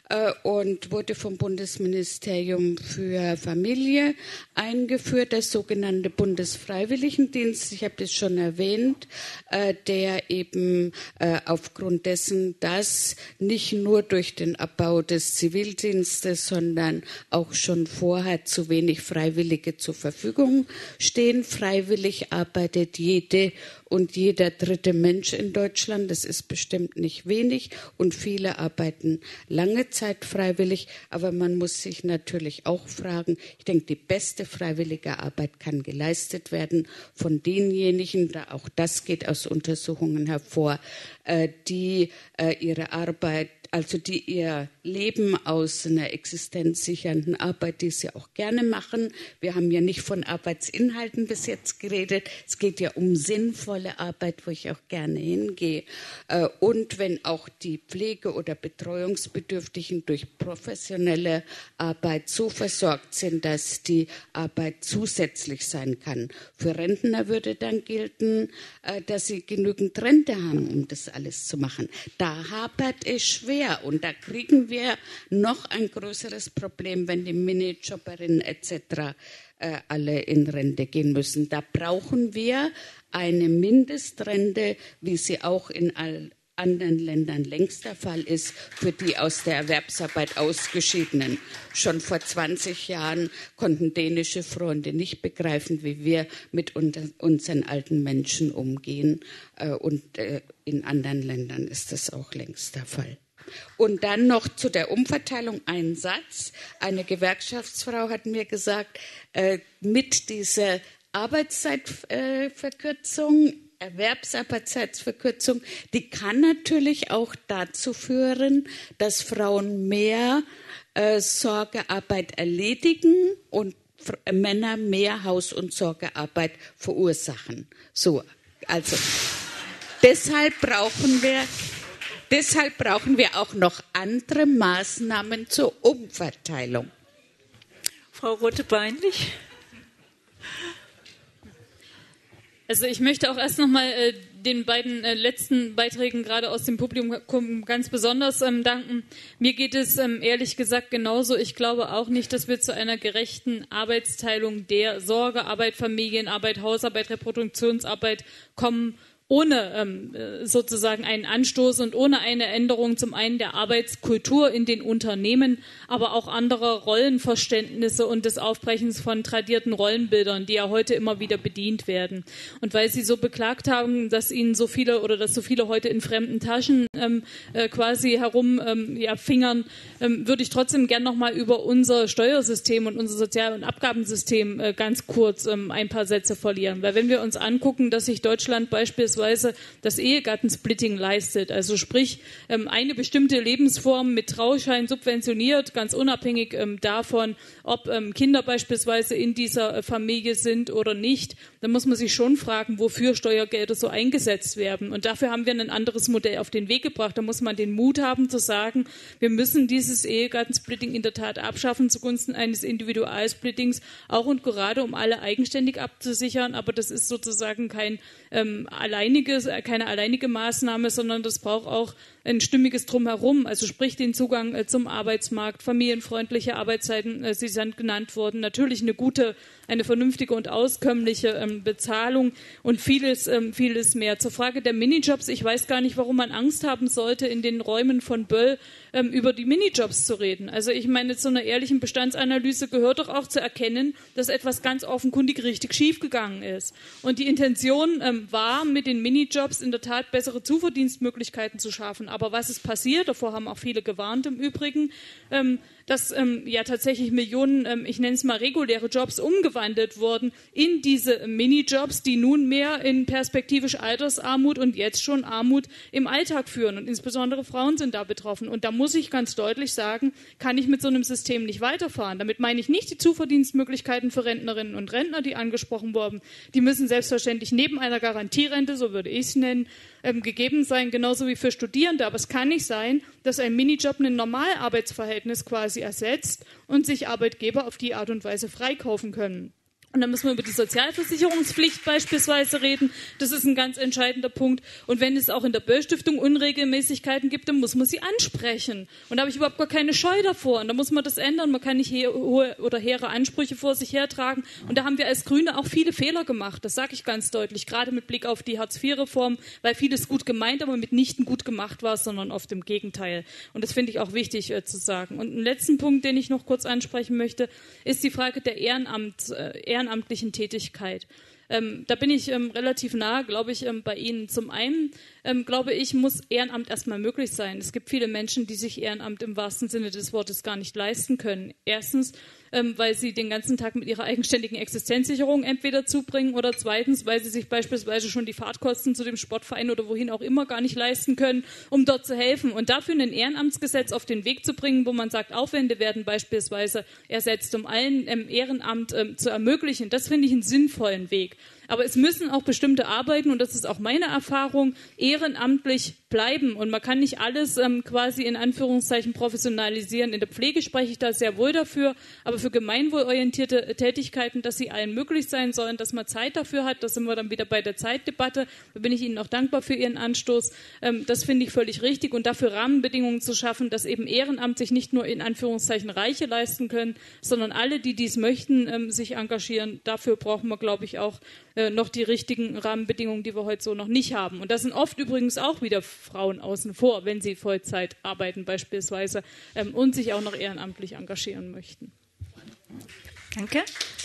Und wurde vom Bundesministerium für Familie eingeführt, der sogenannte Bundesfreiwilligendienst. Ich habe das schon erwähnt, der eben aufgrund dessen, dass nicht nur durch den Abbau des Zivildienstes, sondern auch schon vorher zu wenig Freiwillige zur Verfügung stehen. Freiwillig arbeitet jede und jeder dritte Mensch in Deutschland. Das ist bestimmt nicht wenig und viele arbeiten lange Zeit freiwillig, aber man muss sich natürlich auch fragen, ich denke, die beste freiwillige Arbeit kann geleistet werden von denjenigen, da auch das geht aus Untersuchungen hervor, die ihre Arbeit, also die ihr Leben aus einer existenzsichernden Arbeit, die sie auch gerne machen. Wir haben ja nicht von Arbeitsinhalten bis jetzt geredet. Es geht ja um sinnvolle Arbeit, wo ich auch gerne hingehe. Und wenn auch die Pflege- oder Betreuungsbedürftigen durch professionelle Arbeit so versorgt sind, dass die Arbeit zusätzlich sein kann. Für Rentner würde dann gelten, dass sie genügend Rente haben, um das alles zu machen. Da hapert es schwer. Und da kriegen wir noch ein größeres Problem, wenn die Minijobberinnen et cetera äh, alle in Rente gehen müssen. Da brauchen wir eine Mindestrente, wie sie auch in all anderen Ländern längst der Fall ist, für die aus der Erwerbsarbeit Ausgeschiedenen. Schon vor zwanzig Jahren konnten dänische Freunde nicht begreifen, wie wir mit unseren alten Menschen umgehen. Und in anderen Ländern ist das auch längst der Fall. Und dann noch zu der Umverteilung ein Satz. Eine Gewerkschaftsfrau hat mir gesagt, äh, mit dieser Arbeitszeitverkürzung, äh, Erwerbsarbeitszeitverkürzung, die kann natürlich auch dazu führen, dass Frauen mehr äh, Sorgearbeit erledigen und Männer mehr Haus- und Sorgearbeit verursachen. So, also deshalb brauchen wir Deshalb brauchen wir auch noch andere Maßnahmen zur Umverteilung. Frau Rote-Beinlich. Also ich möchte auch erst noch mal äh, den beiden äh, letzten Beiträgen gerade aus dem Publikum ganz besonders ähm, danken. Mir geht es ähm, ehrlich gesagt genauso. Ich glaube auch nicht, dass wir zu einer gerechten Arbeitsteilung der Sorgearbeit, Familienarbeit, Hausarbeit, Reproduktionsarbeit kommen ohne ähm, sozusagen einen Anstoß und ohne eine Änderung zum einen der Arbeitskultur in den Unternehmen, aber auch anderer Rollenverständnisse und des Aufbrechens von tradierten Rollenbildern, die ja heute immer wieder bedient werden. Und weil Sie so beklagt haben, dass Ihnen so viele oder dass so viele heute in fremden Taschen ähm, äh, quasi herum ähm, ja, fingern, ähm, würde ich trotzdem gern nochmal über unser Steuersystem und unser Sozial- und Abgabensystem äh, ganz kurz ähm, ein paar Sätze verlieren. Weil wenn wir uns angucken, dass sich Deutschland beispielsweise das Ehegattensplitting leistet, also sprich eine bestimmte Lebensform mit Trauschein subventioniert, ganz unabhängig davon, ob Kinder beispielsweise in dieser Familie sind oder nicht, dann muss man sich schon fragen, wofür Steuergelder so eingesetzt werden. Und dafür haben wir ein anderes Modell auf den Weg gebracht. Da muss man den Mut haben zu sagen, wir müssen dieses Ehegattensplitting in der Tat abschaffen zugunsten eines Individualsplittings, auch und gerade um alle eigenständig abzusichern. Aber das ist sozusagen kein ähm, alleiniges, keine alleinige Maßnahme, sondern das braucht auch ein stimmiges Drumherum, also sprich den Zugang äh, zum Arbeitsmarkt, familienfreundliche Arbeitszeiten, äh, sie sind genannt worden, natürlich eine gute, eine vernünftige und auskömmliche ähm, Bezahlung und vieles, ähm, vieles mehr. Zur Frage der Minijobs, ich weiß gar nicht, warum man Angst haben sollte, in den Räumen von Böll ähm, über die Minijobs zu reden. Also ich meine, zu einer ehrlichen Bestandsanalyse gehört doch auch zu erkennen, dass etwas ganz offenkundig richtig schiefgegangen ist. Und die Intention ähm, war, mit den Minijobs in der Tat bessere Zuverdienstmöglichkeiten zu schaffen. Aber was ist passiert? Davor haben auch viele gewarnt im Übrigen, ähm, dass ähm, ja tatsächlich Millionen, ähm, ich nenne es mal reguläre Jobs, umgewandelt wurden in diese Minijobs, die nunmehr in perspektivisch Altersarmut und jetzt schon Armut im Alltag führen. Und insbesondere Frauen sind da betroffen. Und da muss ich ganz deutlich sagen, kann ich mit so einem System nicht weiterfahren. Damit meine ich nicht die Zuverdienstmöglichkeiten für Rentnerinnen und Rentner, die angesprochen wurden. Die müssen selbstverständlich neben einer Garantierente, so würde ich es nennen, ähm, gegeben sein, genauso wie für Studierende. Aber es kann nicht sein, dass ein Minijob ein Normalarbeitsverhältnis quasi ersetzt und sich Arbeitgeber auf die Art und Weise freikaufen können. Und dann müssen wir über die Sozialversicherungspflicht beispielsweise reden. Das ist ein ganz entscheidender Punkt. Und wenn es auch in der Böll-Stiftung Unregelmäßigkeiten gibt, dann muss man sie ansprechen. Und da habe ich überhaupt gar keine Scheu davor. Und da muss man das ändern. Man kann nicht hohe oder hehre Ansprüche vor sich hertragen. Und da haben wir als Grüne auch viele Fehler gemacht. Das sage ich ganz deutlich. Gerade mit Blick auf die Hartz vier Reform, weil vieles gut gemeint, aber mitnichten gut gemacht war, sondern oft im Gegenteil. Und das finde ich auch wichtig äh, zu sagen. Und einen letzten Punkt, den ich noch kurz ansprechen möchte, ist die Frage der Ehrenamt, äh, ehrenamtlichen Tätigkeit. Ähm, da bin ich ähm, relativ nah, glaube ich, ähm, bei Ihnen. Zum einen, ähm, glaube ich, muss Ehrenamt erstmal möglich sein. Es gibt viele Menschen, die sich Ehrenamt im wahrsten Sinne des Wortes gar nicht leisten können. Erstens, ähm, weil sie den ganzen Tag mit ihrer eigenständigen Existenzsicherung entweder zubringen oder zweitens, weil sie sich beispielsweise schon die Fahrtkosten zu dem Sportverein oder wohin auch immer gar nicht leisten können, um dort zu helfen. Und dafür ein Ehrenamtsgesetz auf den Weg zu bringen, wo man sagt, Aufwände werden beispielsweise ersetzt, um allen ähm, Ehrenamt ähm, zu ermöglichen, das finde ich einen sinnvollen Weg. Aber es müssen auch bestimmte Arbeiten, und das ist auch meine Erfahrung, ehrenamtlich bleiben. Und man kann nicht alles ähm, quasi in Anführungszeichen professionalisieren. In der Pflege spreche ich da sehr wohl dafür, aber für gemeinwohlorientierte Tätigkeiten, dass sie allen möglich sein sollen, dass man Zeit dafür hat, da sind wir dann wieder bei der Zeitdebatte. Da bin ich Ihnen auch dankbar für Ihren Anstoß. Ähm, das finde ich völlig richtig. Und dafür Rahmenbedingungen zu schaffen, dass eben Ehrenamt sich nicht nur in Anführungszeichen Reiche leisten können, sondern alle, die dies möchten, ähm, sich engagieren. Dafür brauchen wir, glaube ich, auch noch die richtigen Rahmenbedingungen, die wir heute so noch nicht haben. Und da sind oft übrigens auch wieder Frauen außen vor, wenn sie Vollzeit arbeiten beispielsweise ähm, und sich auch noch ehrenamtlich engagieren möchten. Danke.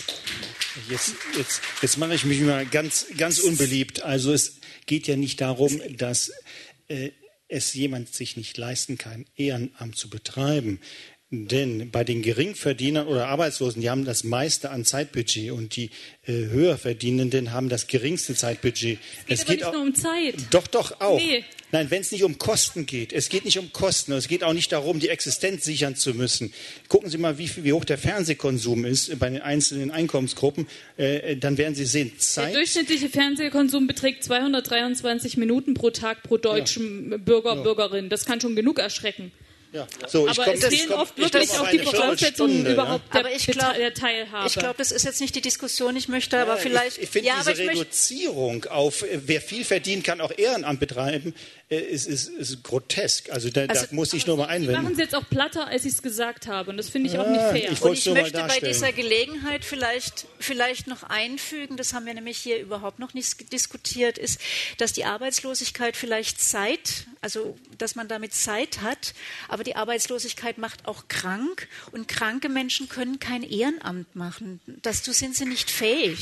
Jetzt, jetzt, jetzt mache ich mich mal ganz, ganz unbeliebt. Also es geht ja nicht darum, dass äh, es jemand sich nicht leisten kann, Ehrenamt zu betreiben. Denn bei den Geringverdienern oder Arbeitslosen, die haben das meiste an Zeitbudget und die äh, Höherverdienenden haben das geringste Zeitbudget. Es geht, es aber geht nicht auch, nur um Zeit. Doch, doch, auch. Nee. Nein, wenn es nicht um Kosten geht. Es geht nicht um Kosten. Es geht auch nicht darum, die Existenz sichern zu müssen. Gucken Sie mal, wie, viel, wie hoch der Fernsehkonsum ist bei den einzelnen Einkommensgruppen. Äh, dann werden Sie sehen, Zeit... Der durchschnittliche Fernsehkonsum beträgt zweihundertdreiundzwanzig Minuten pro Tag pro deutschen ja. Bürger, ja. Bürgerin. Das kann schon genug erschrecken. Ja. So, aber es fehlen oft wirklich auch die Voraussetzungen überhaupt ja. der, aber ich glaub, der Teilhabe. Ich glaube, das ist jetzt nicht die Diskussion. Ich möchte aber ja, vielleicht... Ich, ich finde ja, diese aber ich Reduzierung auf, wer viel verdient, kann auch Ehrenamt betreiben, ist, ist, ist grotesk. Also da, Also, da muss ich nur mal Sie einwenden. machen es jetzt auch platter, als ich es gesagt habe. Und das finde ich auch Ja, nicht fair. ich Und ich nur mal möchte bei darstellen. dieser Gelegenheit vielleicht, vielleicht noch einfügen, das haben wir nämlich hier überhaupt noch nicht diskutiert, ist, dass die Arbeitslosigkeit vielleicht Zeit, also dass man damit Zeit hat, aber die Arbeitslosigkeit macht auch krank und kranke Menschen können kein Ehrenamt machen. Dazu sind sie nicht fähig.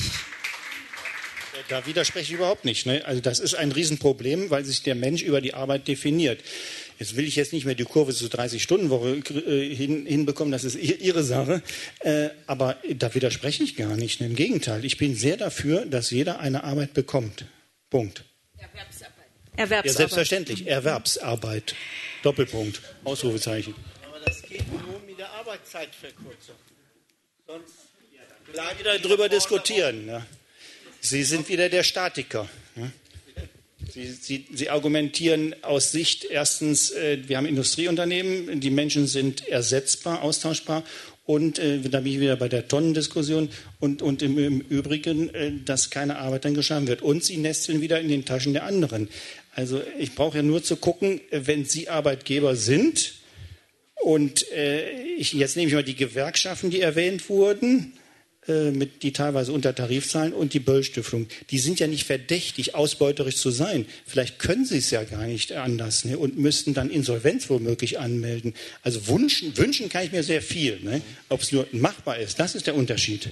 Da widerspreche ich überhaupt nicht. Ne? Also das ist ein Riesenproblem, weil sich der Mensch über die Arbeit definiert. Jetzt will ich jetzt nicht mehr die Kurve zur dreißig-Stunden-Woche äh, hin, hinbekommen, das ist Ihre Sache. Äh, aber da widerspreche ich gar nicht. Im Gegenteil, ich bin sehr dafür, dass jeder eine Arbeit bekommt. Punkt. Erwerbsarbeit. Ja, selbstverständlich. Erwerbsarbeit. Doppelpunkt. Ausrufezeichen. Aber das geht nur mit der Arbeitszeitverkürzung. Sonst bleiben wir darüber diskutieren. Ja. Sie sind wieder der Statiker. Ja. Sie, Sie, Sie argumentieren aus Sicht, erstens, äh, wir haben Industrieunternehmen, die Menschen sind ersetzbar, austauschbar. Und äh, da bin ich wieder bei der Tonnendiskussion und, und im, im Übrigen, äh, dass keine Arbeit dann geschaffen wird. Und Sie nesteln wieder in den Taschen der anderen. Also ich brauche ja nur zu gucken, wenn Sie Arbeitgeber sind und äh, ich, jetzt nehme ich mal die Gewerkschaften, die erwähnt wurden, äh, mit, die teilweise unter Tarif zahlen und die Böll-Stiftung. Die sind ja nicht verdächtig, ausbeuterisch zu sein. Vielleicht können sie es ja gar nicht anders, ne, und müssten dann Insolvenz womöglich anmelden. Also wünschen, wünschen kann ich mir sehr viel. Ne? Ob es nur machbar ist, das ist der Unterschied.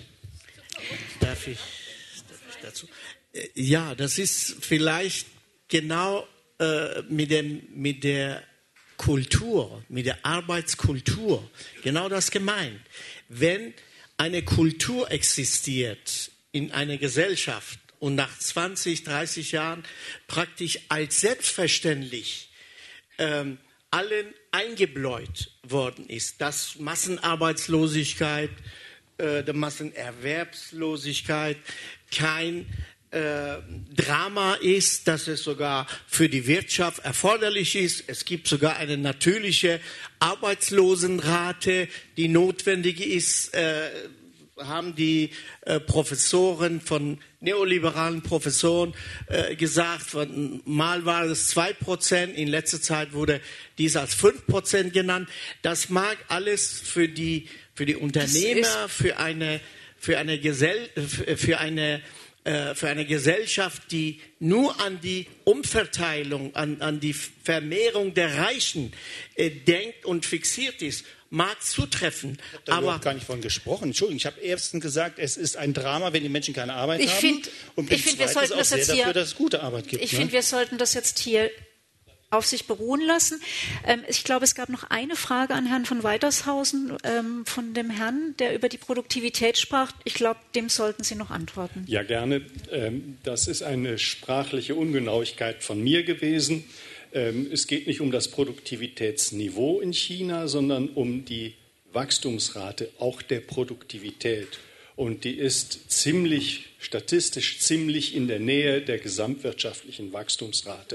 Darf ich, darf ich dazu? Ja, das ist vielleicht genau äh, mit, dem, mit der Kultur, mit der Arbeitskultur, genau das gemeint. Wenn eine Kultur existiert in einer Gesellschaft und nach zwanzig, dreißig Jahren praktisch als selbstverständlich ähm, allen eingebläut worden ist, dass Massenarbeitslosigkeit, äh, die Massenerwerbslosigkeit kein äh, Drama ist, dass es sogar für die Wirtschaft erforderlich ist. Es gibt sogar eine natürliche Arbeitslosenrate, die notwendig ist, äh, haben die äh, Professoren von neoliberalen Professoren äh, gesagt. Von, mal war es zwei Prozent, in letzter Zeit wurde dies als fünf Prozent genannt. Das mag alles für die, für die Unternehmer, für eine, für eine Gesell, für eine für eine Gesellschaft, die nur an die Umverteilung, an, an die Vermehrung der Reichen äh, denkt und fixiert ist, mag zutreffen. Ich habe da aber überhaupt gar nicht von gesprochen. Entschuldigung, ich habe erstens gesagt, es ist ein Drama, wenn die Menschen keine Arbeit ich haben. Find, und bin ich finde, wir zweitens sollten auch das sehr jetzt dafür, hier, dass es gute Arbeit gibt. Ich ne? finde, wir sollten das jetzt hier auf sich beruhen lassen. Ähm, ich glaube, es gab noch eine Frage an Herrn von Weitershausen ähm, von dem Herrn, der über die Produktivität sprach. Ich glaube, dem sollten Sie noch antworten. Ja, gerne. Ähm, das ist eine sprachliche Ungenauigkeit von mir gewesen. Ähm, es geht nicht um das Produktivitätsniveau in China, sondern um die Wachstumsrate auch der Produktivität. Und die ist ziemlich, statistisch ziemlich in der Nähe der gesamtwirtschaftlichen Wachstumsrate.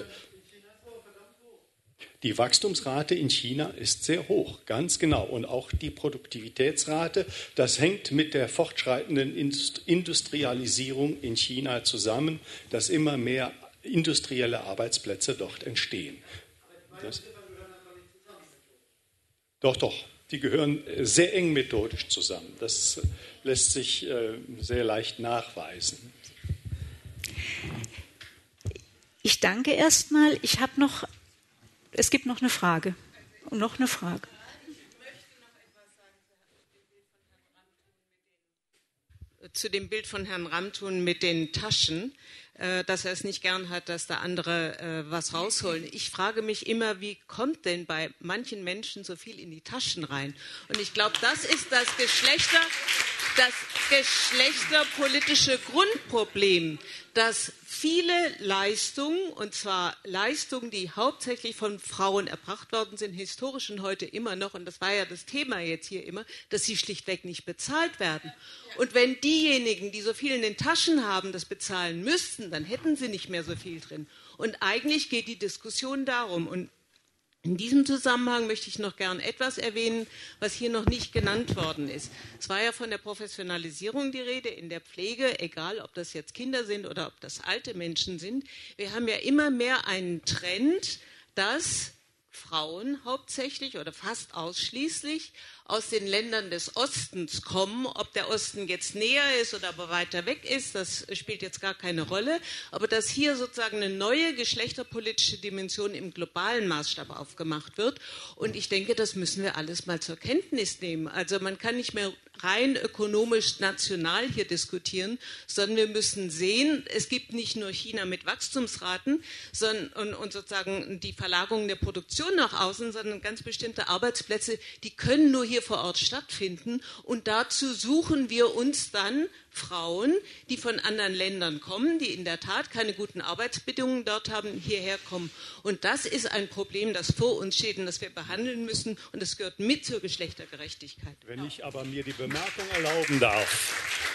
Die Wachstumsrate in China ist sehr hoch, ganz genau. Und auch die Produktivitätsrate, das hängt mit der fortschreitenden Industrialisierung in China zusammen, dass immer mehr industrielle Arbeitsplätze dort entstehen. Das, doch, doch, die gehören sehr eng methodisch zusammen. Das lässt sich äh, sehr leicht nachweisen. Ich danke erstmal. Ich habe noch Es gibt noch eine Frage. Und noch eine Frage. Zu dem Bild von Herrn Ramthun mit den Taschen, äh, dass er es nicht gern hat, dass da andere äh, was rausholen. Ich frage mich immer, wie kommt denn bei manchen Menschen so viel in die Taschen rein? Und ich glaube, das ist das Geschlechter, das geschlechterpolitische Grundproblem, dass viele Leistungen, und zwar Leistungen, die hauptsächlich von Frauen erbracht worden sind, historisch und heute immer noch, und das war ja das Thema jetzt hier immer, dass sie schlichtweg nicht bezahlt werden. Und wenn diejenigen, die so viel in den Taschen haben, das bezahlen müssten, dann hätten sie nicht mehr so viel drin. Und eigentlich geht die Diskussion darum, und In diesem Zusammenhang möchte ich noch gern etwas erwähnen, was hier noch nicht genannt worden ist. Es war ja von der Professionalisierung die Rede in der Pflege, egal ob das jetzt Kinder sind oder ob das alte Menschen sind. Wir haben ja immer mehr einen Trend, dass Frauen hauptsächlich oder fast ausschließlich aus den Ländern des Ostens kommen. Ob der Osten jetzt näher ist oder aber weiter weg ist, das spielt jetzt gar keine Rolle. Aber dass hier sozusagen eine neue geschlechterpolitische Dimension im globalen Maßstab aufgemacht wird. Und ich denke, das müssen wir alles mal zur Kenntnis nehmen. Also man kann nicht mehr rein ökonomisch national hier diskutieren, sondern wir müssen sehen, es gibt nicht nur China mit Wachstumsraten sondern, und, und sozusagen die Verlagerung der Produktion nach außen, sondern ganz bestimmte Arbeitsplätze, die können nur hier vor Ort stattfinden. Und dazu suchen wir uns dann Frauen, die von anderen Ländern kommen, die in der Tat keine guten Arbeitsbedingungen dort haben, hierher kommen. Und das ist ein Problem, das vor uns steht und das wir behandeln müssen. Und das gehört mit zur Geschlechtergerechtigkeit. Wenn ich aber mir die Bemerkung erlauben darf,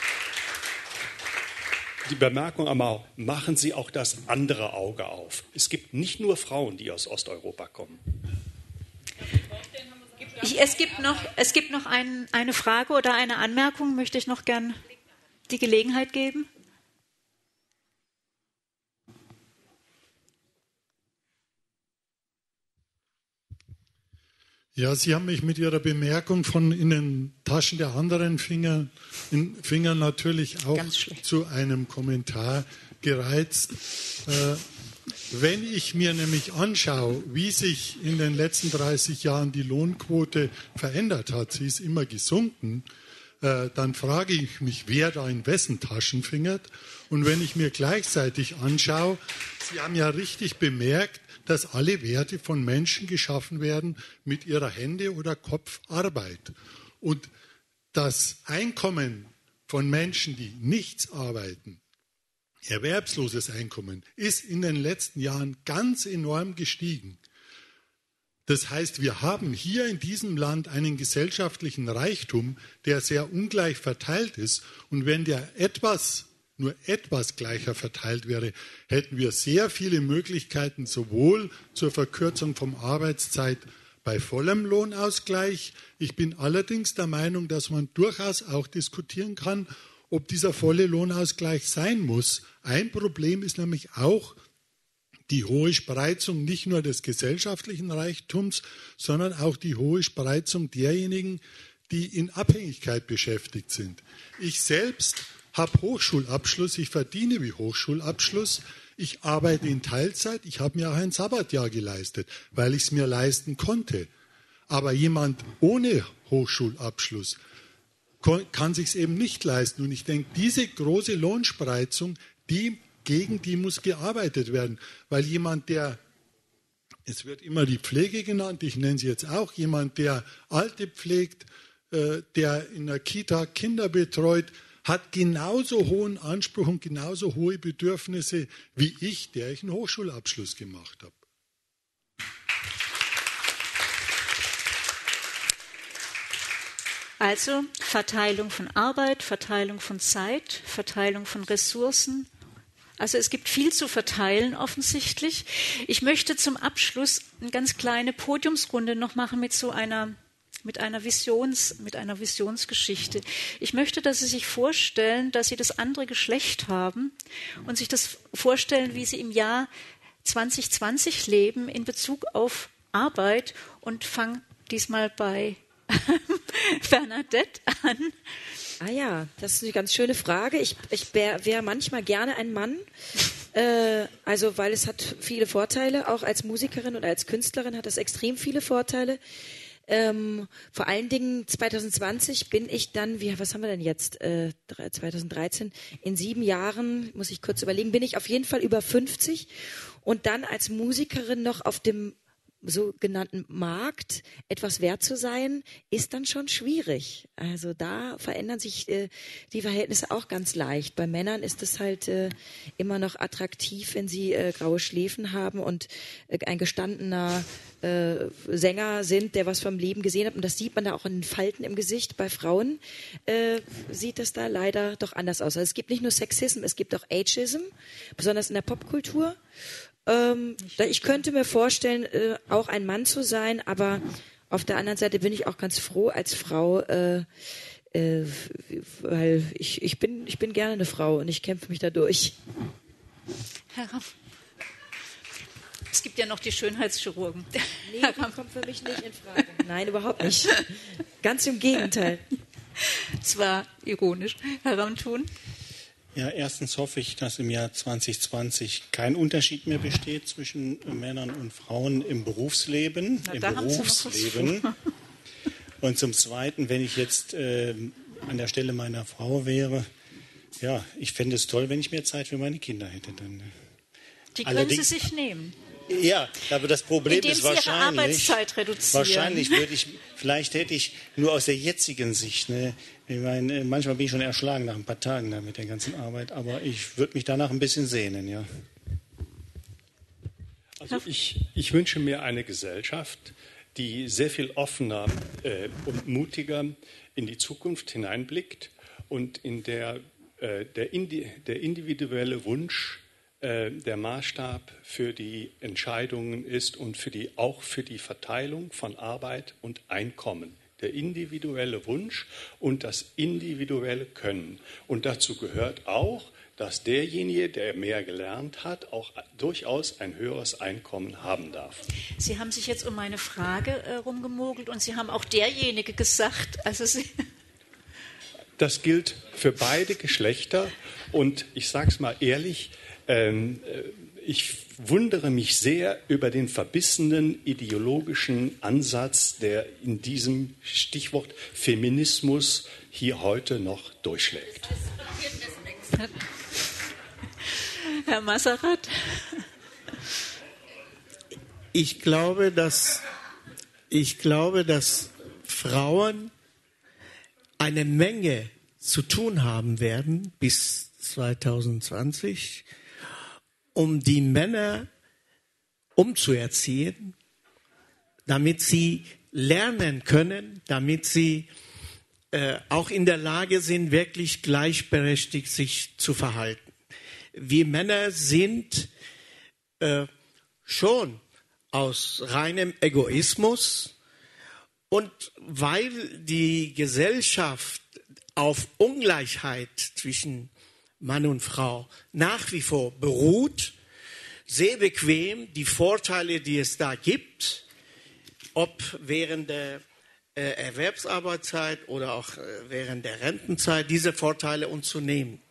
die Bemerkung einmal, machen Sie auch das andere Auge auf. Es gibt nicht nur Frauen, die aus Osteuropa kommen. Ich, es gibt noch, es gibt noch ein, eine Frage oder eine Anmerkung, möchte ich noch gern die Gelegenheit geben. Ja, Sie haben mich mit Ihrer Bemerkung von in den Taschen der anderen Finger, in Fingern natürlich auch zu einem Kommentar gereizt. Äh, wenn ich mir nämlich anschaue, wie sich in den letzten dreißig Jahren die Lohnquote verändert hat, sie ist immer gesunken, äh, dann frage ich mich, wer da in wessen Taschen fingert. Und wenn ich mir gleichzeitig anschaue, Sie haben ja richtig bemerkt, dass alle Werte von Menschen geschaffen werden mit ihrer Hände- oder Kopfarbeit. Und das Einkommen von Menschen, die nichts arbeiten, erwerbsloses Einkommen, ist in den letzten Jahren ganz enorm gestiegen. Das heißt, wir haben hier in diesem Land einen gesellschaftlichen Reichtum, der sehr ungleich verteilt ist. Und wenn der etwas nur etwas gleicher verteilt wäre, hätten wir sehr viele Möglichkeiten sowohl zur Verkürzung von Arbeitszeit bei vollem Lohnausgleich. Ich bin allerdings der Meinung, dass man durchaus auch diskutieren kann, ob dieser volle Lohnausgleich sein muss. Ein Problem ist nämlich auch die hohe Spreizung nicht nur des gesellschaftlichen Reichtums, sondern auch die hohe Spreizung derjenigen, die in Abhängigkeit beschäftigt sind. Ich selbst habe Hochschulabschluss, ich verdiene wie Hochschulabschluss, ich arbeite in Teilzeit, ich habe mir auch ein Sabbatjahr geleistet, weil ich es mir leisten konnte. Aber jemand ohne Hochschulabschluss kann sich es eben nicht leisten. Und ich denke, diese große Lohnspreizung, die, gegen die muss gearbeitet werden. Weil jemand, der, es wird immer die Pflege genannt, ich nenne sie jetzt auch, jemand, der Alte pflegt, äh, der in der Kita Kinder betreut, hat genauso hohen Anspruch und genauso hohe Bedürfnisse wie ich, der ich einen Hochschulabschluss gemacht habe. Also Verteilung von Arbeit, Verteilung von Zeit, Verteilung von Ressourcen. Also es gibt viel zu verteilen offensichtlich. Ich möchte zum Abschluss eine ganz kleine Podiumsrunde noch machen mit so einer mit einer Visions, mit einer Visionsgeschichte. Ich möchte, dass Sie sich vorstellen, dass Sie das andere Geschlecht haben und sich das vorstellen, wie Sie im Jahr zwanzig zwanzig leben in Bezug auf Arbeit und fange diesmal bei Bernadette an. Ah ja, das ist eine ganz schöne Frage. Ich, ich wäre wär manchmal gerne ein Mann, äh, also weil es hat viele Vorteile. Auch als Musikerin und als Künstlerin hat es extrem viele Vorteile. Ähm, vor allen Dingen zwanzig zwanzig bin ich dann, wie, was haben wir denn jetzt, äh, zwanzig dreizehn, in sieben Jahren, muss ich kurz überlegen, bin ich auf jeden Fall über fünfzig und dann als Musikerin noch auf dem sogenannten Markt etwas wert zu sein, ist dann schon schwierig. Also da verändern sich äh, die Verhältnisse auch ganz leicht. Bei Männern ist es halt äh, immer noch attraktiv, wenn sie äh, graue Schläfen haben und äh, ein gestandener äh, Sänger sind, der was vom Leben gesehen hat. Und das sieht man da auch in den Falten im Gesicht. Bei Frauen äh, sieht es da leider doch anders aus. Also es gibt nicht nur Sexism, es gibt auch Ageism, besonders in der Popkultur. Ähm, ich könnte mir vorstellen, äh, auch ein Mann zu sein, aber auf der anderen Seite bin ich auch ganz froh als Frau, äh, äh, weil ich, ich, bin, ich bin gerne eine Frau und ich kämpfe mich da durch. Herr Raff. Es gibt ja noch die Schönheitschirurgen. Nee, das kommt für mich nicht in Frage. Nein, überhaupt nicht. Ganz im Gegenteil. Es war ironisch. Herr Ramthun? Ja, erstens hoffe ich, dass im Jahr zwanzig zwanzig kein Unterschied mehr besteht zwischen Männern und Frauen im Berufsleben. Na, im da Berufsleben. Und zum Zweiten, wenn ich jetzt äh, an der Stelle meiner Frau wäre, ja, ich fände es toll, wenn ich mehr Zeit für meine Kinder hätte. Dann, die können Sie sich nehmen. Ja, aber das Problem Indem ist Sie Ihre wahrscheinlich, Arbeitszeit reduzieren. wahrscheinlich würde ich, vielleicht hätte ich nur aus der jetzigen Sicht, ne, ich meine, manchmal bin ich schon erschlagen nach ein paar Tagen da mit der ganzen Arbeit, aber ich würde mich danach ein bisschen sehnen, ja. Also ich, ich wünsche mir eine Gesellschaft, die sehr viel offener äh, und mutiger in die Zukunft hineinblickt und in der äh, der, Indi der individuelle Wunsch der Maßstab für die Entscheidungen ist und für die, auch für die Verteilung von Arbeit und Einkommen. Der individuelle Wunsch und das individuelle Können. Und dazu gehört auch, dass derjenige, der mehr gelernt hat, auch durchaus ein höheres Einkommen haben darf. Sie haben sich jetzt um meine Frage äh, rumgemogelt und Sie haben auch derjenige gesagt. Also Sie das gilt für beide Geschlechter und ich sage es mal ehrlich, Ähm, ich wundere mich sehr über den verbissenen ideologischen Ansatz, der in diesem Stichwort Feminismus hier heute noch durchschlägt. Herr Masserath? Ich glaube, dass, ich glaube, dass Frauen eine Menge zu tun haben werden bis zwanzig zwanzig, um die Männer umzuerziehen, damit sie lernen können, damit sie äh, auch in der Lage sind, wirklich gleichberechtigt sich zu verhalten. Wir Männer sind äh, schon aus reinem Egoismus und weil die Gesellschaft auf Ungleichheit zwischen Mann und Frau nach wie vor beruht, sehr bequem die Vorteile, die es da gibt, ob während der äh, Erwerbsarbeitszeit oder auch äh, während der Rentenzeit, diese Vorteile uns zu nehmen.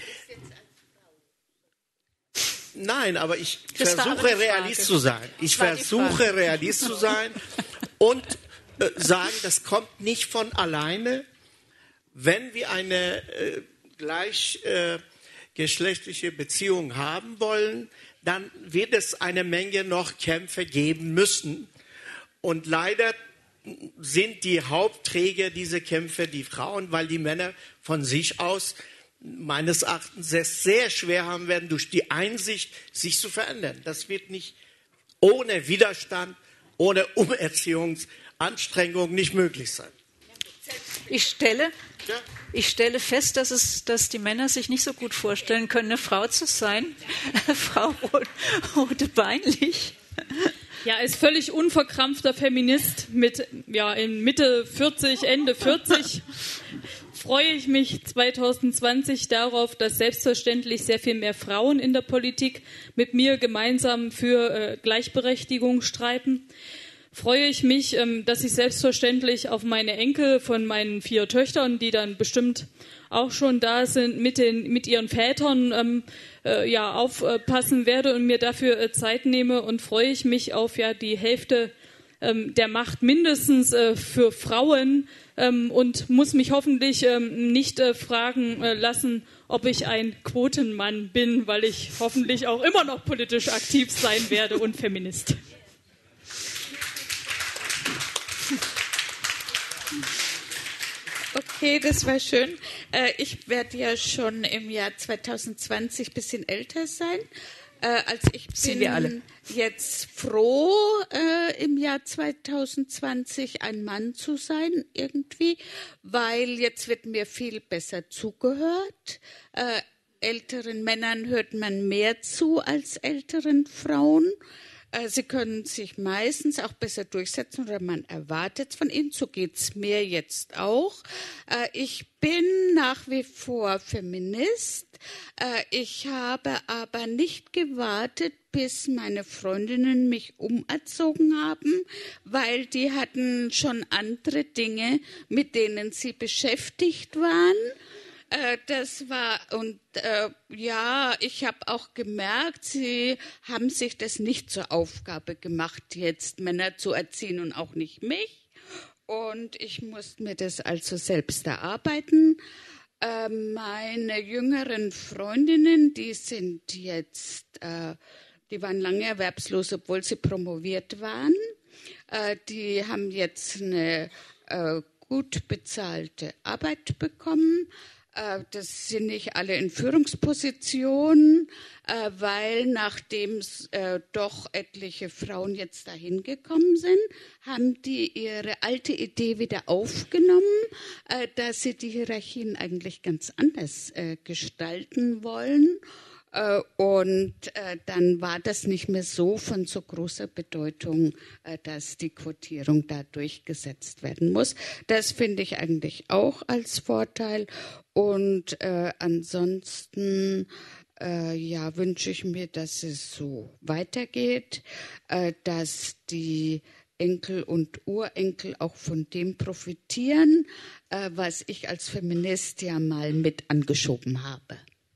Nein, aber ich das versuche Realist zu sein. Ich versuche Realist zu sein und äh, sagen, das kommt nicht von alleine, wenn wir eine äh, gleichgeschlechtliche äh, Beziehung haben wollen, dann wird es eine Menge noch Kämpfe geben müssen. Und leider sind die Hauptträger dieser Kämpfe die Frauen, weil die Männer von sich aus meines Erachtens es sehr schwer haben werden, durch die Einsicht sich zu verändern. Das wird nicht ohne Widerstand, ohne Umerziehungsanstrengung nicht möglich sein. Ich stelle, ich stelle fest, dass, es, dass die Männer sich nicht so gut vorstellen können, eine Frau zu sein. Frau Rohde-Beinlich. Ja, als völlig unverkrampfter Feminist mit ja, in Mitte vierzig, Ende vierzig freue ich mich zwanzig zwanzig darauf, dass selbstverständlich sehr viel mehr Frauen in der Politik mit mir gemeinsam für äh, Gleichberechtigung streiten. Freue ich mich, ähm, dass ich selbstverständlich auf meine Enkel von meinen vier Töchtern, die dann bestimmt auch schon da sind, mit, den, mit ihren Vätern ähm, äh, ja, aufpassen werde und mir dafür äh, Zeit nehme, und freue ich mich auf ja die Hälfte ähm, der Macht mindestens äh, für Frauen ähm, und muss mich hoffentlich ähm, nicht äh, fragen äh, lassen, ob ich ein Quotenmann bin, weil ich hoffentlich auch immer noch politisch aktiv sein werde und Feminist. Okay, das war schön. Äh, ich werde ja schon im Jahr zwanzig zwanzig ein bisschen älter sein. Äh, also ich bin wir alle. jetzt froh, äh, im Jahr zwanzig zwanzig ein Mann zu sein irgendwie, weil jetzt wird mir viel besser zugehört. Äh, älteren Männern hört man mehr zu als älteren Frauen. Sie können sich meistens auch besser durchsetzen oder man erwartet von ihnen. So geht's mir jetzt auch. Ich bin nach wie vor Feminist. Ich habe aber nicht gewartet, bis meine Freundinnen mich umerzogen haben, weil die hatten schon andere Dinge, mit denen sie beschäftigt waren. Das war, und äh, ja, ich habe auch gemerkt, sie haben sich das nicht zur Aufgabe gemacht, jetzt Männer zu erziehen und auch nicht mich. Und ich musste mir das also selbst erarbeiten. Äh, meine jüngeren Freundinnen, die sind jetzt, äh, die waren lange erwerbslos, obwohl sie promoviert waren. Äh, die haben jetzt eine äh, gut bezahlte Arbeit bekommen. Das sind nicht alle in Führungspositionen, weil nachdem äh, doch etliche Frauen jetzt dahin gekommen sind, haben die ihre alte Idee wieder aufgenommen, äh, dass sie die Hierarchien eigentlich ganz anders äh, gestalten wollen. Äh, und äh, dann war das nicht mehr so von so großer Bedeutung, äh, dass die Quotierung da durchgesetzt werden muss. Das finde ich eigentlich auch als Vorteil. Und äh, ansonsten äh, ja, wünsche ich mir, dass es so weitergeht, äh, dass die Enkel und Urenkel auch von dem profitieren, äh, was ich als Feminist ja mal mit angeschoben habe.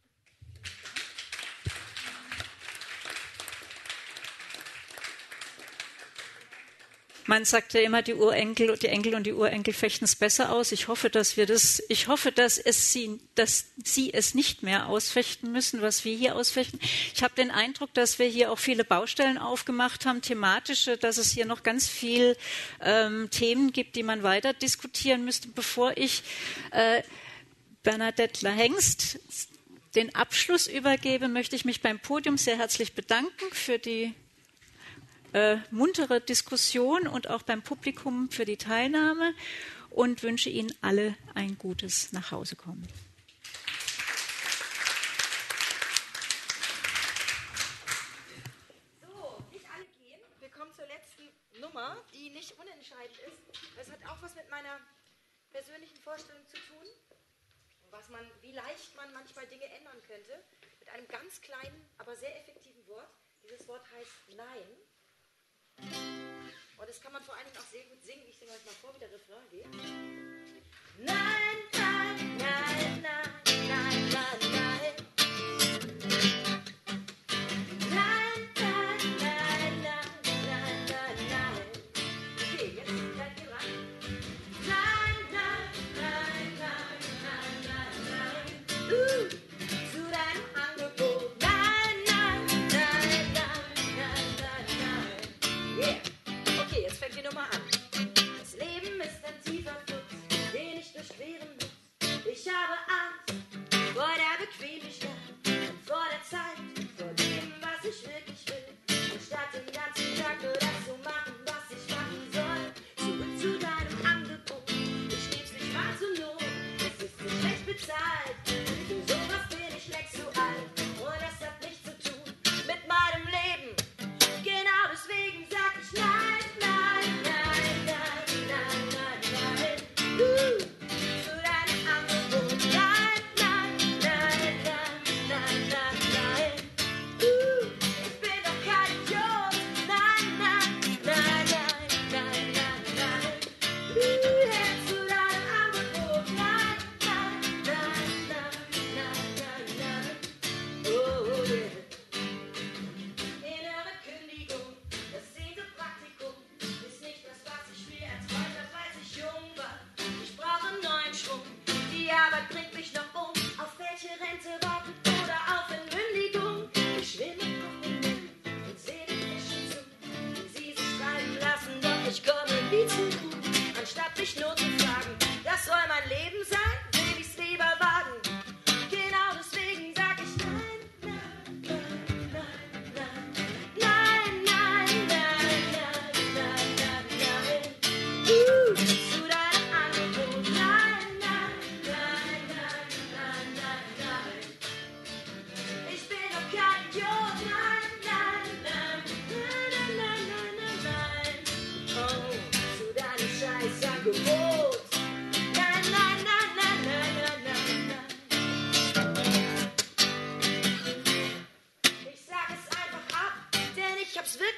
Man sagt ja immer, die Urenkel, die Enkel und die Urenkel fechten es besser aus. Ich hoffe, dass wir das, ich hoffe, dass es sie, dass sie es nicht mehr ausfechten müssen, was wir hier ausfechten. Ich habe den Eindruck, dass wir hier auch viele Baustellen aufgemacht haben, thematische, dass es hier noch ganz viel ähm, Themen gibt, die man weiter diskutieren müsste. Bevor ich äh, Bernadette Hengst den Abschluss übergebe, möchte ich mich beim Podium sehr herzlich bedanken für die Äh, muntere Diskussion und auch beim Publikum für die Teilnahme und wünsche Ihnen alle ein gutes Nachhausekommen. So, nicht alle gehen. Wir kommen zur letzten Nummer, die nicht unentscheidend ist. Das hat auch was mit meiner persönlichen Vorstellung zu tun, was man, wie leicht man manchmal Dinge ändern könnte, mit einem ganz kleinen, aber sehr effektiven Wort. Dieses Wort heißt Nein. Und das kann man vor allen Dingen auch sehr gut singen. Ich singe euch mal vor, wie der Refrain geht. Nein, nein, nein, nein, nein, nein, nein. Nein, nein, nein, nein, nein, nein, nein. Okay, jetzt seid ihr dran. Nein, nein, nein, nein, nein, nein, nein. Uh, zu deinem Angebot. Nein, nein, nein, nein, nein, nein, nein. Yeah. Okay, jetzt fängt die Nummer an. Das Leben ist ein tiefer Fluss, den ich durchqueren muss. Ich habe Angst vor der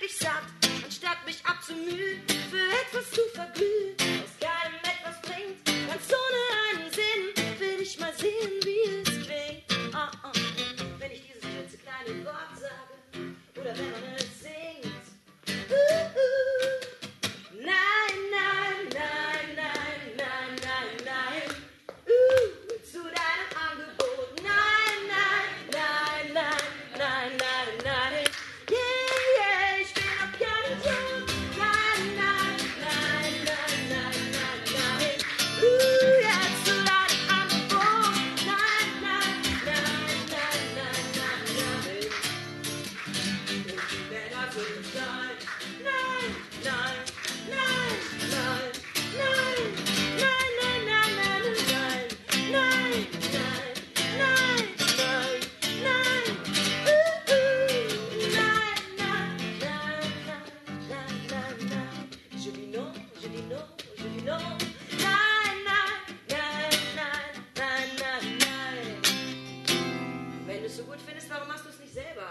wirklich satt, anstatt mich abzumühen, für etwas zu verglühen, aus keinem etwas bringt, ganz ohne einen Sinn, will ich mal sehen, wie es klingt. Oh, oh. Wenn ich dieses klitzekleine Wort sage, oder wenn man es singt. Uh, uh. Nein, nein, nein, nein, nein, nein, nein. Uh, zu deinem Angebot. Nein, nein, nein, nein, nein, nein, nein. Yeah, yeah, ich bin noch kein Idiot. Nein, nein, nein, nein, nein, nein, nein. Uh, ja, zu deinem Angebot. Nein, nein, nein, nein, nein, nein, nein. Und die Männer sind nein, nein, nein, nein, nein, nein, nein, nein, nein, nein, nein, nein, nein, nein, nein, uh, uh, nein, nein, nein, nein, nein, nein. Je dis non, je dis non, je dis non. Nein, nein, nein, nein, nein, nein, nein. Wenn du es so gut findest, warum machst du es nicht selber?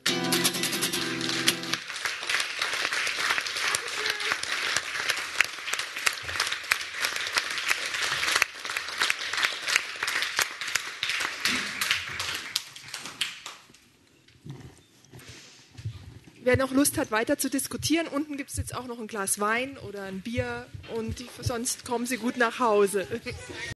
Wer noch Lust hat, weiter zu diskutieren, unten gibt es jetzt auch noch ein Glas Wein oder ein Bier und sonst kommen Sie gut nach Hause.